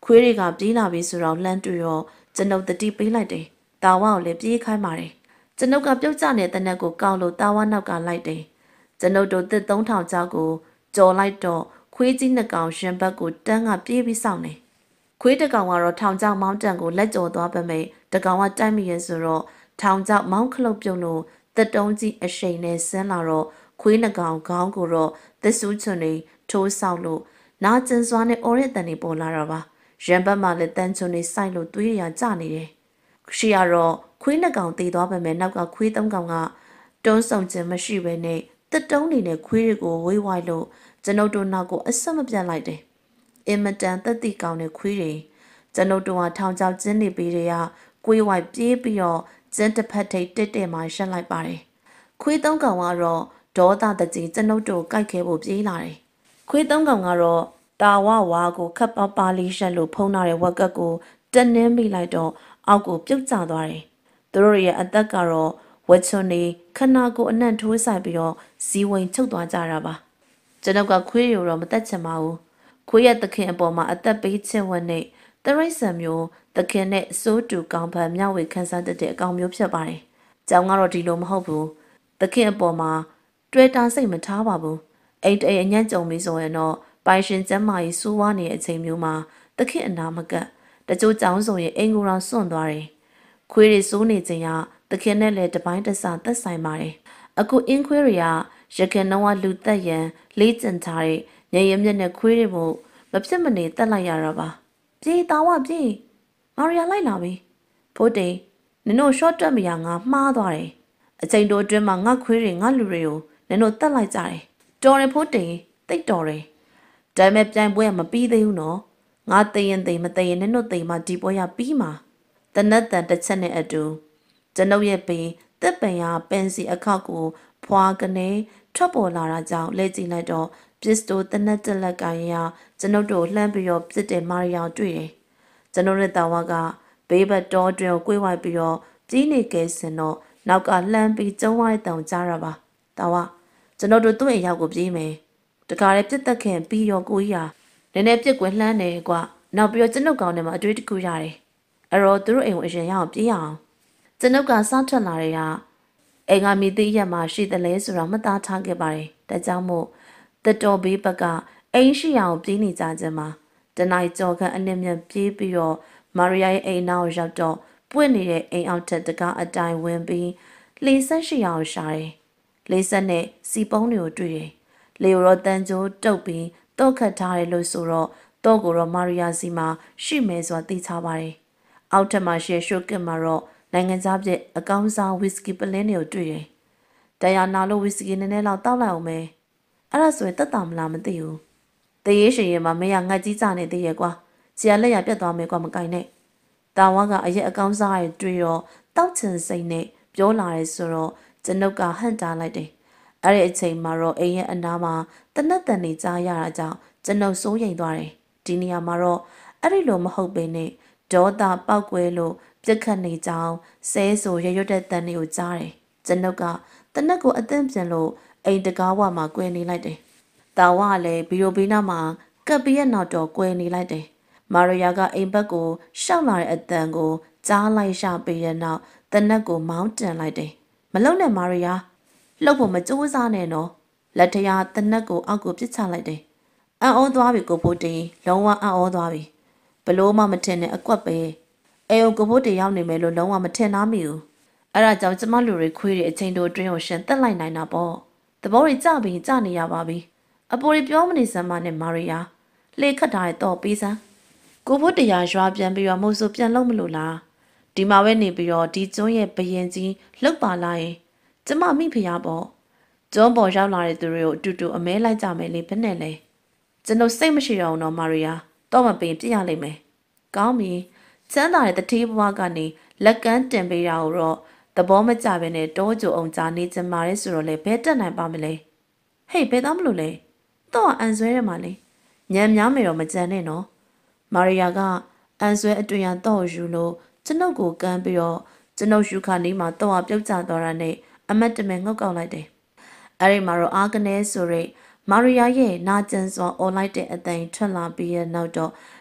ခွေးတွေကပြေးလာပြီဆိုတော့လှမ်းတွေ့ရောကျွန်ုပ်တတိပေးလိုက်တယ်တာဝါကိုလည်းပြေးခိုင်းပါတယ်ကျွန်ုပ်ကပြုတ်ကျနေတဲ့နက်ကိုကောက်လို့တာဝါနောက်ကလိုက်တယ်ကျွန်ုပ်တို့တစ်သုံးထောင်ကျောက်ကိုကြော်လိုက်တော့ခွေးကြီးနှစ်ကောင်ရှင်ဘက်ကိုတန်းကပြေးပြီးစောင့်နေခွေးတစ်ကောင်ကတော့ထောင်ကျောက်မောင်းတန်ကိုလက်ကြော်သွားပေမဲ့တကောင်ကတိုက်မိရဲဆိုတော့ထောင်ကျောက်မောင်းခလုတ်ပြုတ်လို့တက်တုံးကြီးအရှိန်နဲ့ဆင်းလာတော့ခွေးနှစ်ကောင်ခေါင်းကိုတော့သစ်ဆူးချွန်တွေထိုးဆောက်လို့နာကျင်စွာနဲ့အော်ရဲတန်တွေပေါ်လာတော့ပါရံဘက်မှာလည်းတန်ချွန်တွေစိုက်လို့သွေးရကျနေတယ်ရှီကတော့ခွေးနှစ်ကောင်တေးသွားပေမဲ့နောက်ကခွေးသုံးကောင်ကတွန်းဆုံခြင်းမရှိဘဲနဲ့တက်တုံးနေနဲ့ခွေးတွေကိုဝေးဝိုင်းလို့ကျွန်ုပ်တို့နောက်ကိုအဆက်မပြတ်လိုက်တယ်အင်မတန်တက်တိကောင်တဲ့ခွေးတွေကျွန်ုပ်တို့ကထောင်ချောက်ကျင်းနေပြီးတဲ့ကကွေးဝိုက်ပြေးပြီးတော့ကျင်းတစ်ဖက်ထိပ်တက်တက်မှရှက်လိုက်ပါတယ်ခွေးသုံးကောင်ကတော့ဒေါသတကြီးကျွန်ုပ်တို့ကိုက်ခဲဖို့ပြေးလာတယ်ခွေးသုံးကောင်ကတော့တာဝဝါကိုခပ်ပါပါလေးရှက်လို့ဖုံးထားတဲ့ဝက်ကက်ကိုတက်နှင်းမိလိုက်တော့အောက်ကိုပြုတ်ကျသွားတယ်သူတို့ရဲ့အသက်ကတော့ဝက်ချွန်နေခနာကိုအနံ့ထိုးဆိုင်ပြီးတော့ဇီဝင်ချုပ်သွားကြတာပါကျွန်ုပ်ကခွေးရိုတော့မတက်ချင်ပါဘူးခွေးရဲ့သခင်အပေါ်မှာအသက်ပေးချစ်ဝတ်နဲ့တရိတ်ဆန်မျိုးသခင်နဲ့အစိုးတူကောင်းဖန်မျှဝေခန်းစားတဲ့အကောင်မျိုးဖြစ်ပါတယ်။ကြောင်ကတော့ဒီလိုမဟုတ်ဘူး။သခင်အပေါ်မှာတွေ့တာစိတ်မထားပါဘူး။အိတ်အိမ်အညံ့ကြုံပြီးဆိုရင်တော့ပိုင်ရှင်ကျမ်းမာရေးစူးဝါးနေတဲ့အချိန်မျိုးမှာသခင်အနာမကတ်တချို့ကြောင်ဆိုရင်အိမ်ကိုယ်တော်စွန့်သွားတယ်။ခွေးတွေစိုးနေချိန်ကသခင်နဲ့လည်းတပိုင်းတစသက်ဆိုင်ပါတယ်။အခုအင်းခွေးတွေကရခင်နှောင်းကလူသက်ရန်လေးကျင်ထားတဲ့ညရင်မြက်နဲ့ခွေးတွေမို့မဖြစ်မနေတက်လိုက်ရတာပါပြေးတာဝပြေးမာရီယာလိုက်လာပြီဖိုးတိန်နင်တို့ရှော့တက်မရငါမှားသွားတယ်အချိန်တိုအတွင်းမှာငါခွေးတွေငါလူတွေကိုနင်တို့တက်လိုက်ကြတယ်တော်တယ်ဖိုးတိန်တိတ်တော်တယ်ဒါပေမဲ့ပြိုင်ပွဲကမပြီးသေးဘူးနော်ငါသိရင်သိမသိရင်နင်တို့သိမှဒီပွဲရပြီးမှာတနတ်တန်တစ်ချက်နဲ့အတူကျွန်ုပ်ရဲ့ပင်တစ်ပင်ရပင်စီအခောက်ကိုဖွာကနေထွက်ပေါ်လာတာကြောင့်လဲကြည့်လိုက်တော့ပစ္စတိုတနက်တက်လက်ကရကျွန်ုပ်တို့လှမ်းပြီးတော့ပြစ်တယ်မာရီယာတွေ့တယ်ကျွန်ုပ်ရဲ့တာဝါကဘေးဘက်တော်တွင်ကိုကိုွေးဝိုက်ပြီးတော့ကြီးနေကဲစင်တော့နောက်ကလှမ်းပြီးကျုံးဝိုင်းတောင်ကြားရပါတာဝါကျွန်ုပ်တို့သူ့အိမ်ရောက်ကိုပြေးမယ်တခါလေပြစ်သက်ခင်ပြီးရောကိုကြီးဟာနည်းနည်းပြစ်ကွယ်လှမ်းတယ်ကွနောက်ပြီးတော့ကျွန်ုပ်ကောင်းထဲမှာအတွေ့အကြုံရတယ်အဲ့တော့သူတို့အိမ်ကိုအရင်ရအောင်ပြေးရအောင်ကျွန်ုပ်ကစားထွက်လာတဲ့ကအိမ်ကမိသေးရက်မှာရှိတယ်လဲဆိုတော့မသားထားခဲ့ပါတယ်ဒါကြောင့်မို့တတော်ဘေးဘက်ကအိမ်ရှိအောင်ပြေးနေကြခြင်းမှာတနိုင်ကြော်ခန့်အလင်းမြတ်ပြေးပြီးတော့မာရီယာရဲ့အိမ်နောက်ရောက်တော့ပွင့်နေတဲ့အိမ်အောက်ထက်တကားအတိုင်းဝင်ပြီးလေဆက်ရှိအောင်ရှာတယ်လေဆက်နဲ့စီပုံးတွေကိုတွေ့တယ်လေရောတန်ကြိုးတုပ်ပြီးတော့ခတ်ထားတယ်လို့ဆိုတော့တော့ကိုတော့မာရီယာစီမှာရှိမယ်ဆိုတာသိချပါတယ်အောက်ထက်မှာရှယ်ရှုကစ်မှာတော့နိုင်ငံသားပြည့်အကောင်းစားဝီစကီပလင်းတွေကိုတွေ့တယ်တရားနာလို့ဝီစကီနည်းနည်းလောက်တောက်လိုက်အောင်မယ်အဲ့ဒါဆိုရင်တက်တာမလားမသိဘူးတရေရှင်ရင်မှာမရငတ်ကြီးကြနေသေးရဲ့ကွာဆရာလက်ရပြတ်သွားမယ်ကွာမကင်နဲ့တာဝါကအရက်အကောင်းစားရတွေ့တော့တောက်ချင်စိတ်နဲ့ပြောလာရဲဆိုတော့ကျွန်ုပ်ကဟန့်တားလိုက်တယ်အဲ့ဒီအချိန်မှာတော့အိမ်ရဲ့အနားမှာတနက်တန်နေကြားရတာကြောင့်ကျွန်ုပ်စိုးရိမ်သွားတယ်ဒီနေရာမှာတော့အဲ့ဒီလိုမဟုတ်ပေနဲ့ဒေါသပောက်ကွဲလို့ပြက်ခတ်နေကြောင်းဆဲဆိုရရွတ်တဲ့တန်တွေကိုကြားတယ်ကျွန်ုပ်ကတနက်ကိုအသင့်ပြန်လို့အိမ်တကားဝမှာကွယ်နေလိုက်တယ်တာဝါလည်းဘီရိုဘီနာမှာကပ်ပြီးရနောက်တော့ကွယ်နေလိုက်တယ်မာရီယာကအိမ်ဘက်ကိုရှောက်လာတဲ့အတန်ကိုကြားလိုက်ရှာပြီးရနောက်တနက်ကိုမောင်းတင်လိုက်တယ်မလုံနဲ့မာရီယာလှုပ်ဖို့မကြိုးစားနဲ့နော်လက်ထရာတနက်ကိုအောက်ကိုပစ်ချလိုက်တယ်အံ့ဩသွားပြီကိုဖိုးတင်လုံးဝအံ့ဩသွားပြီဘလို့မှမထင်နဲ့အကွက်ပဲအဲကိုကိုဖိုးတင်ရောက်နေမယ်လို့လုံးဝမထင်သားမိဘူးအဲ့ဒါကြောင့်ကျမလူတွေခွေးတွေအချိန်တိုအတွင်းကိုရှင်တက်လိုက်နိုင်တာပေါ့သဘောတွေကြပြီးကြနေရပါပြီအပေါ်တွေပြောမနေစမ်းမနဲ့မာရီယာလှေခတ်ထားတဲ့တော့ပေးစမ်းကိုဖို့တရားရွာပြန်ပြီးတော့မို့ဆိုပြန်လို့မလို့လားဒီမှာပဲနေပြီးတော့ဒီကျွန်းရဲ့ဘရင်ကြီးလှုပ်ပါလာရင်ကျမမိဖျားပေါ့ကျွန်းပေါ်ရောက်လာတဲ့သူတွေကိုအတူတူအမဲလိုက်ကြမယ်လေဘယ်နဲ့လဲကျွန်တော်စိတ်မရှိတော့ဘူးနော်မာရီယာတော့မပင်ပြရလိမ့်မယ်ကောင်းပြီချမ်းသာတဲ့တတိဘဝကနေလက်ကမ်းတင်ပေးတာကိုတော့သဘောမကျဘဲနဲ့တောကြိုအောင်ကြာနေကြမှာလေဆိုတော့လေဘယ်တက်နိုင်ပါမလဲဟေးဘယ်သားမလို့လဲတော့အန်ဆွဲရမှာလေညံများမယ်တော့မကြံနဲ့နော်မာရီယာကအန်ဆွဲအတွင်ရတော့ယူလို့ကျွန်ုပ်ကိုကမ်းပြီးတော့ကျွန်ုပ်ယူခါနေမှာတော့ပြုတ်ကျသွားတာနဲ့အမတ်တမဲငုတ်ကောက်လိုက်တယ်အဲ့ဒီမှာတော့အာကနေဆိုရိတ်မာရီယာရဲ့နာကျင်စွာអော်လိုက်တဲ့အသိထွက်လာပြီးရနောက်တော့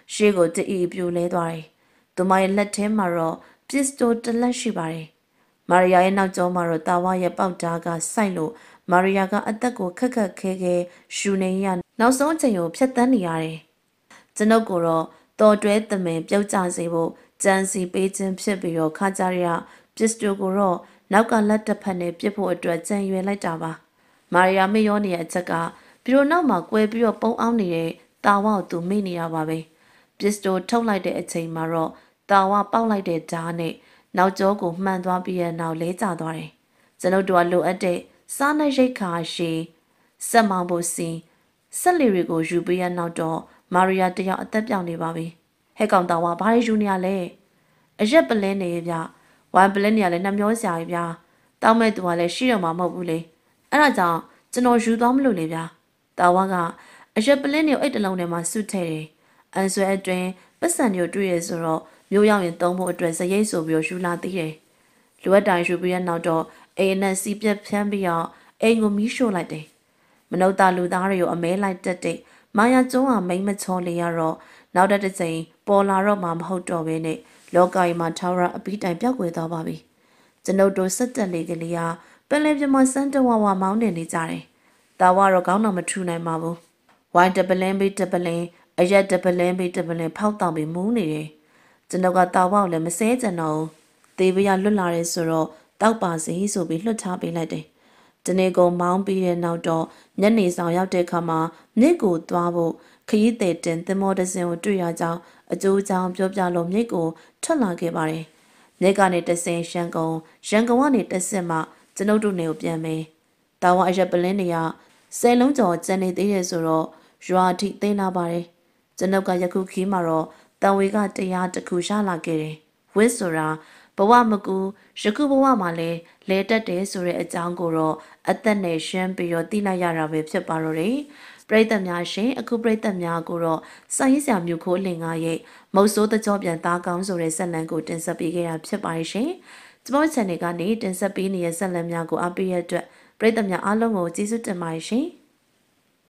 ရှေ့ကိုတအီပြိုလဲသွားတယ်။သူမရဲ့လက်ထဲမှာတော့ပစ္စတိုတစ်လက်ရှိပါတယ်။မာရီယာရဲ့နောက်ကျောမှာတော့တာဝါရဲ့ပေါက်ဓာကစိုက်လို့မာရီယာကအသက်ကိုခက်ခက်ခဲခဲရှူနေရနောက်ဆုံးအချိန်ကိုဖြတ်တန်းနေရတယ်။ကျွန်ုပ်ကိုတော့တော်တွဲသမင်ပြုတ်ကျစေဖို့ကြံစီပေးခြင်းဖြစ်ပြီးတော့ခါကြရပစ္စတိုကိုတော့နောက်ကလက်တစ်ဖက်နဲ့ပြစ်ဖို့အတွက်ကြံရွယ်လိုက်တာပါ။မာရီယာမေ့ရောနေတဲ့အချက်ကပြီးတော့နောက်မှာကွဲပြီးတော့ပုံအောင်နေတဲ့တာဝါကိုသူမေ့နေတာပါပဲပစ္စတိုထုတ်လိုက်တဲ့အချိန်မှာတော့တာဝါပေါက်လိုက်တဲ့ဓာတ်နဲ့နောက်ကျောကိုမှန်သွားပြီးတဲ့နောက်လဲကျသွားတယ်ကျွန်ုပ်တို့ကလိုအပ်တဲ့စားနပ်ရိက္ခာရှိဆက်မောင်ဖို့စီဆက်လီတွေကိုယူပေးရနောက်တော့မာရီယာတယောက်အသက်ပြောင်းနေပါပြီဟဲ့ကောင်တာဝါဘာတွေယူနေရလဲအရက်ပလင်းနေပြဝိုင်ပလင်းနေရလဲနှမျောစရာကြီးဗျာတောင်းမဲ့သူကလည်းရှိတော့မှာမဟုတ်ဘူးလေအဲ့ဒါကြောင့်ကျွန်တော်ယူသွားမလို့လေဗျာတာဝါကအရက်ပလင်းတွေအိတ်တလုံးထဲမှာစုထည့်တယ်အန်ဆွဲအတွင်းပတ်စံတွေတွေ့ရဆိုတော့မျိုးရောက်ရင်သုံးဖို့အတွက်စရိတ်ဆိုပြီးယူလာသေးတယ်လူဝက်တိုင်ယူပြီးရနောက်တော့အိမ်နဲ့စီးပြက်ဖြန်းပြီးတော့အိမ်ကိုမီးရှို့လိုက်တယ်မနှုတ်သားလူသားတွေကိုအမဲလိုက်တက်တဲ့မာယာကျုံးဟာမိမ့်မချောလေရတော့နောက်တစ်ချိန်ပေါ်လာတော့မှမဟုတ်တော့ဘဲနဲ့လောကကြီးမှာထာဝရအပီးတိုင်ပြောက်ွယ်သွားပါပြီကျွန်ုပ်တို့စက်တက်လေးကလေးဟာပင်လယ်ပြမစမ်းတဝဝမောင်းနေနေကြတယ်တာဝါတော့ကောင်းတော့မထူနိုင်ပါဘူးဝိုင်းတပလင်းပြီးတပလင်းအရက်တပလင်းပြီးတပလင်းဖောက်တောင်ပြီးမူးနေတယ်ကျွန်ုပ်ကတာဝါကိုလည်းမစဲကြတော့သေပြရလွတ်လာတယ်ဆိုတော့တောက်ပါစေဆိုပြီးလွှတ်ထားပေးလိုက်တယ်ဒီနေ့ကမောင်းပြီးတဲ့နောက်တော့ညနေဆောင်ရောက်တဲ့အခါမှာမြစ်ကိုသွားဖို့ခရီးသည်တင်သင်္ဘောတစ်စင်းကိုတွေ့ရကြောင်းအကျိုးကြောင့်ပြောပြလို့မြစ်ကိုထွက်လာခဲ့ပါတယ်မြစ်ကနေတဆင်ရန်ကုန်ရန်ကုန်ကနေတဆင်မှကျွန်ုပ်တို့နေကိုပြန်မယ်တာဝါအရက်ပလင်းတွေကဆယ်လုံးကျော်ကျန်နေသေးတယ်ဆိုတော့ရွာထိသိမ်းလာပါတယ်ကျွန်ုပ်ကယခုခီးမှာတော့တန်ဝေကတရားတစ်ခုရှာလာခဲ့တယ်ဝစ်ဆိုတာဘဝမကူယခုဘဝမှာလဲလဲတက်တယ်ဆိုတဲ့အကြောင်းကိုတော့အသက်နဲ့ရှင်းပြီးတော့သိလိုက်ရတာပဲဖြစ်ပါတော့တယ်ပရိသတ်များရှင်အခုပရိသတ်များကိုတော့စာရေးဆရာမျိုးခိုးလင်ကားရဲ့မုတ်ဆိုးတကြောပြန်သားကောင်းဆိုတဲ့ဇက်လန်ကိုတင်ဆက်ပေးခဲ့တာဖြစ်ပါရှင်ကျွန်တော် channel ကနေတင်ဆက်ပေးနေတဲ့ဇက်လန်များကိုအားပေးရတဲ့အတွက်ပရိသတ်များအားလုံးကိုကျေးဇူးတင်ပါတယ်ရှင်